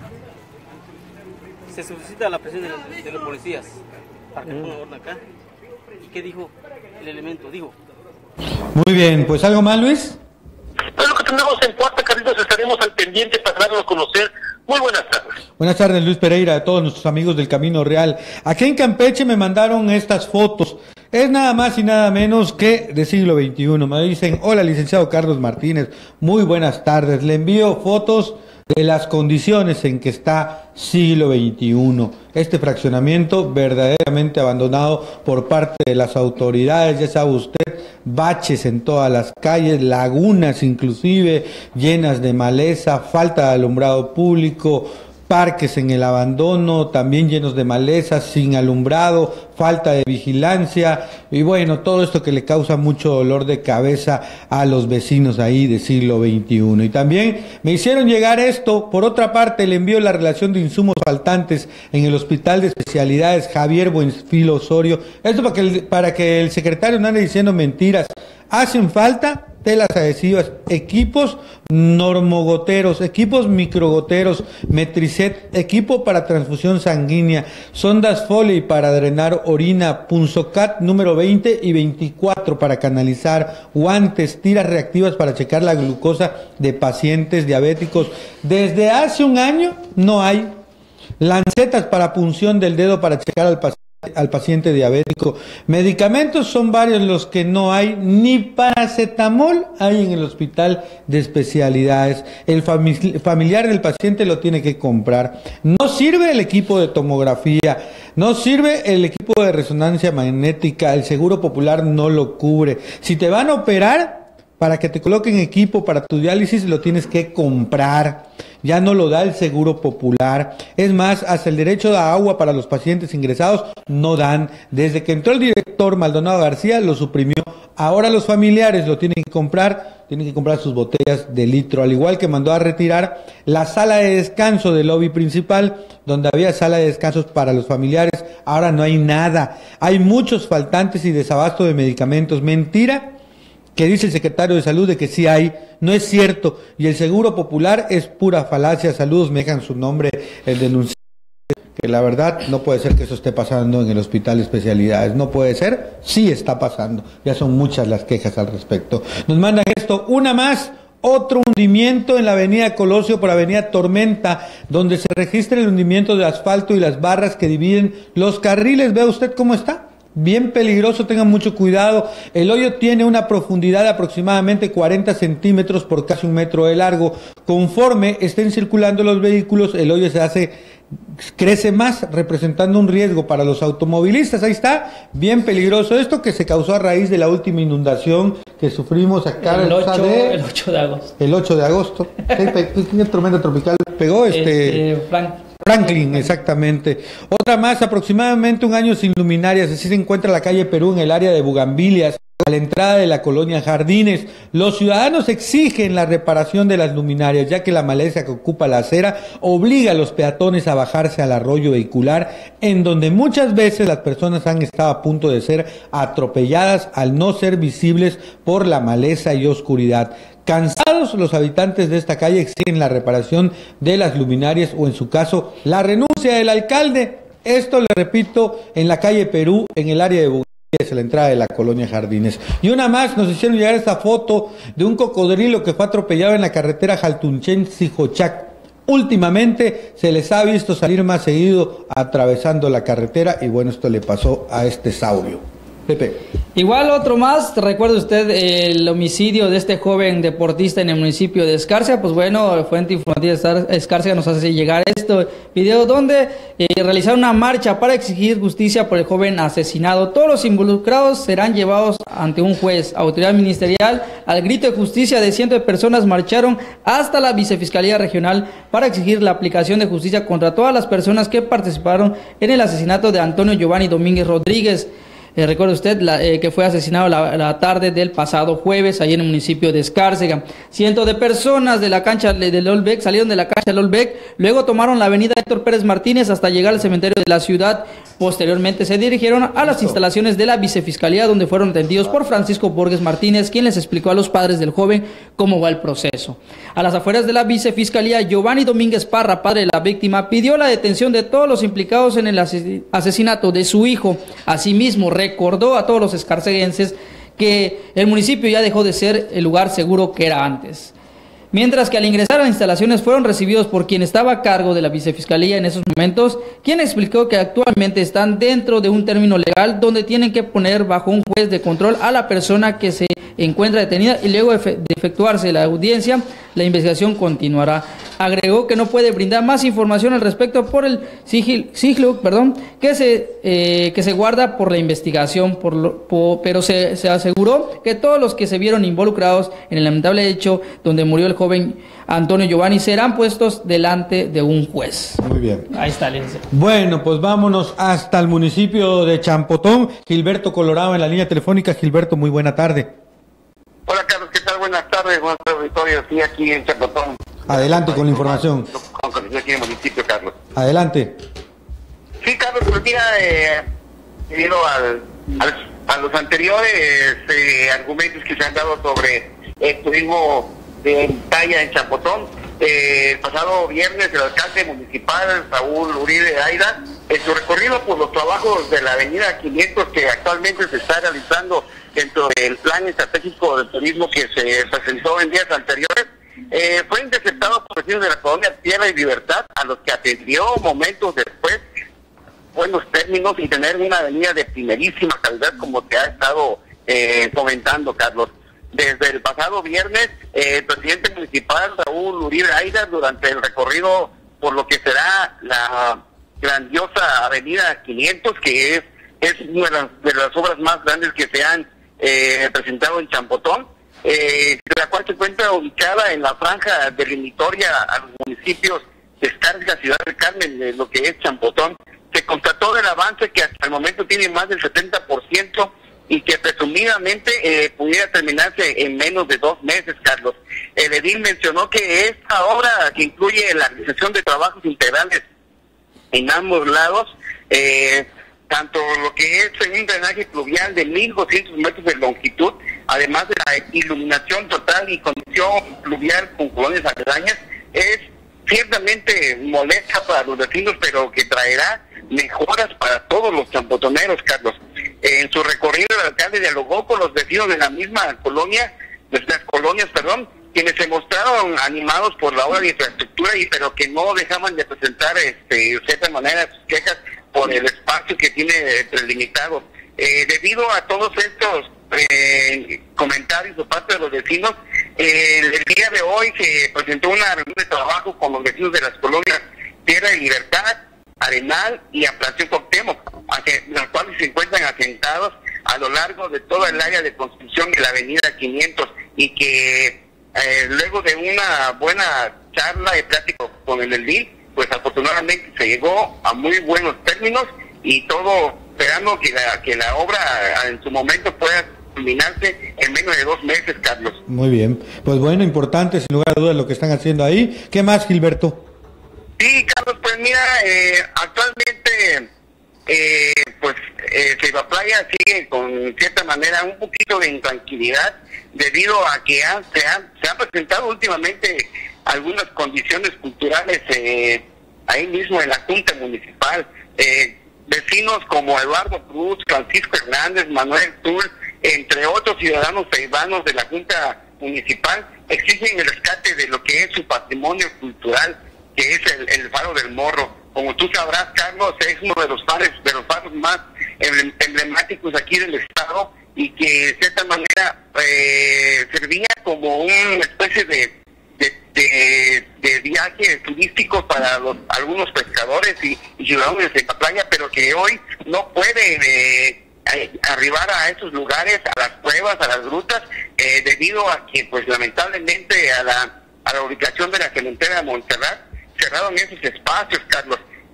se solicita la presión de, la, de los policías para que pongan orden acá. ¿Y qué dijo el elemento? Dijo.
Muy bien, pues ¿algo más, Luis?
Pues lo que tenemos en Cuarta, Carlitos, estaremos al pendiente para darlo a conocer. Muy buenas tardes.
Buenas tardes, Luis Pereira, a todos nuestros amigos del Camino Real. Aquí en Campeche me mandaron estas fotos. Es nada más y nada menos que de siglo veintiuno. Me dicen, hola, licenciado Carlos Martínez, muy buenas tardes. Le envío fotos de las condiciones en que está siglo veintiuno. Este fraccionamiento verdaderamente abandonado por parte de las autoridades, ya sabe usted, baches en todas las calles, lagunas inclusive llenas de maleza, falta de alumbrado público, parques en el abandono, también llenos de maleza, sin alumbrado, falta de vigilancia y bueno, todo esto que le causa mucho dolor de cabeza a los vecinos ahí de siglo veintiuno. Y también me hicieron llegar esto, por otra parte le envío la relación de insumos faltantes en el Hospital de Especialidades Javier Buenfil Osorio. Esto para que el, para que el secretario no ande diciendo mentiras. Hacen falta telas adhesivas, equipos normogoteros, equipos microgoteros, Metricet, equipo para transfusión sanguínea, sondas Foley para drenar orina, Punzocat número veinte y veinticuatro para canalizar, guantes, tiras reactivas para checar la glucosa de pacientes diabéticos. Desde hace un año no hay lancetas para punción del dedo para checar al paciente. al paciente diabético. Medicamentos son varios los que no hay, ni paracetamol hay en el Hospital de Especialidades. El fami- familiar del paciente lo tiene que comprar. No sirve el equipo de tomografía, no sirve el equipo de resonancia magnética, el Seguro Popular no lo cubre. Si te van a operar, para que te coloquen equipo para tu diálisis lo tienes que comprar, ya no lo da el Seguro Popular. Es más, hasta el derecho a agua para los pacientes ingresados no dan. Desde que entró el director Maldonado García lo suprimió. Ahora los familiares lo tienen que comprar, tienen que comprar sus botellas de litro, al igual que mandó a retirar la sala de descanso del lobby principal, donde había sala de descansos para los familiares. Ahora no hay nada. Hay muchos faltantes y desabasto de medicamentos. Mentira que dice el secretario de Salud de que sí hay, no es cierto, y el Seguro Popular es pura falacia. Saludos, me dejan su nombre, el denunciante, que la verdad no puede ser que eso esté pasando en el Hospital de Especialidades, no puede ser, sí está pasando, ya son muchas las quejas al respecto. Nos mandan esto, una más, otro hundimiento en la avenida Colosio por avenida Tormenta, donde se registra el hundimiento de asfalto y las barras que dividen los carriles. ¿Ve usted cómo está? Bien peligroso, tengan mucho cuidado. El hoyo tiene una profundidad de aproximadamente cuarenta centímetros por casi un metro de largo. Conforme estén circulando los vehículos, el hoyo se hace, crece más, representando un riesgo para los automovilistas. Ahí está, bien peligroso. Esto que se causó a raíz de la última inundación que sufrimos acá
el,
el,
ocho,
de,
el ocho de agosto.
El ocho de agosto. ¿Qué tormenta tropical pegó? Este,
este Frank.
Franklin, exactamente. Otra más, aproximadamente un año sin luminarias. Así se encuentra la calle Perú en el área de Bugambilias, a la entrada de la colonia Jardines. Los ciudadanos exigen la reparación de las luminarias, ya que la maleza que ocupa la acera obliga a los peatones a bajarse al arroyo vehicular, en donde muchas veces las personas han estado a punto de ser atropelladas al no ser visibles por la maleza y oscuridad. Cansados, los habitantes de esta calle exigen la reparación de las luminarias o, en su caso, la renuncia del alcalde. Esto, le repito, en la calle Perú, en el área de Bugambilias, a la entrada de la colonia Jardines. Y una más, nos hicieron llegar esta foto de un cocodrilo que fue atropellado en la carretera Jaltunchen-Sijochac. Últimamente se les ha visto salir más seguido atravesando la carretera y bueno, esto le pasó a este saurio. Pepe.
Igual otro más, recuerda usted el homicidio de este joven deportista en el municipio de Escárcega. Pues bueno, Fuente Informativa Escárcega nos hace llegar este video donde eh, realizaron una marcha para exigir justicia por el joven asesinado. Todos los involucrados serán llevados ante un juez. Autoridad ministerial, al grito de justicia de cientos de personas, marcharon hasta la Vicefiscalía Regional para exigir la aplicación de justicia contra todas las personas que participaron en el asesinato de Antonio Giovanni Domínguez Rodríguez. Eh, recuerda usted la, eh, que fue asesinado la, la tarde del pasado jueves, allí en el municipio de Escárcega. Cientos de personas de la cancha del Olbec salieron de la cancha del Olbec, luego tomaron la avenida Héctor Pérez Martínez hasta llegar al cementerio de la ciudad. Posteriormente se dirigieron a las instalaciones de la vicefiscalía, donde fueron atendidos por Francisco Borges Martínez, quien les explicó a los padres del joven cómo va el proceso. A las afueras de la vicefiscalía, Giovanni Domínguez Parra, padre de la víctima, pidió la detención de todos los implicados en el asesinato de su hijo. Asimismo, recordó a todos los escarceguenses que el municipio ya dejó de ser el lugar seguro que era antes. Mientras que al ingresar a las instalaciones fueron recibidos por quien estaba a cargo de la vicefiscalía en esos momentos, quien explicó que actualmente están dentro de un término legal donde tienen que poner bajo un juez de control a la persona que se encuentra detenida y luego de efectuarse la audiencia, la investigación continuará. Agregó que no puede brindar más información al respecto por el sigil, sigilo perdón, que, se, eh, que se guarda por la investigación, por lo, por, pero se, se aseguró que todos los que se vieron involucrados en el lamentable hecho donde murió el joven Antonio Giovanni serán puestos delante de un juez.
Muy bien.
Ahí está, Lince.
Bueno, pues vámonos hasta el municipio de Champotón. Gilberto Colorado en la línea telefónica. Gilberto, muy buena tarde.
Hola Carlos, ¿qué tal? Buenas tardes, buenas tardes, auditorio. Estoy aquí en Champotón.
Adelante con la información.
Con condición aquí en el municipio, Carlos.
Adelante.
Sí, Carlos, pues mira, eh, debido al, al, a los anteriores eh, argumentos que se han dado sobre el turismo de talla en Champotón, eh, el pasado viernes el alcalde municipal, Saúl Uribe Aida, en su recorrido por los trabajos de la avenida quinientos que actualmente se está realizando dentro del plan estratégico del turismo que se presentó en días anteriores, eh, fue interceptado por vecinos de la colonia Tierra y Libertad, a los que atendió momentos después buenos términos y tener una avenida de primerísima calidad, como te ha estado eh, comentando, Carlos. Desde el pasado viernes, eh, el presidente municipal, Saúl Uribe Aida, durante el recorrido por lo que será la grandiosa avenida quinientos, que es, es una de las, de las obras más grandes que se han eh, presentado en Champotón, eh, la cual se encuentra ubicada en la franja delimitoria a los municipios de Escárcega, Ciudad del Carmen, de lo que es Champotón. Se constató del avance que hasta el momento tiene más del setenta por ciento y que presumidamente eh, pudiera terminarse en menos de dos meses, Carlos. El edil mencionó que esta obra, que incluye la realización de trabajos integrales en ambos lados, eh, tanto lo que es un drenaje pluvial de mil doscientos metros de longitud, además de la iluminación total y condición pluvial con colonias aledañas, es ciertamente molesta para los vecinos, pero que traerá mejoras para todos los champotoneros, Carlos. En su recorrido, el alcalde dialogó con los vecinos de la misma colonia, de las colonias, perdón, quienes se mostraron animados por la obra de infraestructura, y pero que no dejaban de presentar, este, de cierta manera, sus quejas por el espacio que tiene prelimitado. Eh, debido a todos estos eh, comentarios por parte de los vecinos, eh, el día de hoy se presentó una reunión de trabajo con los vecinos de las colonias Tierra y Libertad, Arenal y Ampliación Cuauhtémoc, las cuales se encuentran asentados a lo largo de toda el área de construcción de la avenida quinientos, y que eh, luego de una buena charla y plática con el edil, pues afortunadamente se llegó a muy buenos términos, y todo esperando que la, que la obra en su momento pueda culminarse en menos de dos meses, Carlos.
Muy bien, pues bueno, importante sin lugar a dudas lo que están haciendo ahí. ¿Qué más, Gilberto?
Sí, Carlos, pues mira, eh, actualmente eh, pues eh, Ceiba Playa sigue con cierta manera un poquito de intranquilidad debido a que han, se, han, se han presentado últimamente algunas condiciones culturales eh, ahí mismo en la Junta Municipal. Eh, vecinos como Eduardo Cruz, Francisco Hernández, Manuel Tul, entre otros ciudadanos ceibanos de la Junta Municipal, exigen el rescate de lo que es su patrimonio cultural, que es el, el Faro del Morro. Como tú sabrás, Carlos, es uno de los faros, de los faros más emblemáticos aquí del estado, y que de cierta manera eh, servía como una especie de, de, de, de viaje turístico para los, algunos pescadores y, y ciudadanos de la playa, pero que hoy no pueden eh, arribar a esos lugares, a las cuevas, a las grutas, eh, debido a que, pues lamentablemente, a la, a la ubicación de la cementera de Montserrat cerraron esos espacios, Carlos.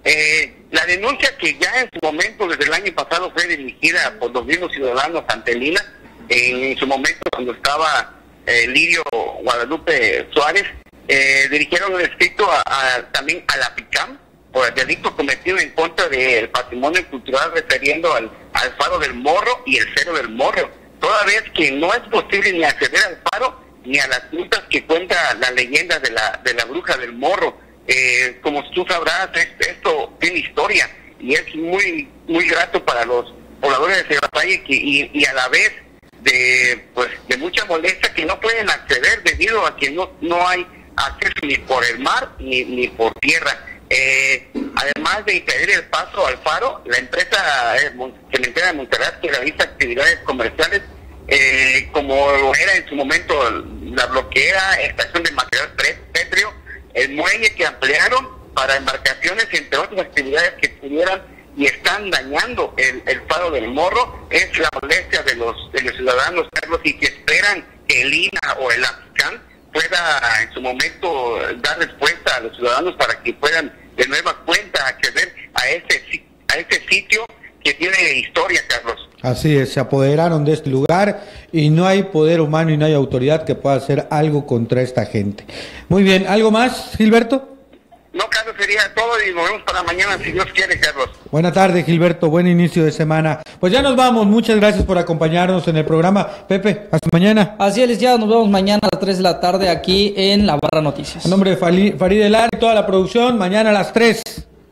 Eh, la denuncia que ya en su momento, desde el año pasado, fue dirigida por los mismos ciudadanos ante el I N A, en su momento cuando estaba eh, Lirio Guadalupe Suárez, eh, dirigieron un escrito a, a, también a la PICAM por el delito cometido en contra del patrimonio cultural refiriendo al, al Faro del Morro y el Cerro del Morro, toda vez que no es posible ni acceder al faro ni a las rutas que cuenta la leyenda de la, de la bruja del Morro. Eh, como tú sabrás, esto tiene historia y es muy muy grato para los pobladores de Sierra Valle que, y, y a la vez de pues de mucha molestia que no pueden acceder debido a que no no hay acceso ni por el mar ni, ni por tierra. Eh, además de impedir el paso al faro, la empresa eh, cementera de Montserrat, que realiza actividades comerciales eh, como lo era en su momento la bloquea, estación de material pétreo, el muelle que ampliaron para embarcaciones, entre otras actividades que pudieran y están dañando el, el Faro del Morro. Es la molestia de los de los ciudadanos, Carlos, y que esperan que el I N A o el APICAN pueda en su momento dar respuesta a los ciudadanos para que puedan de nueva cuenta acceder a este, a este sitio que tiene historia, Carlos.
Así es, se apoderaron de este lugar y no hay poder humano y no hay autoridad que pueda hacer algo contra esta gente. Muy bien, ¿algo más, Gilberto?
No, Carlos, sería todo y nos vemos para mañana, si Dios quiere, Carlos.
Buena tarde, Gilberto, buen inicio de semana. Pues ya nos vamos, muchas gracias por acompañarnos en el programa. Pepe, hasta mañana.
Así es, licenciado, nos vemos mañana a las tres de la tarde aquí en La Barra Noticias.
En nombre de Farid Elar y toda la producción, mañana a las tres.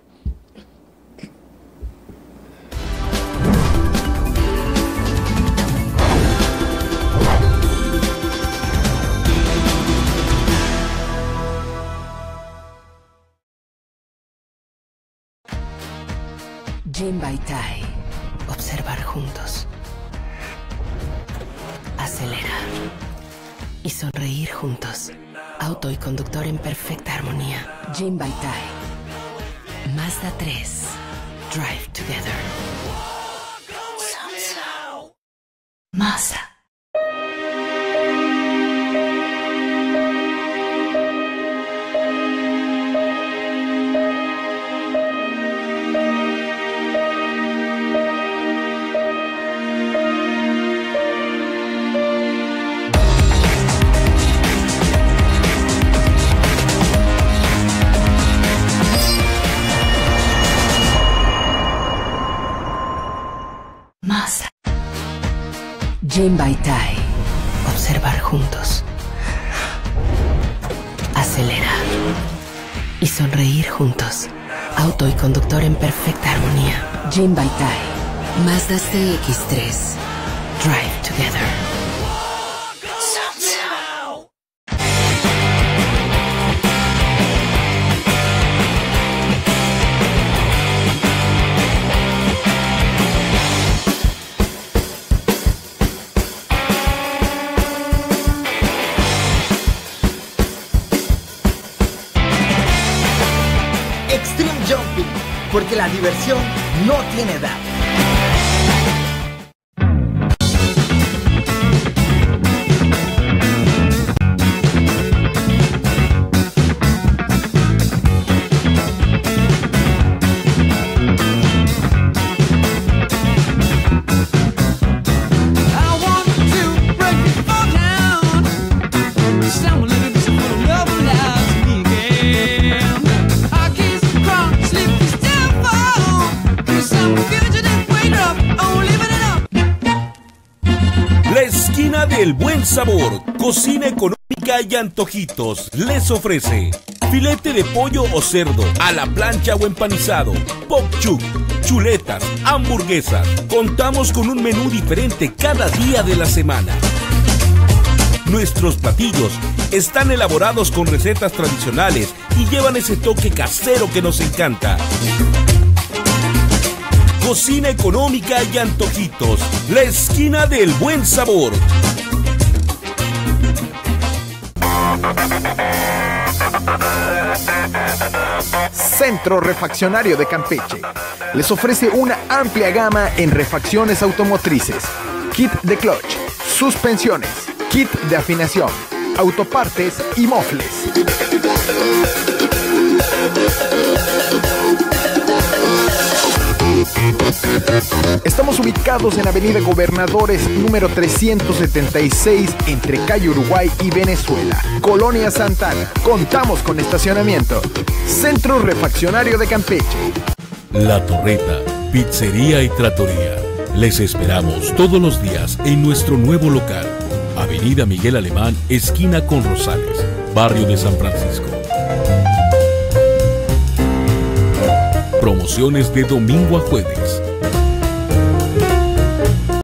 Jim Baitai. Observar juntos. Acelerar. Y sonreír juntos. Auto y conductor en perfecta armonía. Jim Baitai. Mazda tres. Drive together. Mazda. Jim Baitai. Observar juntos. Acelerar. Y sonreír juntos. Auto y conductor en perfecta armonía. Jim Baitai. Mazda C X tres. Drive together.
Porque la diversión no tiene edad.
El buen sabor, cocina económica y antojitos les ofrece filete de pollo o cerdo a la plancha o empanizado, pop chuc, chuletas, hamburguesas. Contamos con un menú diferente cada día de la semana. Nuestros platillos están elaborados con recetas tradicionales y llevan ese toque casero que nos encanta. Cocina económica y antojitos, la esquina del buen sabor.
Centro Refaccionario de Campeche les ofrece una amplia gama en refacciones automotrices, kit de clutch, suspensiones, kit de afinación, autopartes y mofles. Estamos ubicados en Avenida Gobernadores número trescientos setenta y seis entre calle Uruguay y Venezuela, Colonia Santana. Contamos con estacionamiento. Centro Refaccionario de Campeche.
La Torreta, pizzería y trattoria. Les esperamos todos los días en nuestro nuevo local. Avenida Miguel Alemán, esquina con Rosales, barrio de San Francisco. Promociones de domingo a jueves.